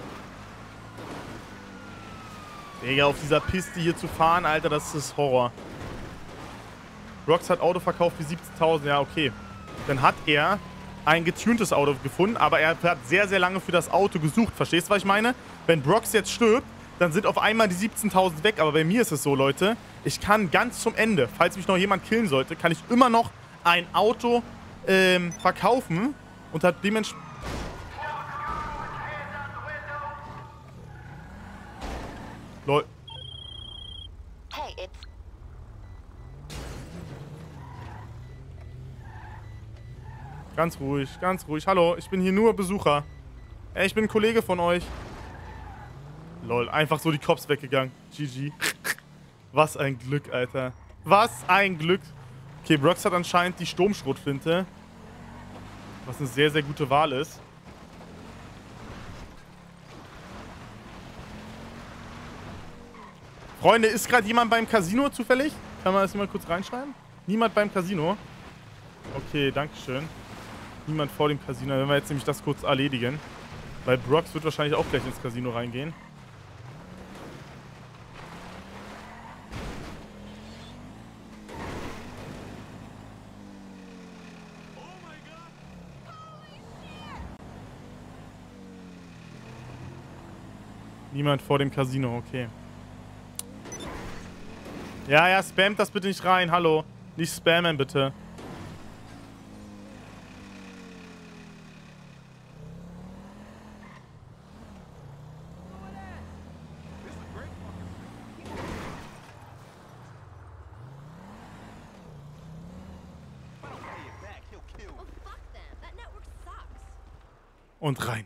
Digga, auf dieser Piste hier zu fahren, Alter, das ist Horror. Brox hat Auto verkauft für siebzehntausend, ja, okay. Dann hat er ein getuntes Auto gefunden, aber er hat sehr, sehr lange für das Auto gesucht. Verstehst du, was ich meine? Wenn Brox jetzt stirbt, dann sind auf einmal die siebzehntausend weg. Aber bei mir ist es so, Leute, ich kann ganz zum Ende, falls mich noch jemand killen sollte, kann ich immer noch ein Auto ähm, verkaufen und hat dementsprechend... Lol. Hey, it's Ganz ruhig, ganz ruhig. Hallo, ich bin hier nur Besucher. Ey, ich bin ein Kollege von euch. Lol, einfach so die Cops weggegangen. G G. Was ein Glück, Alter. Was ein Glück. Okay, Brox hat anscheinend die Sturmschrotflinte. Was eine sehr, sehr gute Wahl ist. Freunde, ist gerade jemand beim Casino zufällig? Kann man das mal kurz reinschreiben? Niemand beim Casino? Okay, dankeschön. Niemand vor dem Casino. Wenn wir jetzt nämlich das kurz erledigen. Weil Brox wird wahrscheinlich auch gleich ins Casino reingehen. Niemand vor dem Casino, okay. Ja, ja, spamt das bitte nicht rein, hallo. Nicht spammen, bitte. Und rein.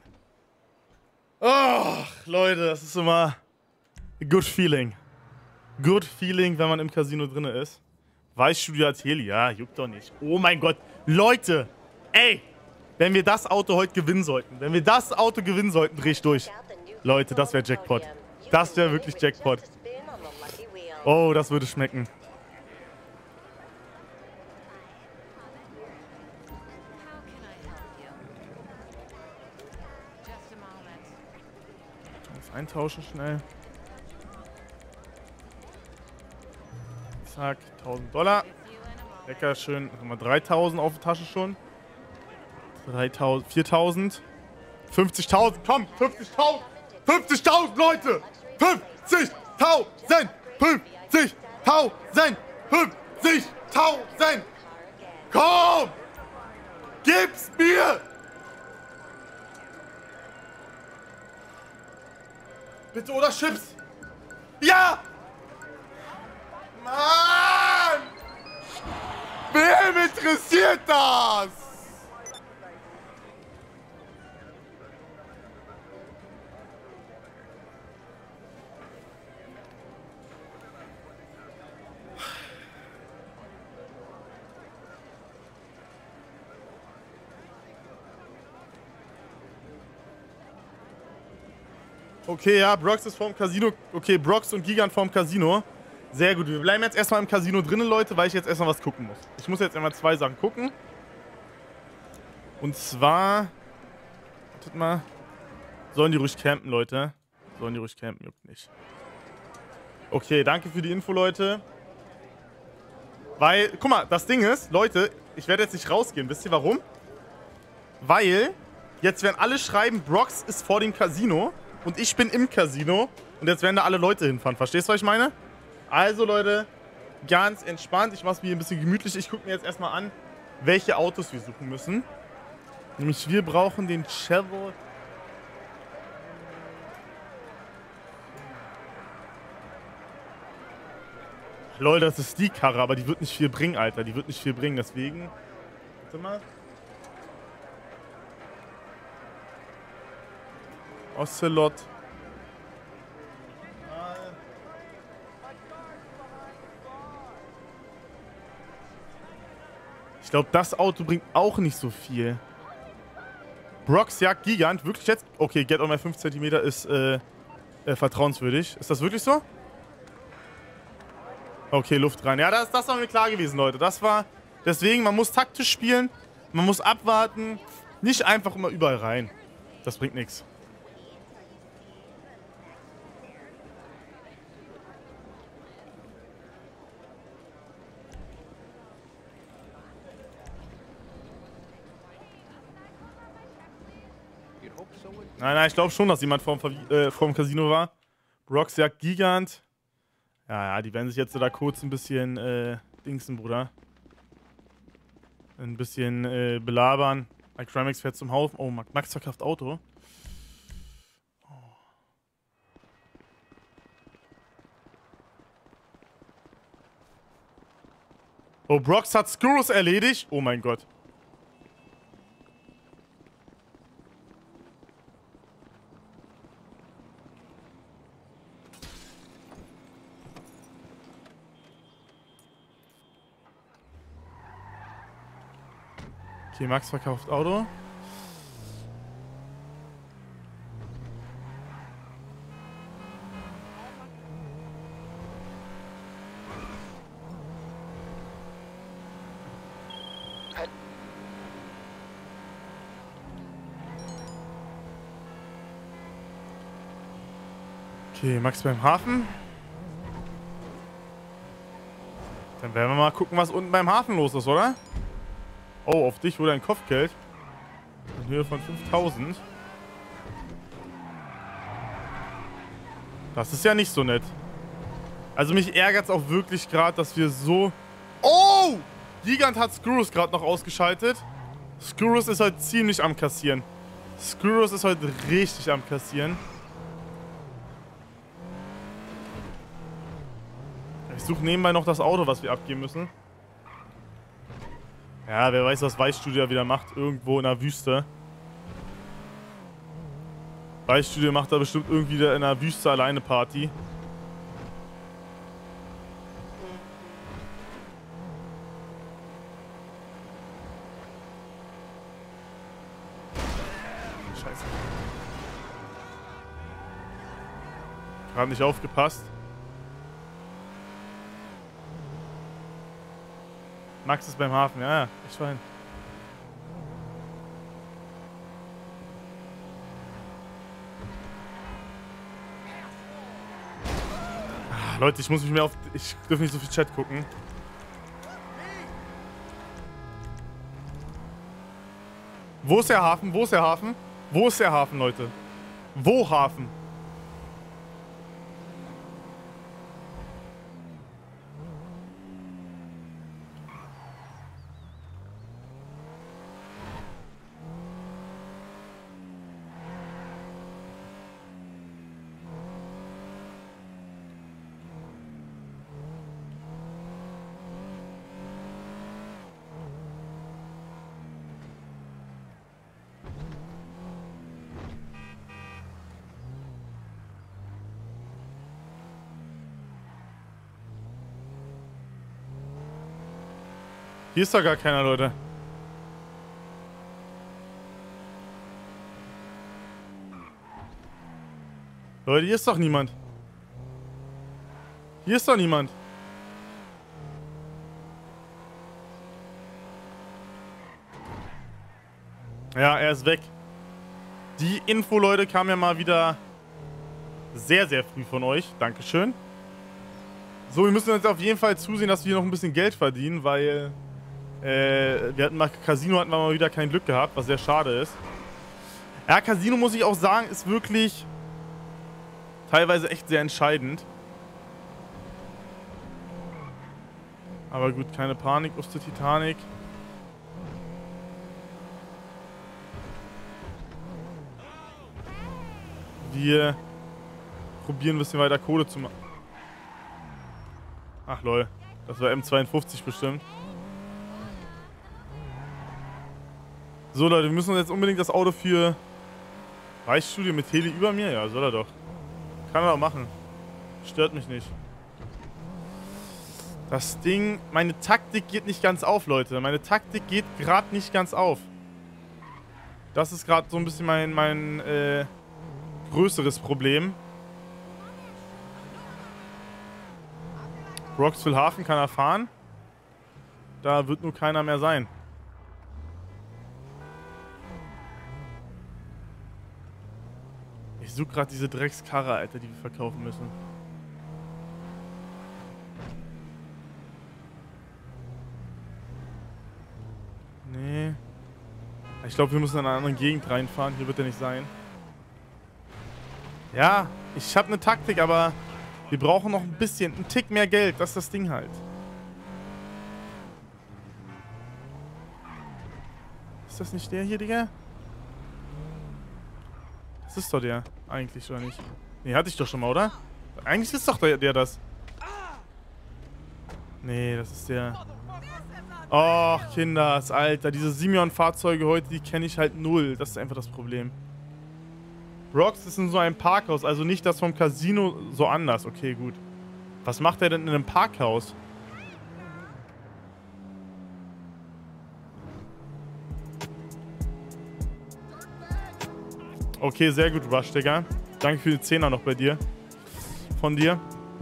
Ach, Leute, das ist immer good feeling. Good feeling, wenn man im Casino drin ist. Weißstudio Ateli, ja, juckt doch nicht. Oh mein Gott, Leute, ey, wenn wir das Auto heute gewinnen sollten, wenn wir das Auto gewinnen sollten, dreh ich durch. Leute, das wäre Jackpot. Das wäre wirklich Jackpot. Oh, das würde schmecken. Eintauschen schnell. Zack, tausend Dollar. Lecker, schön. Haben wir dreitausend auf der Tasche schon. dreitausend, viertausend. fünfzigtausend, komm, fünfzigtausend. fünfzigtausend, Leute. fünfzigtausend. fünfzigtausend. fünfzigtausend. Komm. Gib's mir. Bitte, oder Chips? Ja! Mann! Wem interessiert das? Okay, ja, Brox ist vorm Casino. Okay, Brox und Gigant vorm Casino. Sehr gut. Wir bleiben jetzt erstmal im Casino drinnen, Leute, weil ich jetzt erstmal was gucken muss. Ich muss jetzt einmal zwei Sachen gucken. Und zwar... Wartet mal. Sollen die ruhig campen, Leute? Sollen die ruhig campen? Juckt nicht. Okay, danke für die Info, Leute. Weil, guck mal, das Ding ist, Leute, ich werde jetzt nicht rausgehen. Wisst ihr warum? Weil jetzt werden alle schreiben, Brox ist vor dem Casino. Und ich bin im Casino und jetzt werden da alle Leute hinfahren. Verstehst du, was ich meine? Also, Leute, ganz entspannt. Ich mach's mir ein bisschen gemütlich. Ich gucke mir jetzt erstmal an, welche Autos wir suchen müssen. Nämlich, wir brauchen den Chevrolet. Lol, das ist die Karre, aber die wird nicht viel bringen, Alter. Die wird nicht viel bringen, deswegen... Warte mal. Ocelot. Ich glaube, das Auto bringt auch nicht so viel. Brox jagt Gigant. Wirklich jetzt? Okay, Get on my fünf Zentimeter ist äh, äh, vertrauenswürdig. Ist das wirklich so? Okay, Luft rein. Ja, das, das war mir klar gewesen, Leute. Das war... Deswegen, man muss taktisch spielen. Man muss abwarten. Nicht einfach immer überall rein. Das bringt nichts. Nein, nein, ich glaube schon, dass jemand vorm, äh, vorm Casino war. Brox jagt Gigant. Ja, ja, die werden sich jetzt da kurz ein bisschen äh, dingsen, Bruder. Ein bisschen äh, belabern. Icrimex fährt zum Haufen. Oh, Max verkauft Auto. Oh. oh, Brox hat Skurrus erledigt. Oh mein Gott. Okay, Max verkauft Auto. Okay, Max beim Hafen. Dann werden wir mal gucken, was unten beim Hafen los ist, oder? Oh, auf dich wurde ein Kopfgeld. In Höhe von fünftausend. Das ist ja nicht so nett. Also mich ärgert es auch wirklich gerade, dass wir so... Oh! Gigant hat Skurrus gerade noch ausgeschaltet. Skurrus ist heute ziemlich am Kassieren. Skurrus ist heute richtig am Kassieren. Ich suche nebenbei noch das Auto, was wir abgeben müssen. Ja, wer weiß, was Weißstudio wieder macht. Irgendwo in der Wüste. Weißstudio macht da bestimmt irgendwie in der Wüste alleine Party. Scheiße. Gerade nicht aufgepasst. Max ist beim Hafen, ja, ja, ich war hin. Ah, Leute, ich muss mich mehr auf... Ich dürfe nicht so viel Chat gucken. Wo ist der Hafen? Wo ist der Hafen? Wo ist der Hafen, Leute? Wo Hafen? Hier ist doch gar keiner, Leute. Leute, hier ist doch niemand. Hier ist doch niemand. Ja, er ist weg. Die Info, Leute, kam ja mal wieder sehr, sehr früh von euch. Dankeschön. So, wir müssen jetzt auf jeden Fall zusehen, dass wir noch ein bisschen Geld verdienen, weil... Äh, wir hatten mal Casino hatten wir mal wieder kein Glück gehabt, was sehr schade ist. Ja, Casino, muss ich auch sagen, ist wirklich teilweise echt sehr entscheidend. Aber gut, keine Panik auf der Titanic. Wir probieren ein bisschen weiter Kohle zu machen. Ach lol, das war M zweiundfünfzig bestimmt. So Leute, wir müssen uns jetzt unbedingt das Auto für Weißstudio mit Heli über mir? Ja, soll er doch. Kann er doch machen. Stört mich nicht. Das Ding, meine Taktik geht nicht ganz auf, Leute. Meine Taktik geht gerade nicht ganz auf. Das ist gerade so ein bisschen mein, mein äh, größeres Problem. Roxville Hafen kann er fahren. Da wird nur keiner mehr sein. Ich suche gerade diese Dreckskarre, Alter, die wir verkaufen müssen. Nee. Ich glaube, wir müssen in einer anderen Gegend reinfahren. Hier wird er nicht sein. Ja, ich habe eine Taktik, aber wir brauchen noch ein bisschen, einen Tick mehr Geld. Das ist das Ding halt. Ist das nicht der hier, Digga? Das ist doch der, eigentlich, oder nicht? Nee, hatte ich doch schon mal, oder? Eigentlich ist doch der, der das. Nee, das ist der. Och, Kinders, Alter. Diese Simeon-Fahrzeuge heute, die kenne ich halt null. Das ist einfach das Problem. Brox ist in so einem Parkhaus, also nicht das vom Casino, so anders. Okay, gut. Was macht er denn in einem Parkhaus? Okay, sehr gut, Rush, Digga. Danke für die Zehner noch bei dir. Von dir.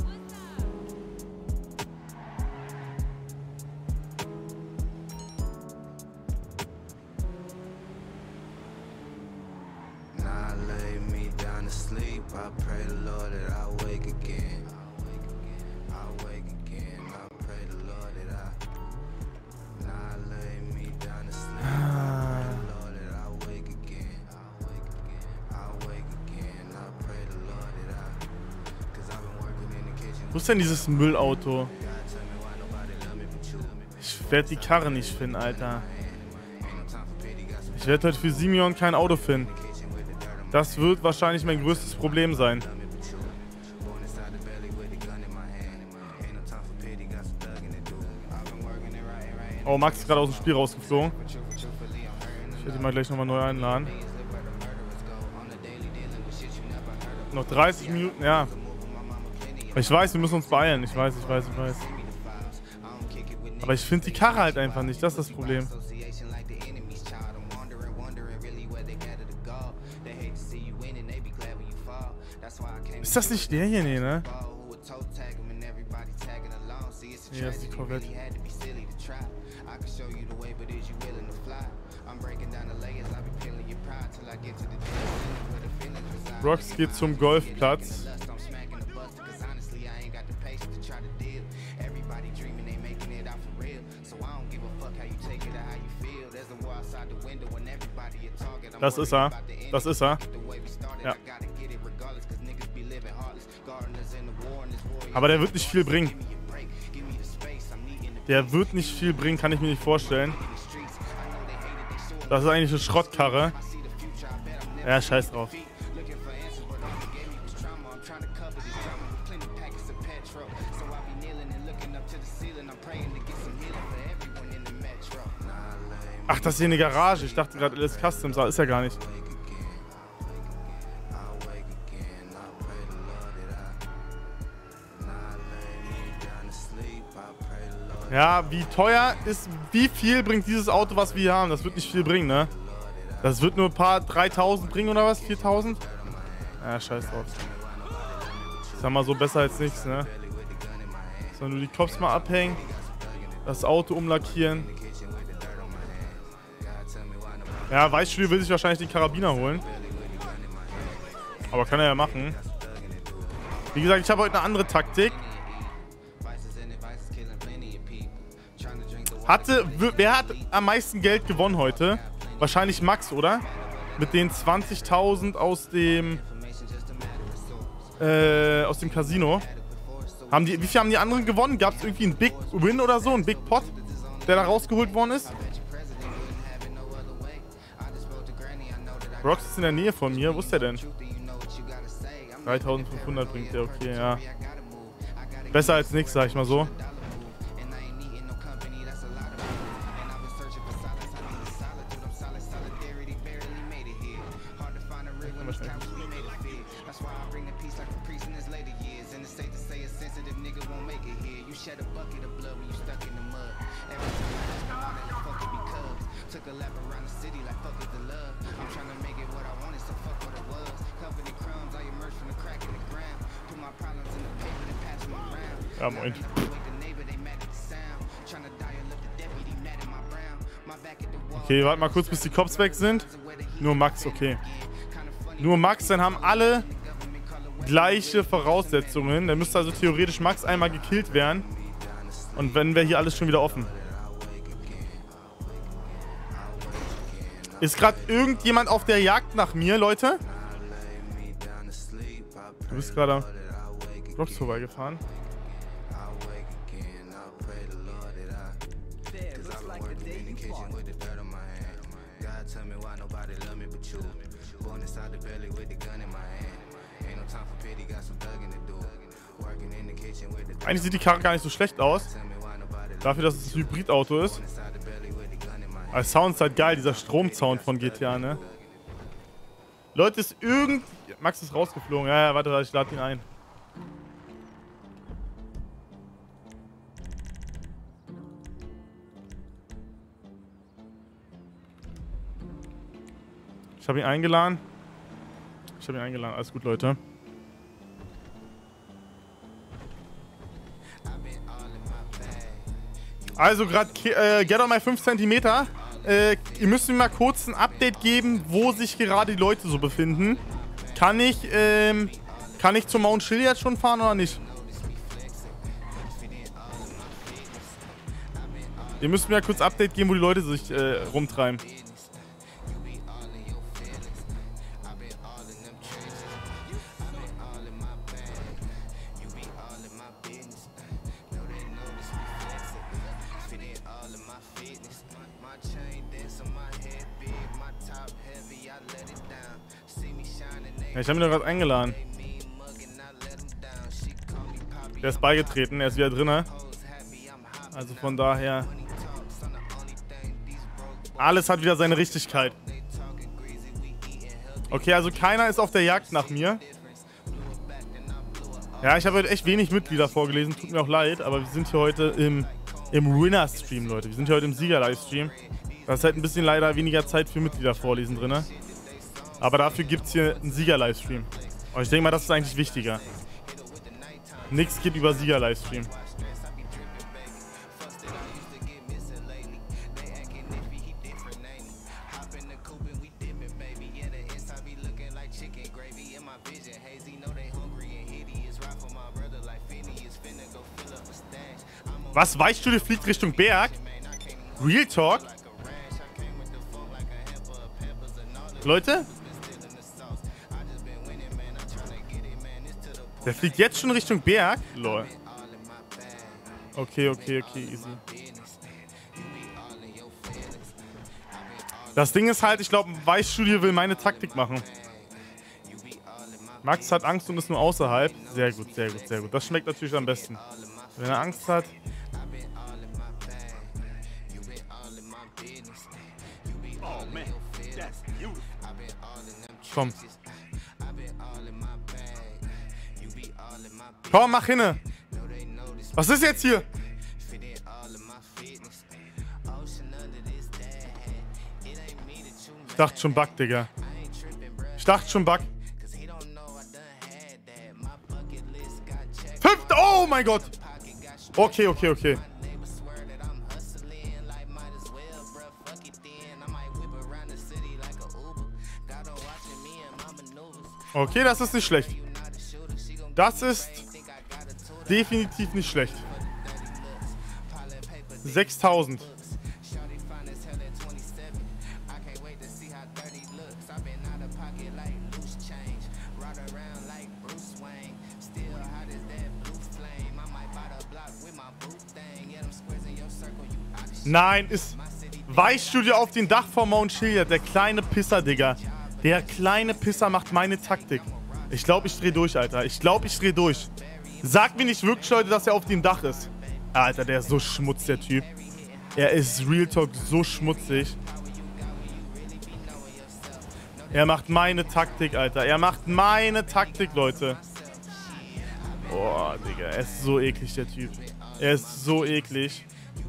Wo ist denn dieses Müllauto? Ich werde die Karre nicht finden, Alter. Ich werde heute für Simeon kein Auto finden. Das wird wahrscheinlich mein größtes Problem sein. Oh, Max ist gerade aus dem Spiel rausgeflogen. Ich werde ihn mal gleich nochmal neu einladen. Noch dreißig Minuten, ja. Ich weiß, wir müssen uns beeilen. Ich weiß, ich weiß, ich weiß. Aber ich finde die Karre halt einfach nicht. Das ist das Problem. Ist das nicht der hier? Nee, ne? Nee, das ist die Corvette. Rox geht zum Golfplatz. Das ist er. Das ist er. Ja. Aber der wird nicht viel bringen. Der wird nicht viel bringen, kann ich mir nicht vorstellen. Das ist eigentlich eine Schrottkarre. Ja, scheiß drauf. Ach, das ist hier eine Garage. Ich dachte gerade, alles Customs, ist ja gar nicht. Ja, wie teuer ist, wie viel bringt dieses Auto, was wir hier haben? Das wird nicht viel bringen, ne? Das wird nur ein paar dreitausend bringen oder was? viertausend? Ja, scheiß drauf. Ich sag mal so, besser als nichts, ne? Sollen nur die Cops mal abhängen, das Auto umlackieren. Ja, Weißstudio will sich wahrscheinlich den Karabiner holen. Aber kann er ja machen. Wie gesagt, ich habe heute eine andere Taktik. Hatte, wer hat am meisten Geld gewonnen heute? Wahrscheinlich Max, oder? Mit den zwanzigtausend aus dem äh, aus dem Casino. Haben die, wie viel haben die anderen gewonnen? Gab es irgendwie einen Big Win oder so? Einen Big Pot, der da rausgeholt worden ist? Rox ist in der Nähe von mir. Wo ist der denn? dreitausendfünfhundert bringt der, okay, ja. Besser als nichts, sag ich mal so. Ja, moin. Okay, warte mal kurz, bis die Cops weg sind. Nur Max, okay. Nur Max, dann haben alle gleiche Voraussetzungen. Dann müsste also theoretisch Max einmal gekillt werden. Und wenn wäre hier alles schon wieder offen. Ist gerade irgendjemand auf der Jagd nach mir, Leute? Du bist gerade am Blocks vorbeigefahren. Eigentlich sieht die Karre gar nicht so schlecht aus. Dafür, dass es ein Hybridauto ist. Aber der Sound ist halt geil, dieser Stromsound von G T A, ne? Leute, ist irgend... Max ist rausgeflogen. Ja, ja, warte, ich lade ihn ein. Ich habe ihn eingeladen. Ich habe ihn eingeladen. Alles gut, Leute. Also gerade äh, Get on my fünf Zentimeter. Äh, ihr müsst mir mal kurz ein Update geben, wo sich gerade die Leute so befinden. Kann ich, ähm, kann ich zum Mount Chill jetzt schon fahren oder nicht? Ihr müsst mir ja kurz Update geben, wo die Leute sich äh, rumtreiben. Ja, ich habe ihn doch gerade eingeladen. Der ist beigetreten, er ist wieder drinne. Also von daher... Alles hat wieder seine Richtigkeit. Okay, also keiner ist auf der Jagd nach mir. Ja, ich habe heute echt wenig Mitglieder vorgelesen, tut mir auch leid, aber wir sind hier heute im, im Winner-Stream, Leute. Wir sind hier heute im Sieger-Livestream. Da ist halt ein bisschen leider weniger Zeit für Mitglieder vorlesen drin. Aber dafür gibt es hier einen Sieger-Livestream. Und ich denke mal, das ist eigentlich wichtiger. Nichts geht über Sieger-Livestream. Was? Weichstudie fliegt Richtung Berg? Real Talk? Leute? Der fliegt jetzt schon Richtung Berg? Lol. Okay, okay, okay, easy. Das Ding ist halt, ich glaube, Weichstudie will meine Taktik machen. Max hat Angst und ist nur außerhalb. Sehr gut, sehr gut, sehr gut. Das schmeckt natürlich am besten. Wenn er Angst hat... Komm. Komm, mach hinne. Was ist jetzt hier? Ich dachte schon Bug, Digga. Ich dachte schon Bug. Fünft. Oh mein Gott. Okay, okay, okay. Okay, das ist nicht schlecht. Das ist definitiv nicht schlecht. sechstausend. Nein, ist Weichstudie auf dem Dach vom Mount Chiliad. Der kleine Pisser, Digga. Der kleine Pisser macht meine Taktik. Ich glaube, ich drehe durch, Alter. Ich glaube, ich drehe durch. Sagt mir nicht wirklich, Leute, dass er auf dem Dach ist. Alter, der ist so schmutzig, der Typ. Er ist Real Talk so schmutzig. Er macht meine Taktik, Alter. Er macht meine Taktik, Leute. Boah, Digga. Er ist so eklig, der Typ. Er ist so eklig.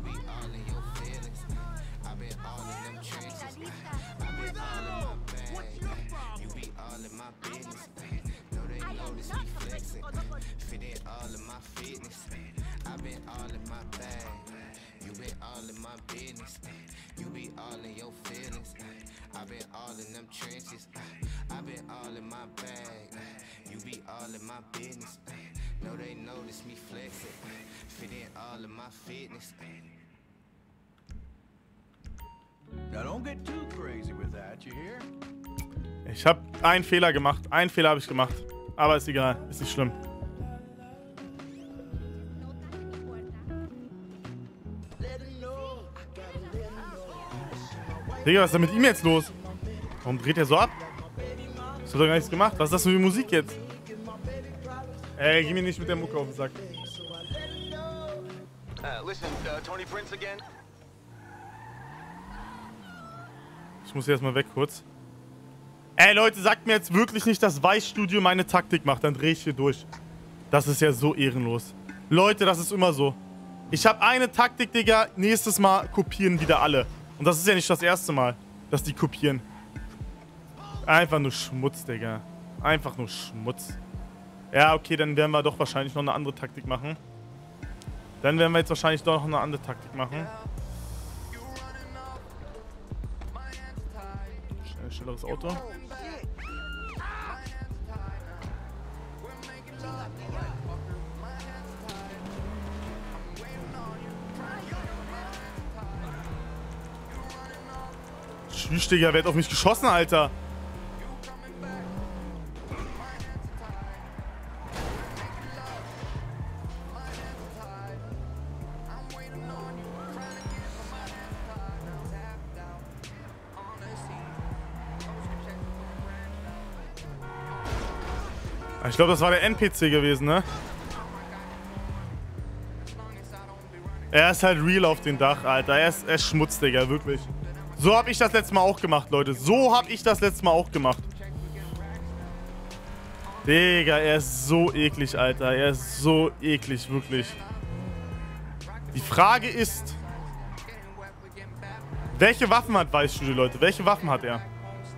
Ich habe einen Fehler gemacht. Einen Fehler habe ich gemacht. Aber ist egal. Ist nicht schlimm. Digga, was ist denn mit ihm jetzt los? Warum dreht er so ab? Ich hab doch gar nichts gemacht. Was ist das für die Musik jetzt? Ey, geh mir nicht mit der Mucke auf den Sack. Ich muss hier erstmal weg kurz. Ey, Leute, sagt mir jetzt wirklich nicht, dass Weichstudie meine Taktik macht. Dann drehe ich hier durch. Das ist ja so ehrenlos. Leute, das ist immer so. Ich habe eine Taktik, Digga. Nächstes Mal kopieren wieder alle. Und das ist ja nicht das erste Mal, dass die kopieren. Einfach nur Schmutz, Digga. Einfach nur Schmutz. Ja, okay, dann werden wir doch wahrscheinlich noch eine andere Taktik machen. Dann werden wir jetzt wahrscheinlich doch noch eine andere Taktik machen. Schnell, schnelleres Auto. Tschüss, Digga, wer hat auf mich geschossen, Alter? Ich glaube, das war der N P C gewesen, ne? Er ist halt real auf dem Dach, Alter. Er ist, er ist Schmutz, Digga, wirklich. So habe ich das letzte Mal auch gemacht, Leute. So habe ich das letzte Mal auch gemacht. Digga, er ist so eklig, Alter. Er ist so eklig, wirklich. Die Frage ist, welche Waffen hat Weißstudio, Leute? Welche Waffen hat er?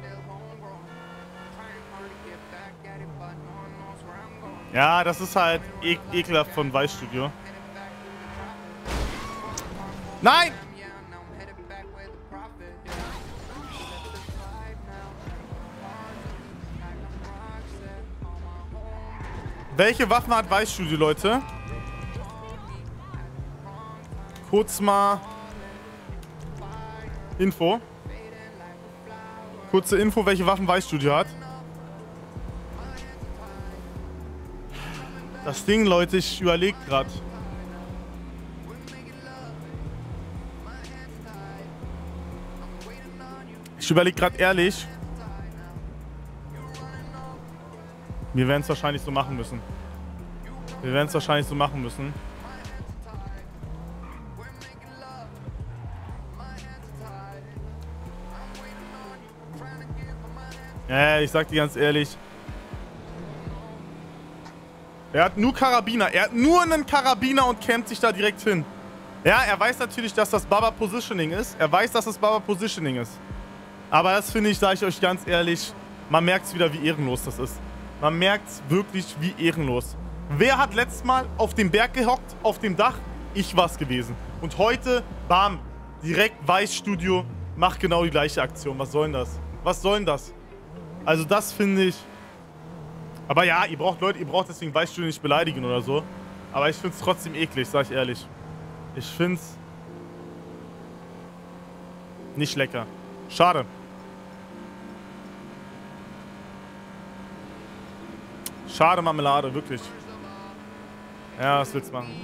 Ja, das ist halt e ekelhaft von Weißstudio. Nein! Welche Waffen hat Weißstudio, Leute? Kurz mal Info. Kurze Info, welche Waffen Weißstudio hat. Das Ding, Leute, ich überlege gerade. Ich überlege gerade ehrlich. Wir werden es wahrscheinlich so machen müssen. Wir werden es wahrscheinlich so machen müssen. Ja, ich sag dir ganz ehrlich. Er hat nur Karabiner. Er hat nur einen Karabiner und campt sich da direkt hin. Ja, er weiß natürlich, dass das Baba Positioning ist. Er weiß, dass das Baba Positioning ist. Aber das finde ich, sage ich euch ganz ehrlich, man merkt es wieder, wie ehrenlos das ist. Man merkt es wirklich, wie ehrenlos. Wer hat letztes Mal auf dem Berg gehockt, auf dem Dach? Ich war's gewesen. Und heute, bam, direkt Weißstudio, macht genau die gleiche Aktion. Was soll denn das? Was soll denn das? Also das finde ich... Aber ja, ihr braucht Leute, ihr braucht deswegen Weißstudio nicht beleidigen oder so. Aber ich finde es trotzdem eklig, sag ich ehrlich. Ich finde es nicht lecker. Schade. Schade Marmelade, wirklich. Ja, was willst du machen?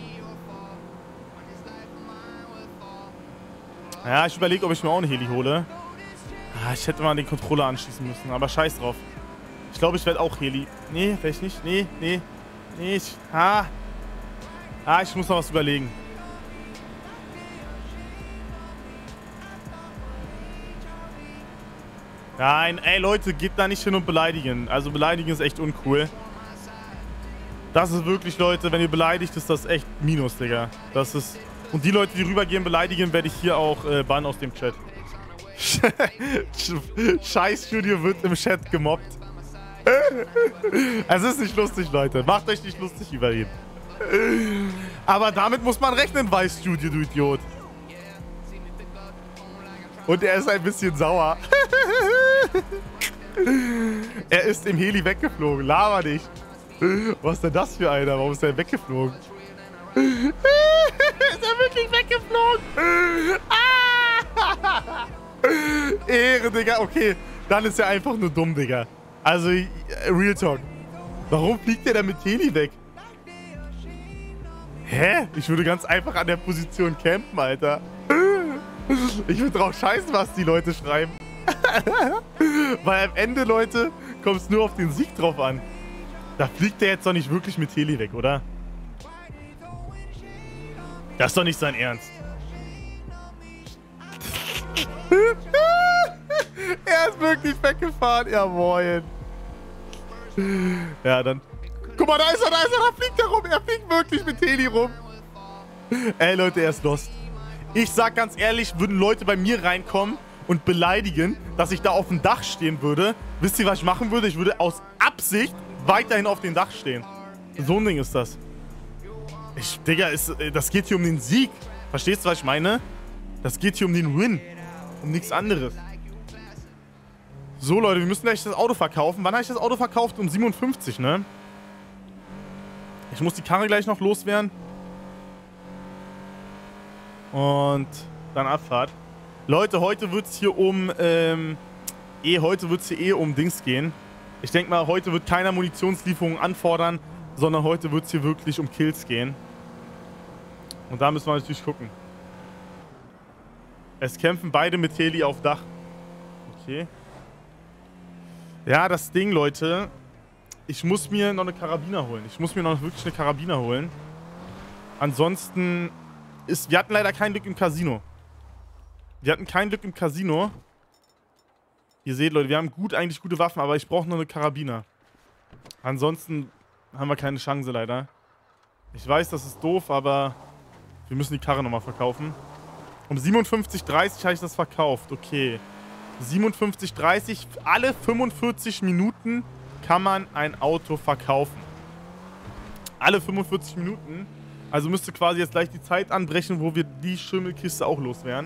Ja, ich überlege, ob ich mir auch eine Heli hole. Ah, ich hätte mal den Controller anschließen müssen, aber scheiß drauf. Ich glaube, ich werde auch Heli. Nee, vielleicht nicht. Nee, nee. Nee, ich... Ah. Ah, ich muss noch was überlegen. Nein, ey Leute, geht da nicht hin und beleidigen. Also beleidigen ist echt uncool. Das ist wirklich, Leute, wenn ihr beleidigt, ist das echt Minus, Digga. Das ist... Und die Leute, die rübergehen, beleidigen, werde ich hier auch äh, bannen aus dem Chat. Scheißstudio wird im Chat gemobbt. Es ist nicht lustig, Leute. Macht euch nicht lustig über ihn. Aber damit muss man rechnen, Weißstudio, du Idiot. Und er ist ein bisschen sauer. Er ist im Heli weggeflogen. Laber nicht. Was ist denn das für einer? Warum ist er weggeflogen? Ist er wirklich weggeflogen? Ah! Ehre, Digga. Okay, dann ist er einfach nur dumm, Digga. Also, Real Talk. Warum fliegt der da mit Heli weg? Hä? Ich würde ganz einfach an der Position campen, Alter. Ich würde drauf scheißen, was die Leute schreiben. Weil am Ende, Leute, kommt es nur auf den Sieg drauf an. Da fliegt der jetzt doch nicht wirklich mit Heli weg, oder? Das ist doch nicht sein Ernst. Er ist wirklich weggefahren. Ja, moin. Ja, dann... Guck mal, da ist er, da ist er, da fliegt er rum. Er fliegt wirklich mit Heli rum. Ey, Leute, er ist lost. Ich sag ganz ehrlich, würden Leute bei mir reinkommen und beleidigen, dass ich da auf dem Dach stehen würde. Wisst ihr, was ich machen würde? Ich würde aus Absicht weiterhin auf dem Dach stehen. So ein Ding ist das. Ich, Digga, ist, das geht hier um den Sieg. Verstehst du, was ich meine? Das geht hier um den Win. Um nichts anderes. So, Leute, wir müssen gleich das Auto verkaufen. Wann habe ich das Auto verkauft? Um siebenundfünfzig, ne? Ich muss die Karre gleich noch loswerden. Und dann Abfahrt. Leute, heute wird es hier um, ähm, eh, heute wird es hier eh um Dings gehen. Ich denke mal, heute wird keiner Munitionslieferungen anfordern, sondern heute wird es hier wirklich um Kills gehen. Und da müssen wir natürlich gucken. Es kämpfen beide mit Heli auf Dach. Okay. Ja, das Ding, Leute. Ich muss mir noch eine Karabiner holen. Ich muss mir noch wirklich eine Karabiner holen. Ansonsten ist... Wir hatten leider kein Glück im Casino. Wir hatten kein Glück im Casino. Ihr seht, Leute, wir haben gut, eigentlich gute Waffen, aber ich brauche noch eine Karabiner. Ansonsten haben wir keine Chance, leider. Ich weiß, das ist doof, aber wir müssen die Karre nochmal verkaufen. Um siebenundfünfzig Uhr dreißig habe ich das verkauft. Okay. siebenundfünfzig Uhr dreißig, alle fünfundvierzig Minuten kann man ein Auto verkaufen. Alle fünfundvierzig Minuten. Also müsste quasi jetzt gleich die Zeit anbrechen, wo wir die Schimmelkiste auch los wären.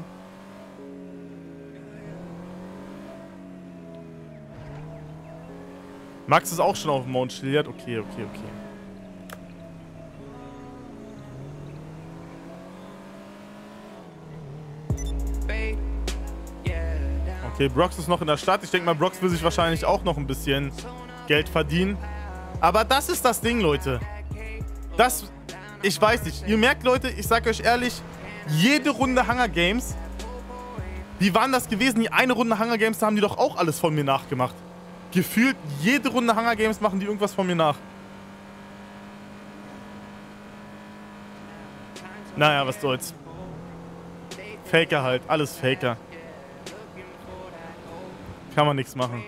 Max ist auch schon auf dem Mount Chiliad. Okay, okay, okay. Okay, Brox ist noch in der Stadt. Ich denke mal, Brox will sich wahrscheinlich auch noch ein bisschen Geld verdienen. Aber das ist das Ding, Leute. Das, ich weiß nicht. Ihr merkt, Leute, ich sag euch ehrlich, jede Runde Hunger Games, wie waren das gewesen? Die eine Runde Hunger Games, da haben die doch auch alles von mir nachgemacht. Gefühlt jede Runde Hunger Games machen die irgendwas von mir nach. Naja, was soll's. Faker halt, alles Faker. Kann man nichts machen.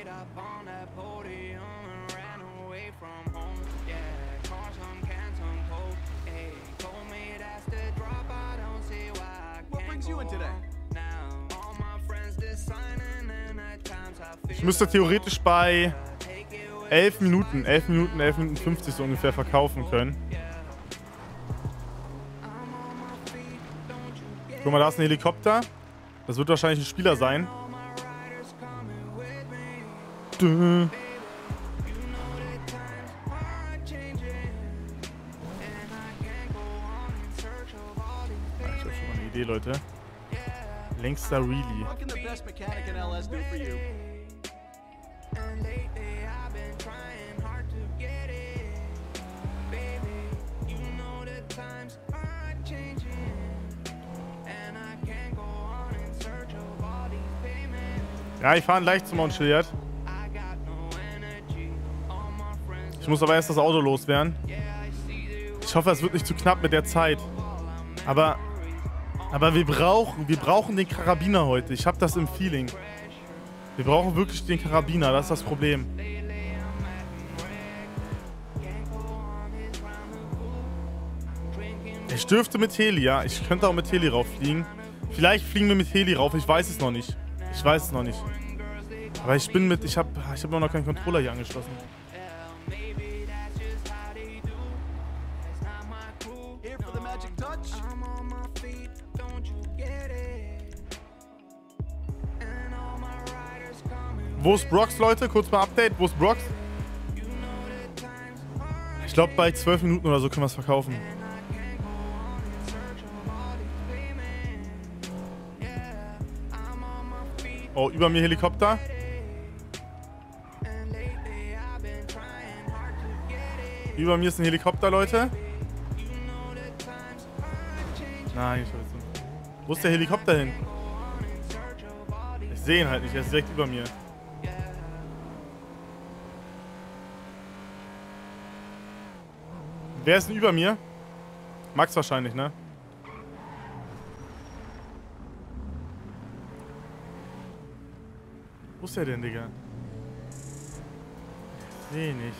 Ich müsste theoretisch bei elf Minuten, elf Minuten, elf Minuten fünfzig so ungefähr verkaufen können. Guck mal, da ist ein Helikopter. Das wird wahrscheinlich ein Spieler sein. Duh. Ich hab schon mal eine Idee, Leute. Längster Really. Ja, ich fahre leicht zum Mount Chiliad. Ich muss aber erst das Auto loswerden. Ich hoffe, es wird nicht zu knapp mit der Zeit. Aber, aber wir brauchen, wir brauchen den Karabiner heute. Ich habe das im Feeling. Wir brauchen wirklich den Karabiner, das ist das Problem. Ich dürfte mit Heli, ja. Ich könnte auch mit Heli rauffliegen. Vielleicht fliegen wir mit Heli rauf, ich weiß es noch nicht. Ich weiß es noch nicht. Aber ich bin mit, ich habe ich hab noch keinen Controller hier angeschlossen. Wo ist Brox, Leute? Kurz mal Update. Wo ist Brox? Ich glaube, bei zwölf Minuten oder so können wir es verkaufen. Oh, über mir Helikopter. Über mir ist ein Helikopter, Leute. Nein, ich weiß nicht. Wo ist der Helikopter hin? Ich sehe ihn halt nicht, er ist direkt über mir. Wer ist denn über mir? Max wahrscheinlich, ne? Wo ist der denn, Digga? Ich seh nicht.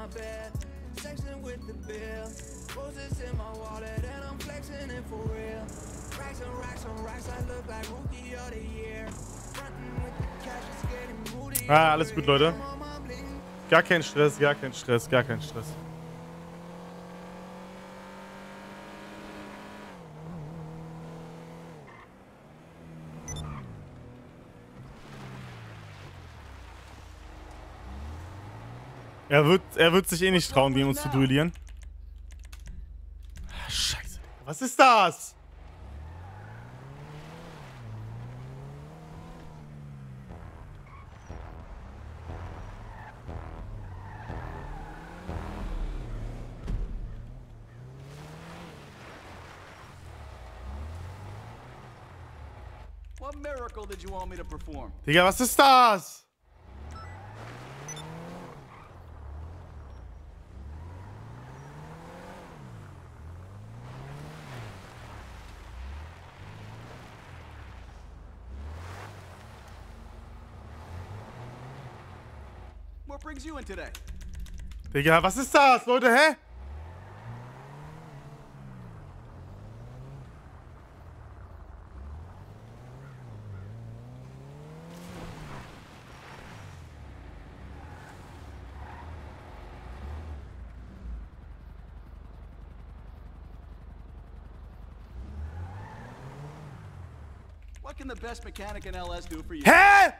my bed. Section with the bill. Roses in my wallet and I'm flexing it for real. Racks and racks on racks, I look like rookie of the year. Frontin' with the cash, it's getting moody. Ah, alles gut, Leute. Gar kein Stress, gar kein Stress, gar kein Stress. Er wird, er wird sich eh nicht trauen, gegen uns zu duellieren. Ah, Scheiße. Was ist das? What miracle did you want me to perform? Digga, was ist das? What brings you in today? Digga, was ist das, Leute, hä? What can the best mechanic in L S do for you? Hä?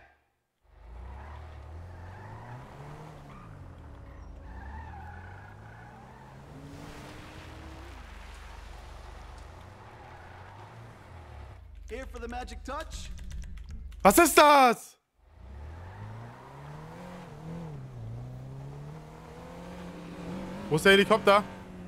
Here for the magic touch? Was ist das? Wo ist der Helikopter?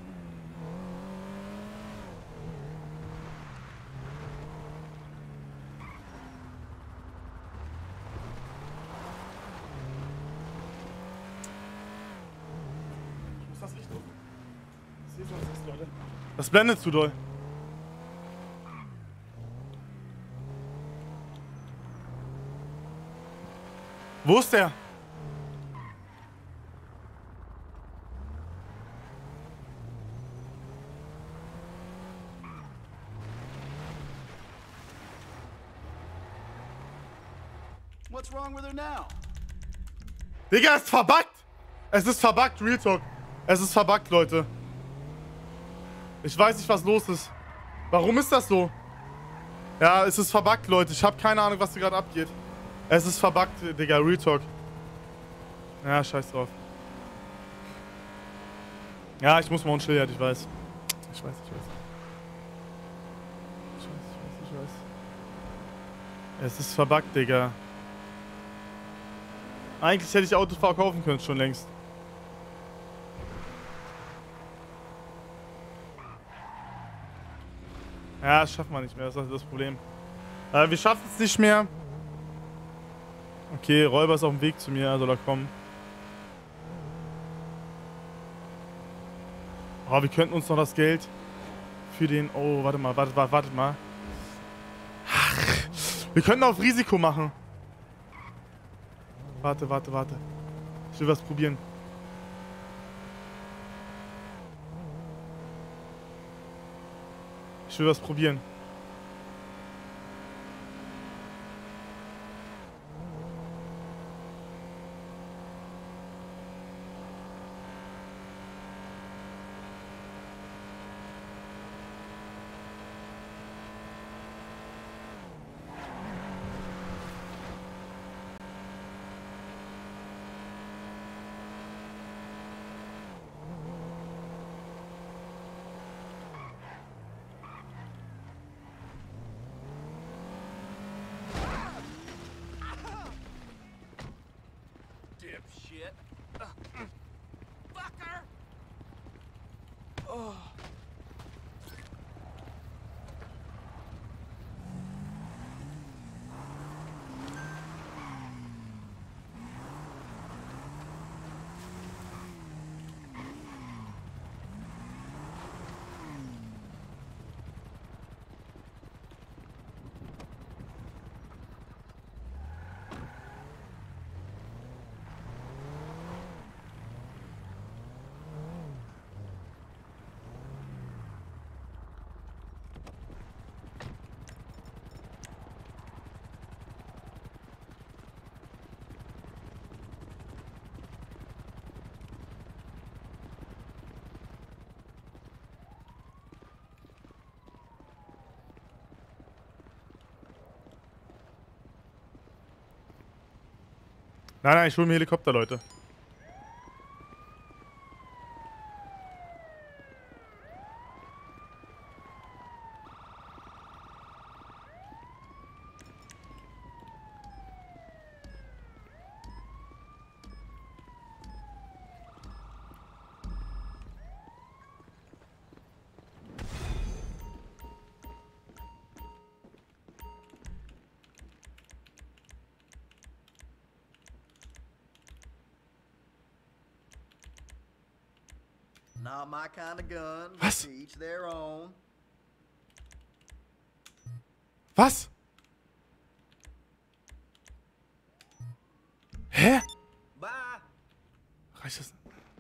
Ich muss das Licht auf. Ich sehe sonst nichts, Leute. Das blendet zu doll. Wo ist der? What's wrong with her now? Digga, es ist verbuggt! Es ist verbuggt, Real Talk. Es ist verbuggt, Leute. Ich weiß nicht, was los ist. Warum ist das so? Ja, es ist verbuggt, Leute. Ich habe keine Ahnung, was hier gerade abgeht. Es ist verbuggt, Digga, Real Talk. Ja, scheiß drauf. Ja, ich muss mal unschilliert, ich weiß. Ich weiß, ich weiß. Ich weiß, ich weiß, ich weiß. Es ist verbuggt, Digga. Eigentlich hätte ich Autos verkaufen können, schon längst. Ja, das schaffen wir nicht mehr, das ist das Problem. Äh, wir schaffen es nicht mehr. Okay, Räuber ist auf dem Weg zu mir, er soll er kommen. Oh, wir könnten uns noch das Geld für den... Oh, warte mal, warte, warte, warte mal. Ach, wir könnten auf Risiko machen. Warte, warte, warte. Ich will was probieren. Ich will was probieren. Nein, nein, ich hole mir Helikopter, Leute. Not my kind of gun. Was? To each their own. Was? Hä? Bye. Reicht das?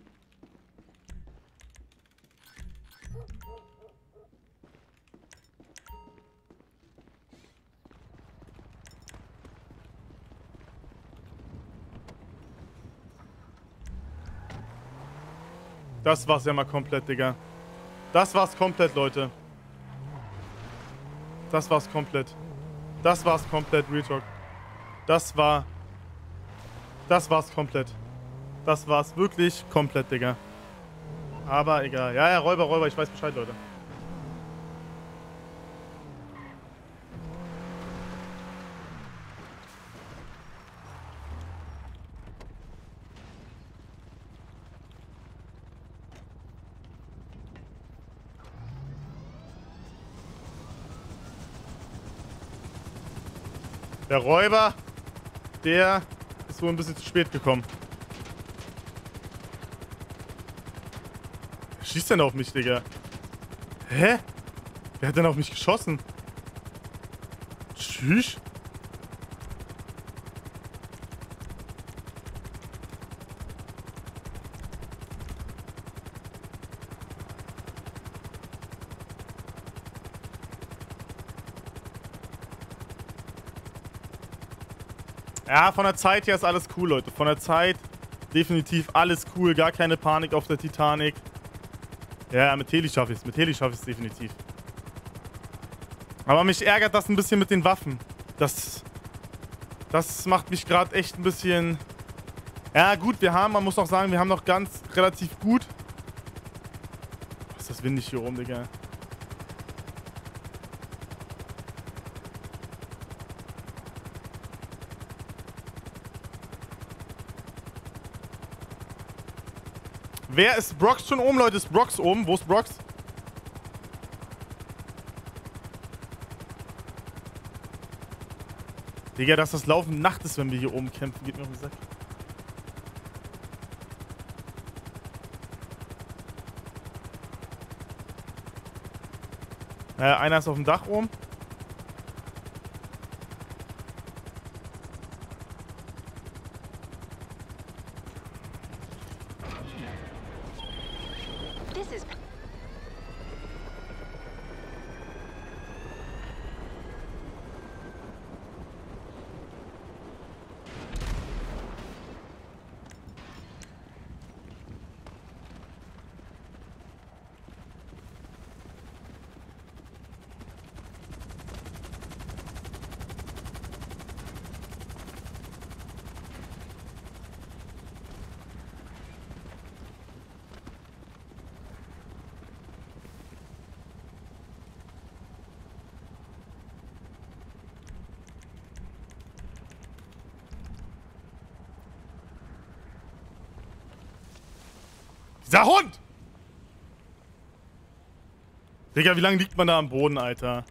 Das war's ja mal komplett, Digga. Das war's komplett, Leute. Das war's komplett. Das war's komplett, Real Talk. Das war... Das war's komplett. Das war's wirklich komplett, Digga. Aber egal. Ja, ja, Räuber, Räuber, ich weiß Bescheid, Leute. Der Räuber, der ist wohl ein bisschen zu spät gekommen. Wer schießt denn auf mich, Digga? Hä? Wer hat denn auf mich geschossen? Tschüss. Ja, von der Zeit her ist alles cool, Leute. Von der Zeit definitiv alles cool. Gar keine Panik auf der Titanic. Ja, mit Heli schaffe ich es. Mit Heli schaffe ich es definitiv. Aber mich ärgert das ein bisschen mit den Waffen. Das, das macht mich gerade echt ein bisschen... Ja, gut, wir haben, man muss auch sagen, wir haben noch ganz relativ gut... Was ist das windig hier oben, Digga? Wer ist Brox schon oben, Leute? Ist Brox oben? Wo ist Brox? Digga, dass das Laufen Nacht ist, wenn wir hier oben kämpfen, geht mir auf den Sack. Äh, einer ist auf dem Dach oben. Dieser Hund! Digga, wie lange liegt man da am Boden, Alter?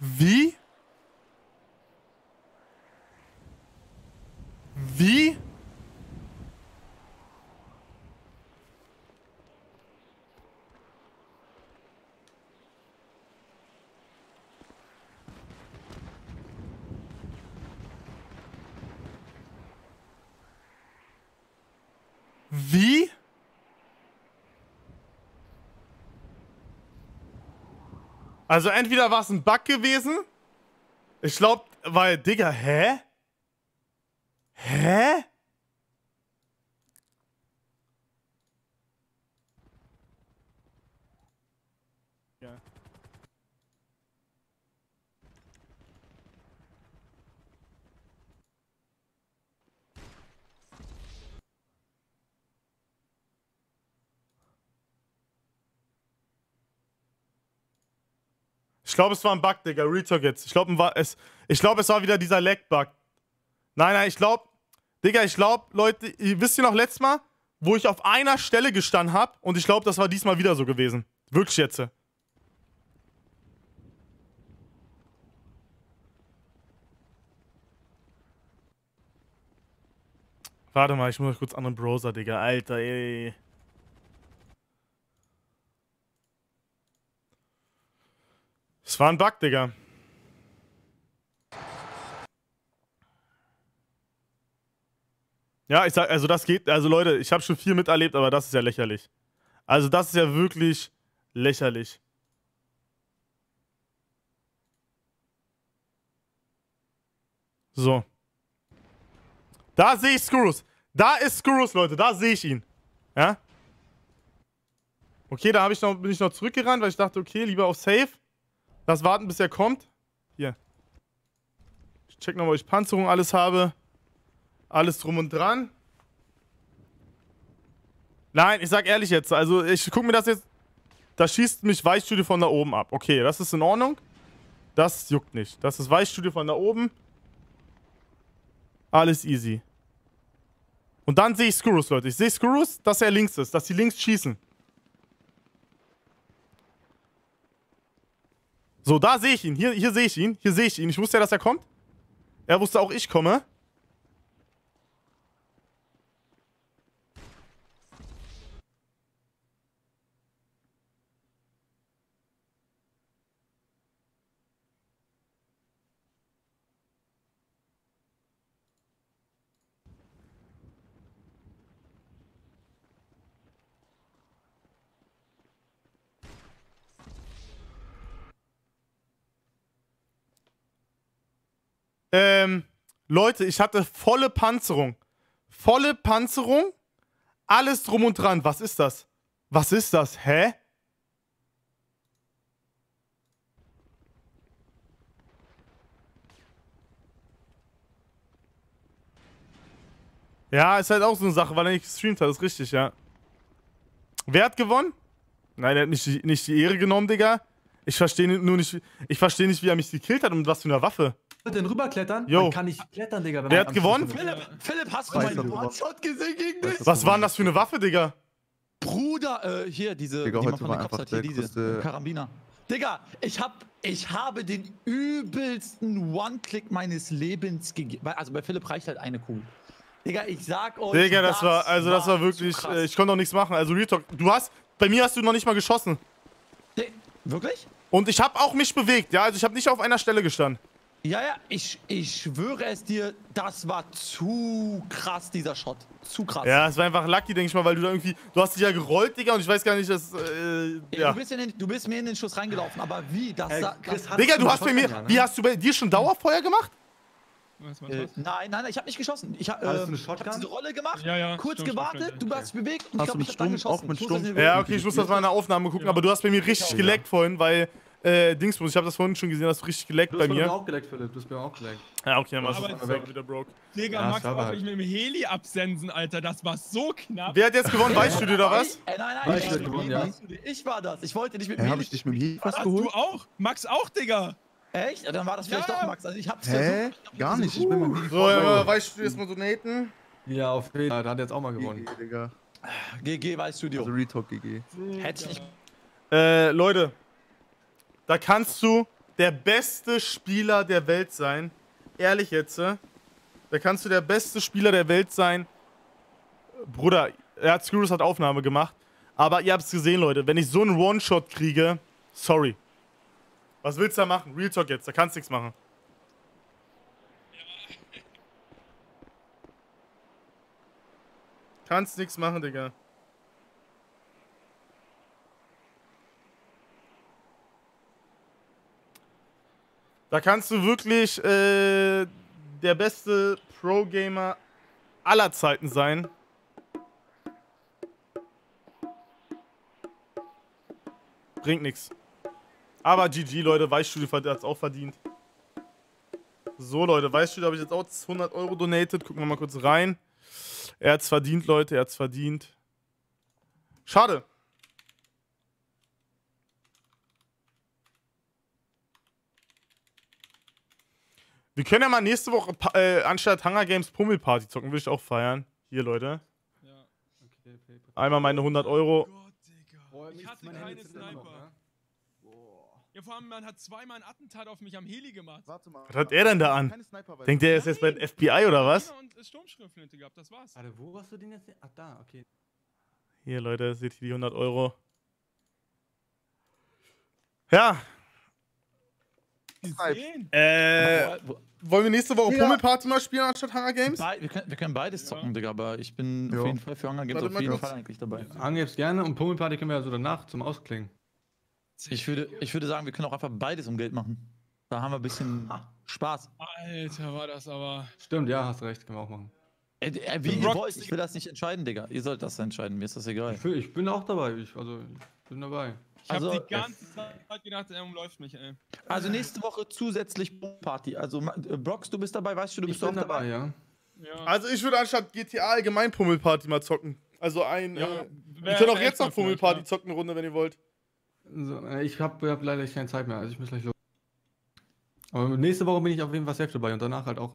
Wie? Wie? Wie? Also entweder war es ein Bug gewesen. Ich glaube, weil, Digga, hä? Hä? Ja. Ich glaube, es war ein Bug, Digga. Retalk jetzt. Ich glaube, es, ich glaub, es war wieder dieser Lag-Bug. Nein, nein, ich glaube, Digga, ich glaube, Leute, ihr wisst ihr noch letztes Mal, wo ich auf einer Stelle gestanden habe und ich glaube, das war diesmal wieder so gewesen. Wirklich jetzt. Warte mal, ich muss noch kurz anderen Browser, Digga. Alter, ey. Es war ein Bug, Digga. Ja, ich sag, also das geht, also Leute, ich habe schon viel miterlebt, aber das ist ja lächerlich. Also das ist ja wirklich lächerlich. So. Da sehe ich Skurrus. Da ist Skurrus, Leute, da sehe ich ihn. Ja? Okay, da hab ich noch, bin ich noch zurückgerannt, weil ich dachte, okay, lieber auf Safe. Lass warten, bis er kommt. Hier. Ich check nochmal, ob ich Panzerung alles habe. Alles drum und dran. Nein, ich sag ehrlich jetzt, also ich guck mir das jetzt. Da schießt mich Weichstudie von da oben ab. Okay, das ist in Ordnung. Das juckt nicht. Das ist Weichstudie von da oben. Alles easy. Und dann sehe ich Skurrus, Leute. Ich sehe Skurrus, dass er links ist, dass die links schießen. So, da sehe ich ihn. Hier, hier sehe ich ihn. Hier sehe ich ihn. Ich wusste ja, dass er kommt. Er wusste auch, ich komme. Ähm, Leute, ich hatte volle Panzerung. Volle Panzerung. Alles drum und dran. Was ist das? Was ist das? Hä? Ja, ist halt auch so eine Sache, weil er nicht gestreamt hat. Ist richtig, ja. Wer hat gewonnen? Nein, der hat nicht, nicht die Ehre genommen, Digga. Ich verstehe nur nicht, ich verstehe nicht, wie er mich gekillt hat und mit was für einer Waffe. Den rüberklettern? Jo. Man kann nicht klettern, Digga. Wenn Wer man hat gewonnen? Philipp, Philipp, hast du meinen One-Shot gesehen gegen dich? Was war denn das für eine Waffe, Digga? Bruder, äh, hier, diese, Digga, die heute man von war den Cops einfach hat, hier, der diese, größte- Karabiner. Digga, ich hab, ich habe den übelsten One-Click meines Lebens gegeben. Also bei Philipp reicht halt eine Kugel. Digga, ich sag euch, Digga, das war, also das war wirklich, zu krass. äh, ich konnte auch nichts machen. Also Real Talk, du hast, bei mir hast du noch nicht mal geschossen. Nee, wirklich? Und ich habe auch mich bewegt, ja, also ich habe nicht auf einer Stelle gestanden. Ja, ja, ich, ich schwöre es dir, das war zu krass, dieser Shot. Zu krass. Ja, es war einfach lucky, denke ich mal, weil du da irgendwie, du hast dich ja gerollt, Digga, und ich weiß gar nicht, dass, äh, ja. Du, bist in den, du bist mir in den Schuss reingelaufen, aber wie? Das, Äh, das, Chris, das Digga, du hast bei mir, wie hast du bei dir schon Dauerfeuer gemacht? Was, was, Äh, was? nein, nein, nein, ich hab nicht geschossen. Ich hab, Hattest du ähm, eine ich hab Shotgun? diese Rolle gemacht, Ja, ja, kurz Sturm, gewartet, Sturm, du okay. hast dich bewegt und Hast ich du glaub, mit ich hab dann Sturm- geschossen. auch mit Ich muss Sturm? das nicht- Ja, okay, ich muss das mal in der Aufnahme gucken, aber du hast bei mir richtig auch, geleckt vorhin, weil, äh, Dingsbus, ich habe das vorhin schon gesehen, hast du richtig geleckt Du bei hast bei mir mir. auch geleckt, Philipp. Du hast bei mir auch geleckt. Ja, okay, dann war Aber- es aber wieder broke. Digga, Ja, Max Server wollte halt. mich mit dem Heli absensen, Alter. Das war so knapp. Wer hat jetzt gewonnen? Weißt du dir oder was? Ey, nein, nein, Weißt ich, du, ich, gewonnen, ich, ja? ich war das. Ich wollte nicht mit Hä, mir. hab ich dich mit dem Heat was Hast geholt? du auch? Max auch, Digga. Echt? Ja, dann war das vielleicht Ja. doch Max. Also ich hab's Hä? versucht. Ich hab Gar nicht, versucht. ich bin mal Heat. So, ja, weißt du erstmal donaten? Ja, auf jeden Fall. Da hat er jetzt auch mal gewonnen. G G, Digga. G G weiß Studio. Also Retalk G G. Hätte ich nicht. Äh, Leute, da kannst du der beste Spieler der Welt sein. Ehrlich jetzt, äh? Da kannst du der beste Spieler der Welt sein. Bruder, er hat Skrulls hat Aufnahme gemacht. Aber ihr habt's gesehen, Leute. Wenn ich so einen One-Shot kriege, sorry. Was willst du da machen? Real Talk jetzt, da kannst du nichts machen. Kannst nichts machen, Digga. Da kannst du wirklich äh, der beste Pro-Gamer aller Zeiten sein. Bringt nichts. Aber G G, Leute, Weißstudio hat es auch verdient. So, Leute, Weißstudio habe ich jetzt auch hundert Euro donated. Gucken wir mal kurz rein. Er hat's verdient, Leute, er hat's verdient. Schade. Wir können ja mal nächste Woche äh, anstatt Hunger Games Pummelparty zocken, will ich auch feiern. Hier, Leute. Ja. Okay, okay. Einmal meine hundert Euro. Oh Gott, Digga. Ich hatte keine Sniper. Ja, vor allem, man hat zweimal ein Attentat auf mich am Heli gemacht. Warte mal. Was hat er denn da an? Denkt der, er ist jetzt bei F B I oder was? Und Sturmschriftflinte gehabt, das war's. Warte, wo hast du den jetzt? Ach, da, okay. Hier, Leute, seht ihr die hundert Euro. Ja. Äh, wollen wir nächste Woche Ja. Pummelparty mal spielen anstatt Hunger Games? Be wir, können, wir können beides zocken, Digga, aber ich bin Ja. auf jeden Fall für Hunger Games Warte auf mal jeden kurz. Fall eigentlich dabei. Angib's gerne und Pummelparty können wir ja so danach zum Ausklingen. Ich würde, ich würde sagen, wir können auch einfach beides um Geld machen. Da haben wir ein bisschen Spaß. Alter, war das aber. Stimmt, ja, hast recht, können wir auch machen. Äh, äh, wie ihr wollt, ich will das nicht entscheiden, Digga. Ihr sollt das entscheiden, mir ist das egal. Ich, will, ich bin auch dabei, ich, also ich bin dabei. Ich hab Also- die ganze Zeit gedacht, er umläuft mich, ey. Also nächste Woche zusätzlich Party. Also äh, Brox, du bist dabei, weißt du, du bist Ich auch bin dabei, dabei. ja. Ja. Also ich würde anstatt G T A allgemein Pummelparty mal zocken. Also ein, Ja, äh, wär- wir können auch wär jetzt echt mal noch Pummelparty vielleicht, zocken, eine Runde, wenn ihr wollt. So, äh, ich habe hab leider keine Zeit mehr, also ich muss gleich los. Aber nächste Woche bin ich auf jeden Fall safe dabei und danach halt auch.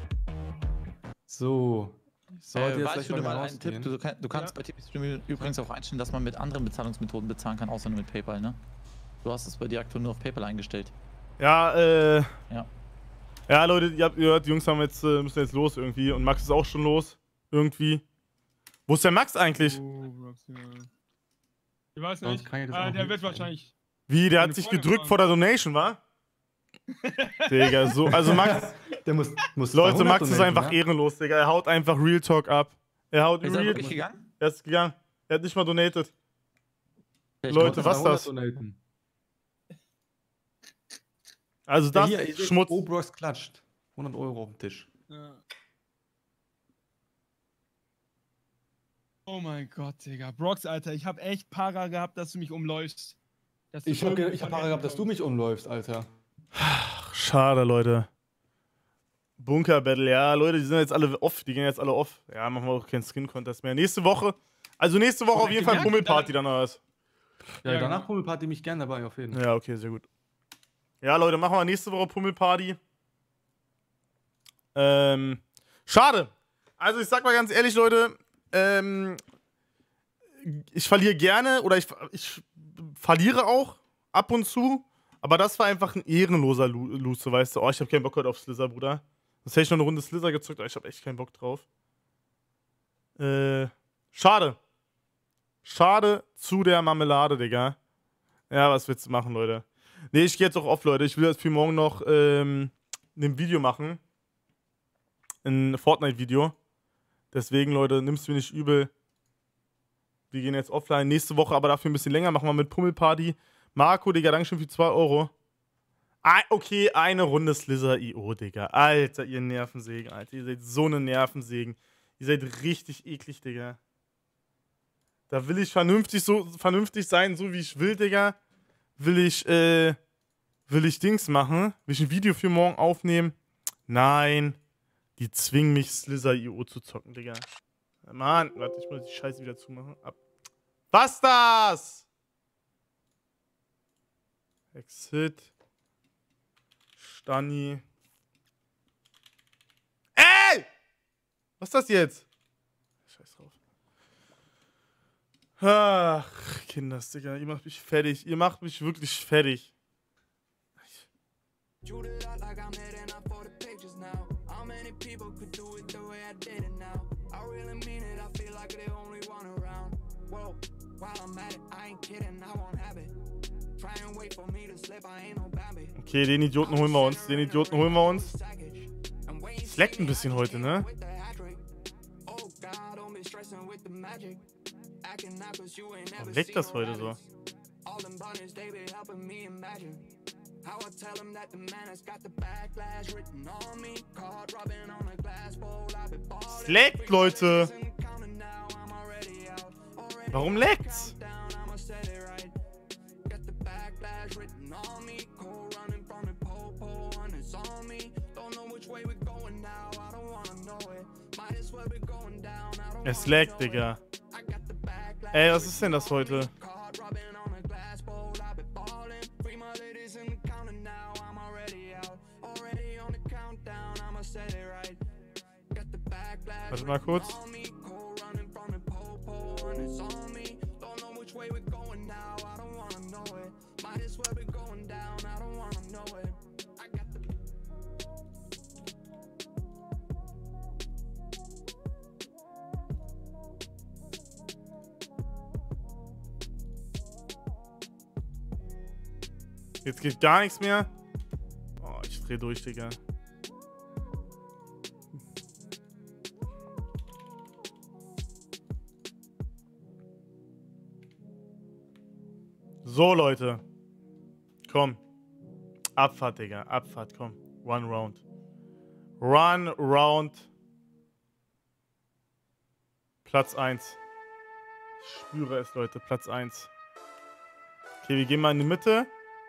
So. Sollte Äh, jetzt weißt gleich du mal mal einen rausgehen. Tipp? Du, kann, du kannst bei T V Stream übrigens auch einstellen, dass man mit anderen Bezahlungsmethoden bezahlen kann, außer nur mit PayPal, ne? Du hast es bei dir aktuell nur auf PayPal eingestellt. Ja, äh. Ja. Ja, Leute, ihr habt gehört, die Jungs haben jetzt, äh, müssen jetzt los irgendwie. Und Max ist auch schon los. Irgendwie. Wo ist der Max eigentlich? Oh, Brox, ja. Ich weiß Sonst nicht. kann ich das Ah, auch der nicht wird sehen. wahrscheinlich. Wie, der Meine hat sich Freundin gedrückt fragen. vor der Donation, wa? Digga, so. Also Max. Der muss, muss Leute, zweihundert Max ist donaten, einfach ne? ehrenlos, Digga. Er haut einfach Real Talk ab. Er haut Ist er Real wirklich gegangen? Er ist gegangen. Er hat nicht mal donated. Ich Leute, muss was das? donaten. Also das Ja, hier, ihr seht, Schmutz. Obrox klatscht. hundert Euro auf dem Tisch. Ja. Oh mein Gott, Digga. Brox, Alter, ich hab echt Para gehabt, dass du mich umläufst. Dass du Ich hab, ge- irgendwie ich hab von Paare gehabt, dass du hinten mich umläufst, Alter. Ach, schade, Leute. Bunker Battle, ja, Leute, die sind jetzt alle off. Die gehen jetzt alle off. Ja, machen wir auch keinen Skin-Contest mehr. Nächste Woche. Also nächste Woche Oh, auf jeden Fall gemerkt, Pummelparty dann oder was? Ja, Ja, danach genau. Pummelparty mich gern dabei, auf jeden Fall. Ja, okay, sehr gut. Ja, Leute, machen wir nächste Woche Pummelparty. Ähm, schade. Also ich sag mal ganz ehrlich, Leute, ähm, ich verliere gerne oder ich, ich verliere auch ab und zu, aber das war einfach ein ehrenloser Lo- Loser, weißt du. Oh, ich hab keinen Bock heute auf Slither, Bruder. Das hätte ich noch eine Runde Slither gezockt, aber ich hab echt keinen Bock drauf. Äh, schade. Schade zu der Marmelade, Digga. Ja, was willst du machen, Leute? Nee, ich gehe jetzt auch off, Leute. Ich will jetzt für morgen noch ähm, ein Video machen. Ein Fortnite-Video. Deswegen, Leute, nimm's mir nicht übel. Wir gehen jetzt offline. Nächste Woche aber dafür ein bisschen länger. Machen wir mit Pummelparty. Marco, Digga, Dankeschön für zwei Euro. Ah, okay, eine Runde Slither I O, Digga. Alter, ihr Nervensägen, Alter. Ihr seid so eine Nervensägen. Ihr seid richtig eklig, Digga. Da will ich vernünftig, so, vernünftig sein, so wie ich will, Digga. Will ich, äh, will ich Dings machen? Will ich ein Video für morgen aufnehmen? Nein. Die zwingen mich, Slither I O zu zocken, Digga. Mann, warte, ich muss die Scheiße wieder zumachen. Ab. Was das? Exit. Stani. Ey! Was ist das jetzt? Scheiß drauf. Ach, Kinders, Digga, ihr macht mich fertig. Ihr macht mich wirklich fertig. Okay, den Idioten holen wir uns. Den Idioten holen wir uns. Es leckt ein bisschen heute, ne? Warum leckt das heute so? Es leckt, Leute! Warum leckt's? Es laggt, Digga. Ey, was ist denn das heute? Warte mal kurz. Jetzt geht gar nichts mehr. Oh, ich dreh durch, Digga. So, Leute. Komm. Abfahrt, Digga. Abfahrt, komm. One round. One round. Platz eins. Ich spüre es, Leute. Platz eins. Okay, wir gehen mal in die Mitte.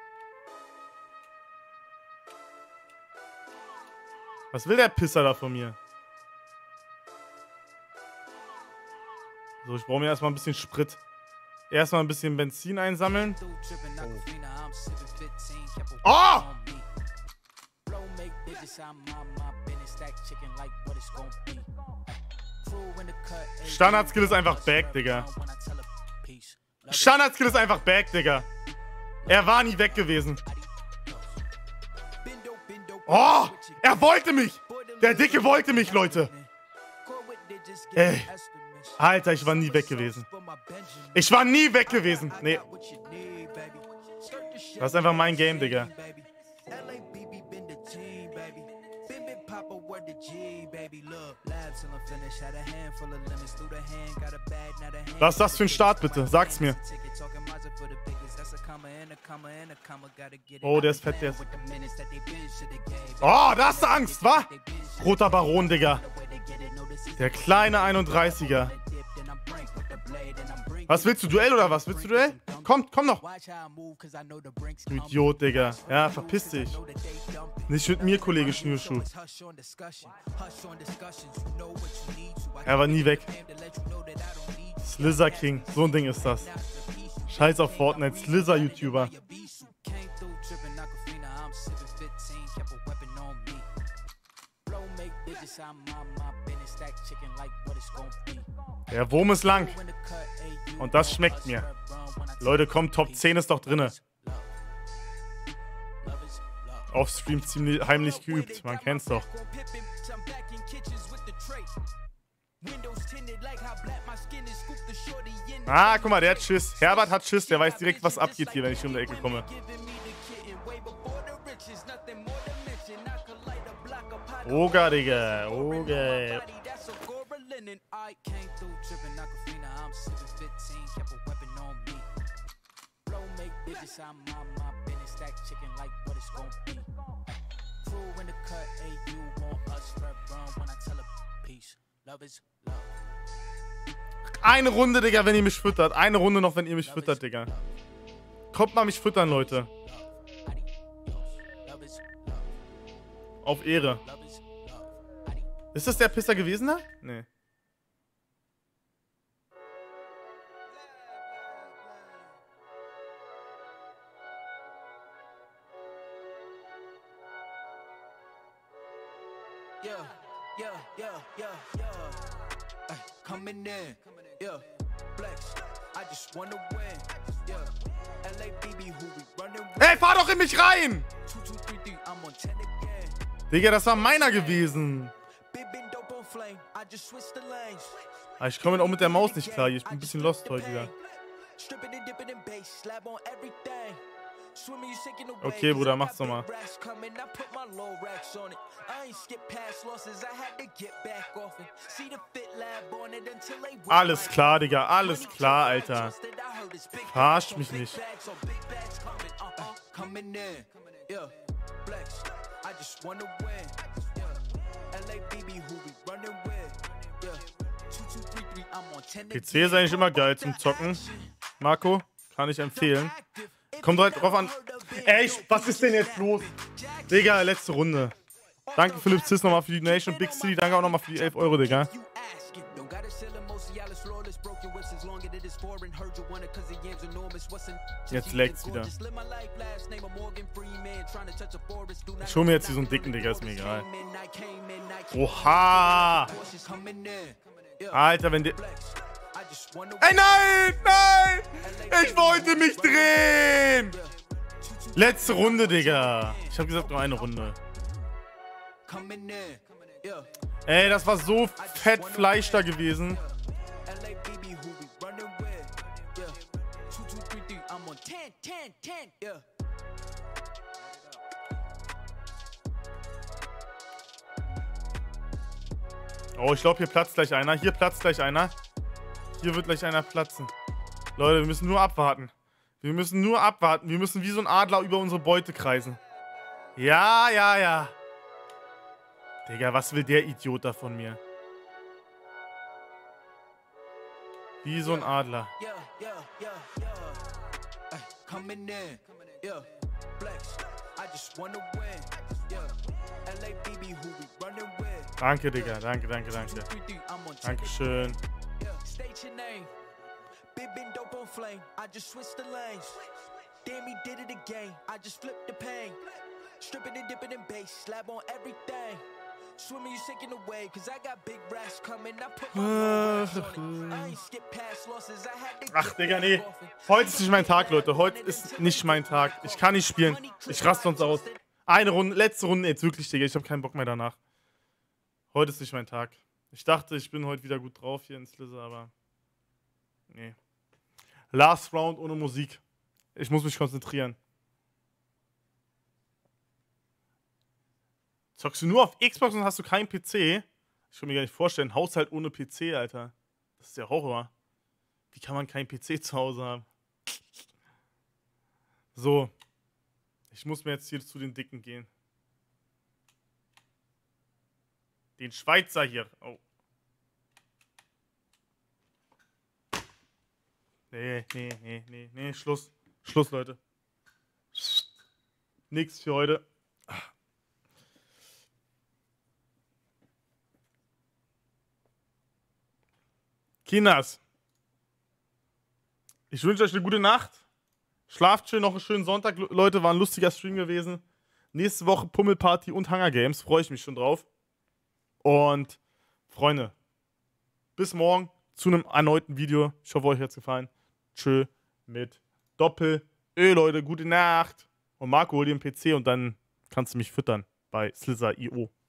Was will der Pisser da von mir? So, ich brauche mir erstmal ein bisschen Sprit. Erstmal ein bisschen Benzin einsammeln. Oh! Standard-Skill ist einfach back, Digga. Standard-Skill ist einfach back, Digga. Er war nie weg gewesen. Oh! Er wollte mich! Der Dicke wollte mich, Leute! Ey. Alter, ich war nie weg gewesen. Ich war nie weg gewesen. Nee. Das ist einfach mein Game, Digga. Was ist das für ein Start, bitte? Sag's mir. Oh, der ist fett, der ist... Oh, da hast du Angst, wa? Roter Baron, Digga. Der kleine einunddreißiger. Was willst du, Duell oder was? Willst du Duell? Komm, komm noch. Du Idiot, Digga. Ja, verpiss dich. Nicht mit mir, Kollege Schnürschuh. Er war nie weg. Slither King. So ein Ding ist das. Scheiß auf Fortnite. Slither-YouTuber. Der Wurm ist lang. Und das schmeckt mir. Leute, komm, Top zehn ist doch drinne. Auf Stream ziemlich heimlich geübt. Man kennt's doch. Ah, guck mal, der hat Schiss. Herbert hat Schiss. Der weiß direkt, was abgeht hier, wenn ich um die Ecke komme. Oga, Digga. Oga. Eine Runde, Digga, wenn ihr mich füttert. Eine Runde noch, wenn ihr mich füttert, Digga. Kommt mal mich füttern, Leute. Auf Ehre. Ist das der Pisser gewesen da? Nee. Yeah, yeah, yeah, yeah, yeah. Ay, coming in, yeah. Flex, I just wanna win, yeah. L A B B, who we running with. Ey, fahr doch in mich rein! Digga, das war meiner gewesen. Ah, ich komme auch mit der Maus nicht klar hier. Ich bin ein bisschen lost heute wieder. Okay, Bruder, mach's nochmal. Alles klar, Digga. Alles klar, Alter. Verarscht mich nicht. P C ist eigentlich immer geil zum Zocken. Marco, kann ich empfehlen. Kommt halt drauf an. Ey, was ist denn jetzt los? Digga, letzte Runde. Danke Philipp Cis nochmal für die Nation Big City. Danke auch nochmal für die elf Euro, Digga. Jetzt lag's wieder. Ich hol mir jetzt hier so einen dicken, Digga, ist mir egal. Oha! Alter, wenn der... Ey, nein! Nein! Ich wollte mich drehen! Letzte Runde, Digga. Ich hab gesagt, nur eine Runde. Ey, das war so fett Fleisch da gewesen. Oh, ich glaube, hier platzt gleich einer. Hier platzt gleich einer. Hier wird gleich einer platzen. Leute, wir müssen nur abwarten. Wir müssen nur abwarten. Wir müssen wie so ein Adler über unsere Beute kreisen. Ja, ja, ja. Digga, was will der Idiot da von mir? Wie so ein Adler. Danke, Digga. Danke, danke, danke. Dankeschön. Ach, Digga, nee. Heute ist nicht mein Tag, Leute. Heute ist nicht mein Tag. Ich kann nicht spielen. Ich raste sonst aus. Eine Runde, letzte Runde jetzt wirklich, Digga. Ich habe keinen Bock mehr danach. Heute ist nicht mein Tag. Ich dachte, ich bin heute wieder gut drauf hier in Slither, aber... Nee. Last Round ohne Musik. Ich muss mich konzentrieren. Zockst du nur auf Xbox und hast du keinen P C? Ich kann mir gar nicht vorstellen. Haushalt ohne P C, Alter. Das ist ja Horror. Wie kann man keinen P C zu Hause haben? So. Ich muss mir jetzt hier zu den Dicken gehen. Den Schweizer hier. Oh. Nee, nee, nee, nee, nee. Schluss. Schluss, Leute. Nix für heute. Kinders. Ich wünsche euch eine gute Nacht. Schlaft schön, noch einen schönen Sonntag. Leute, war ein lustiger Stream gewesen. Nächste Woche Pummelparty und Hunger Games. Freue ich mich schon drauf. Und Freunde, bis morgen zu einem erneuten Video. Ich hoffe, euch hat es gefallen. Tschö mit Doppel. Ö, Leute, gute Nacht. Und Marco, hol dir einen P C und dann kannst du mich füttern bei Slither punkt i o.